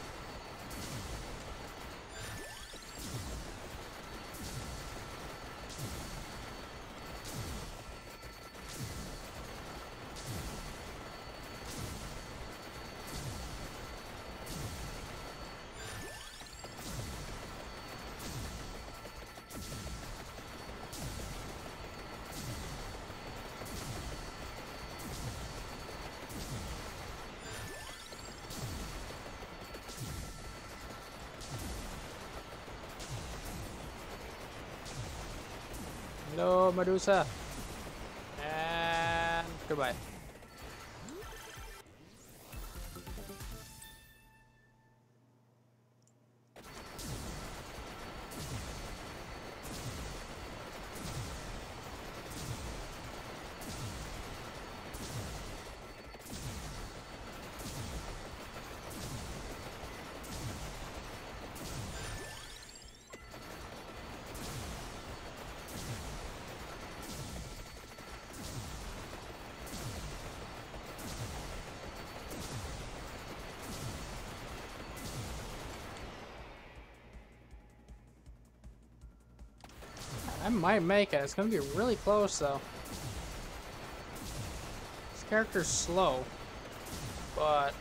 Hello, Medusa. And goodbye. I might make it. It's gonna be really close though. This character's slow, but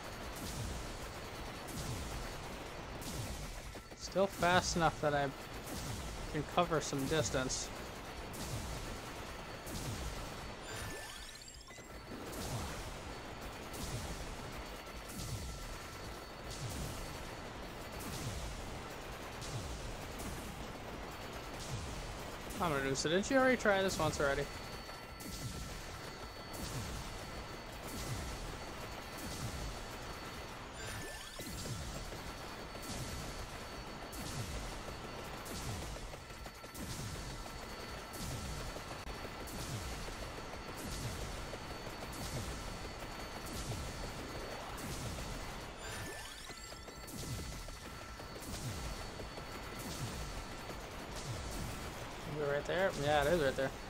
still fast enough that I can cover some distance. I'm gonna do so. Didn't you already try this once already? Is it right there? Yeah, it is right there.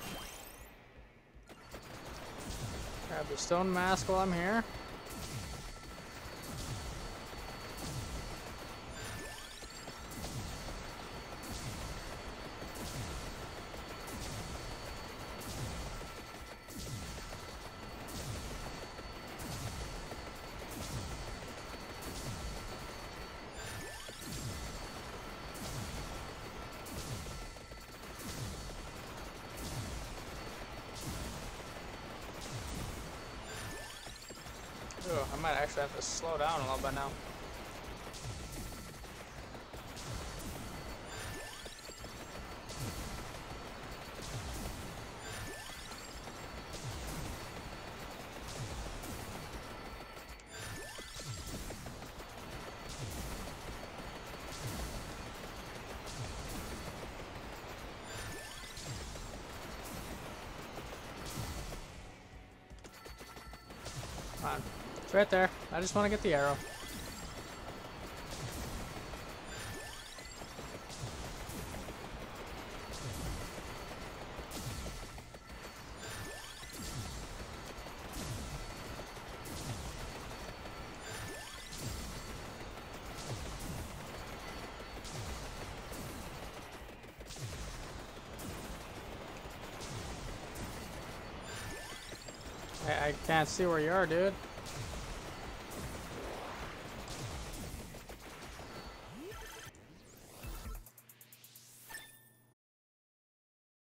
Grab the stone mask while I'm here. Ooh, I might actually have to slow down a little bit now. Come on. It's right there. I just want to get the arrow. I can't see where you are, dude.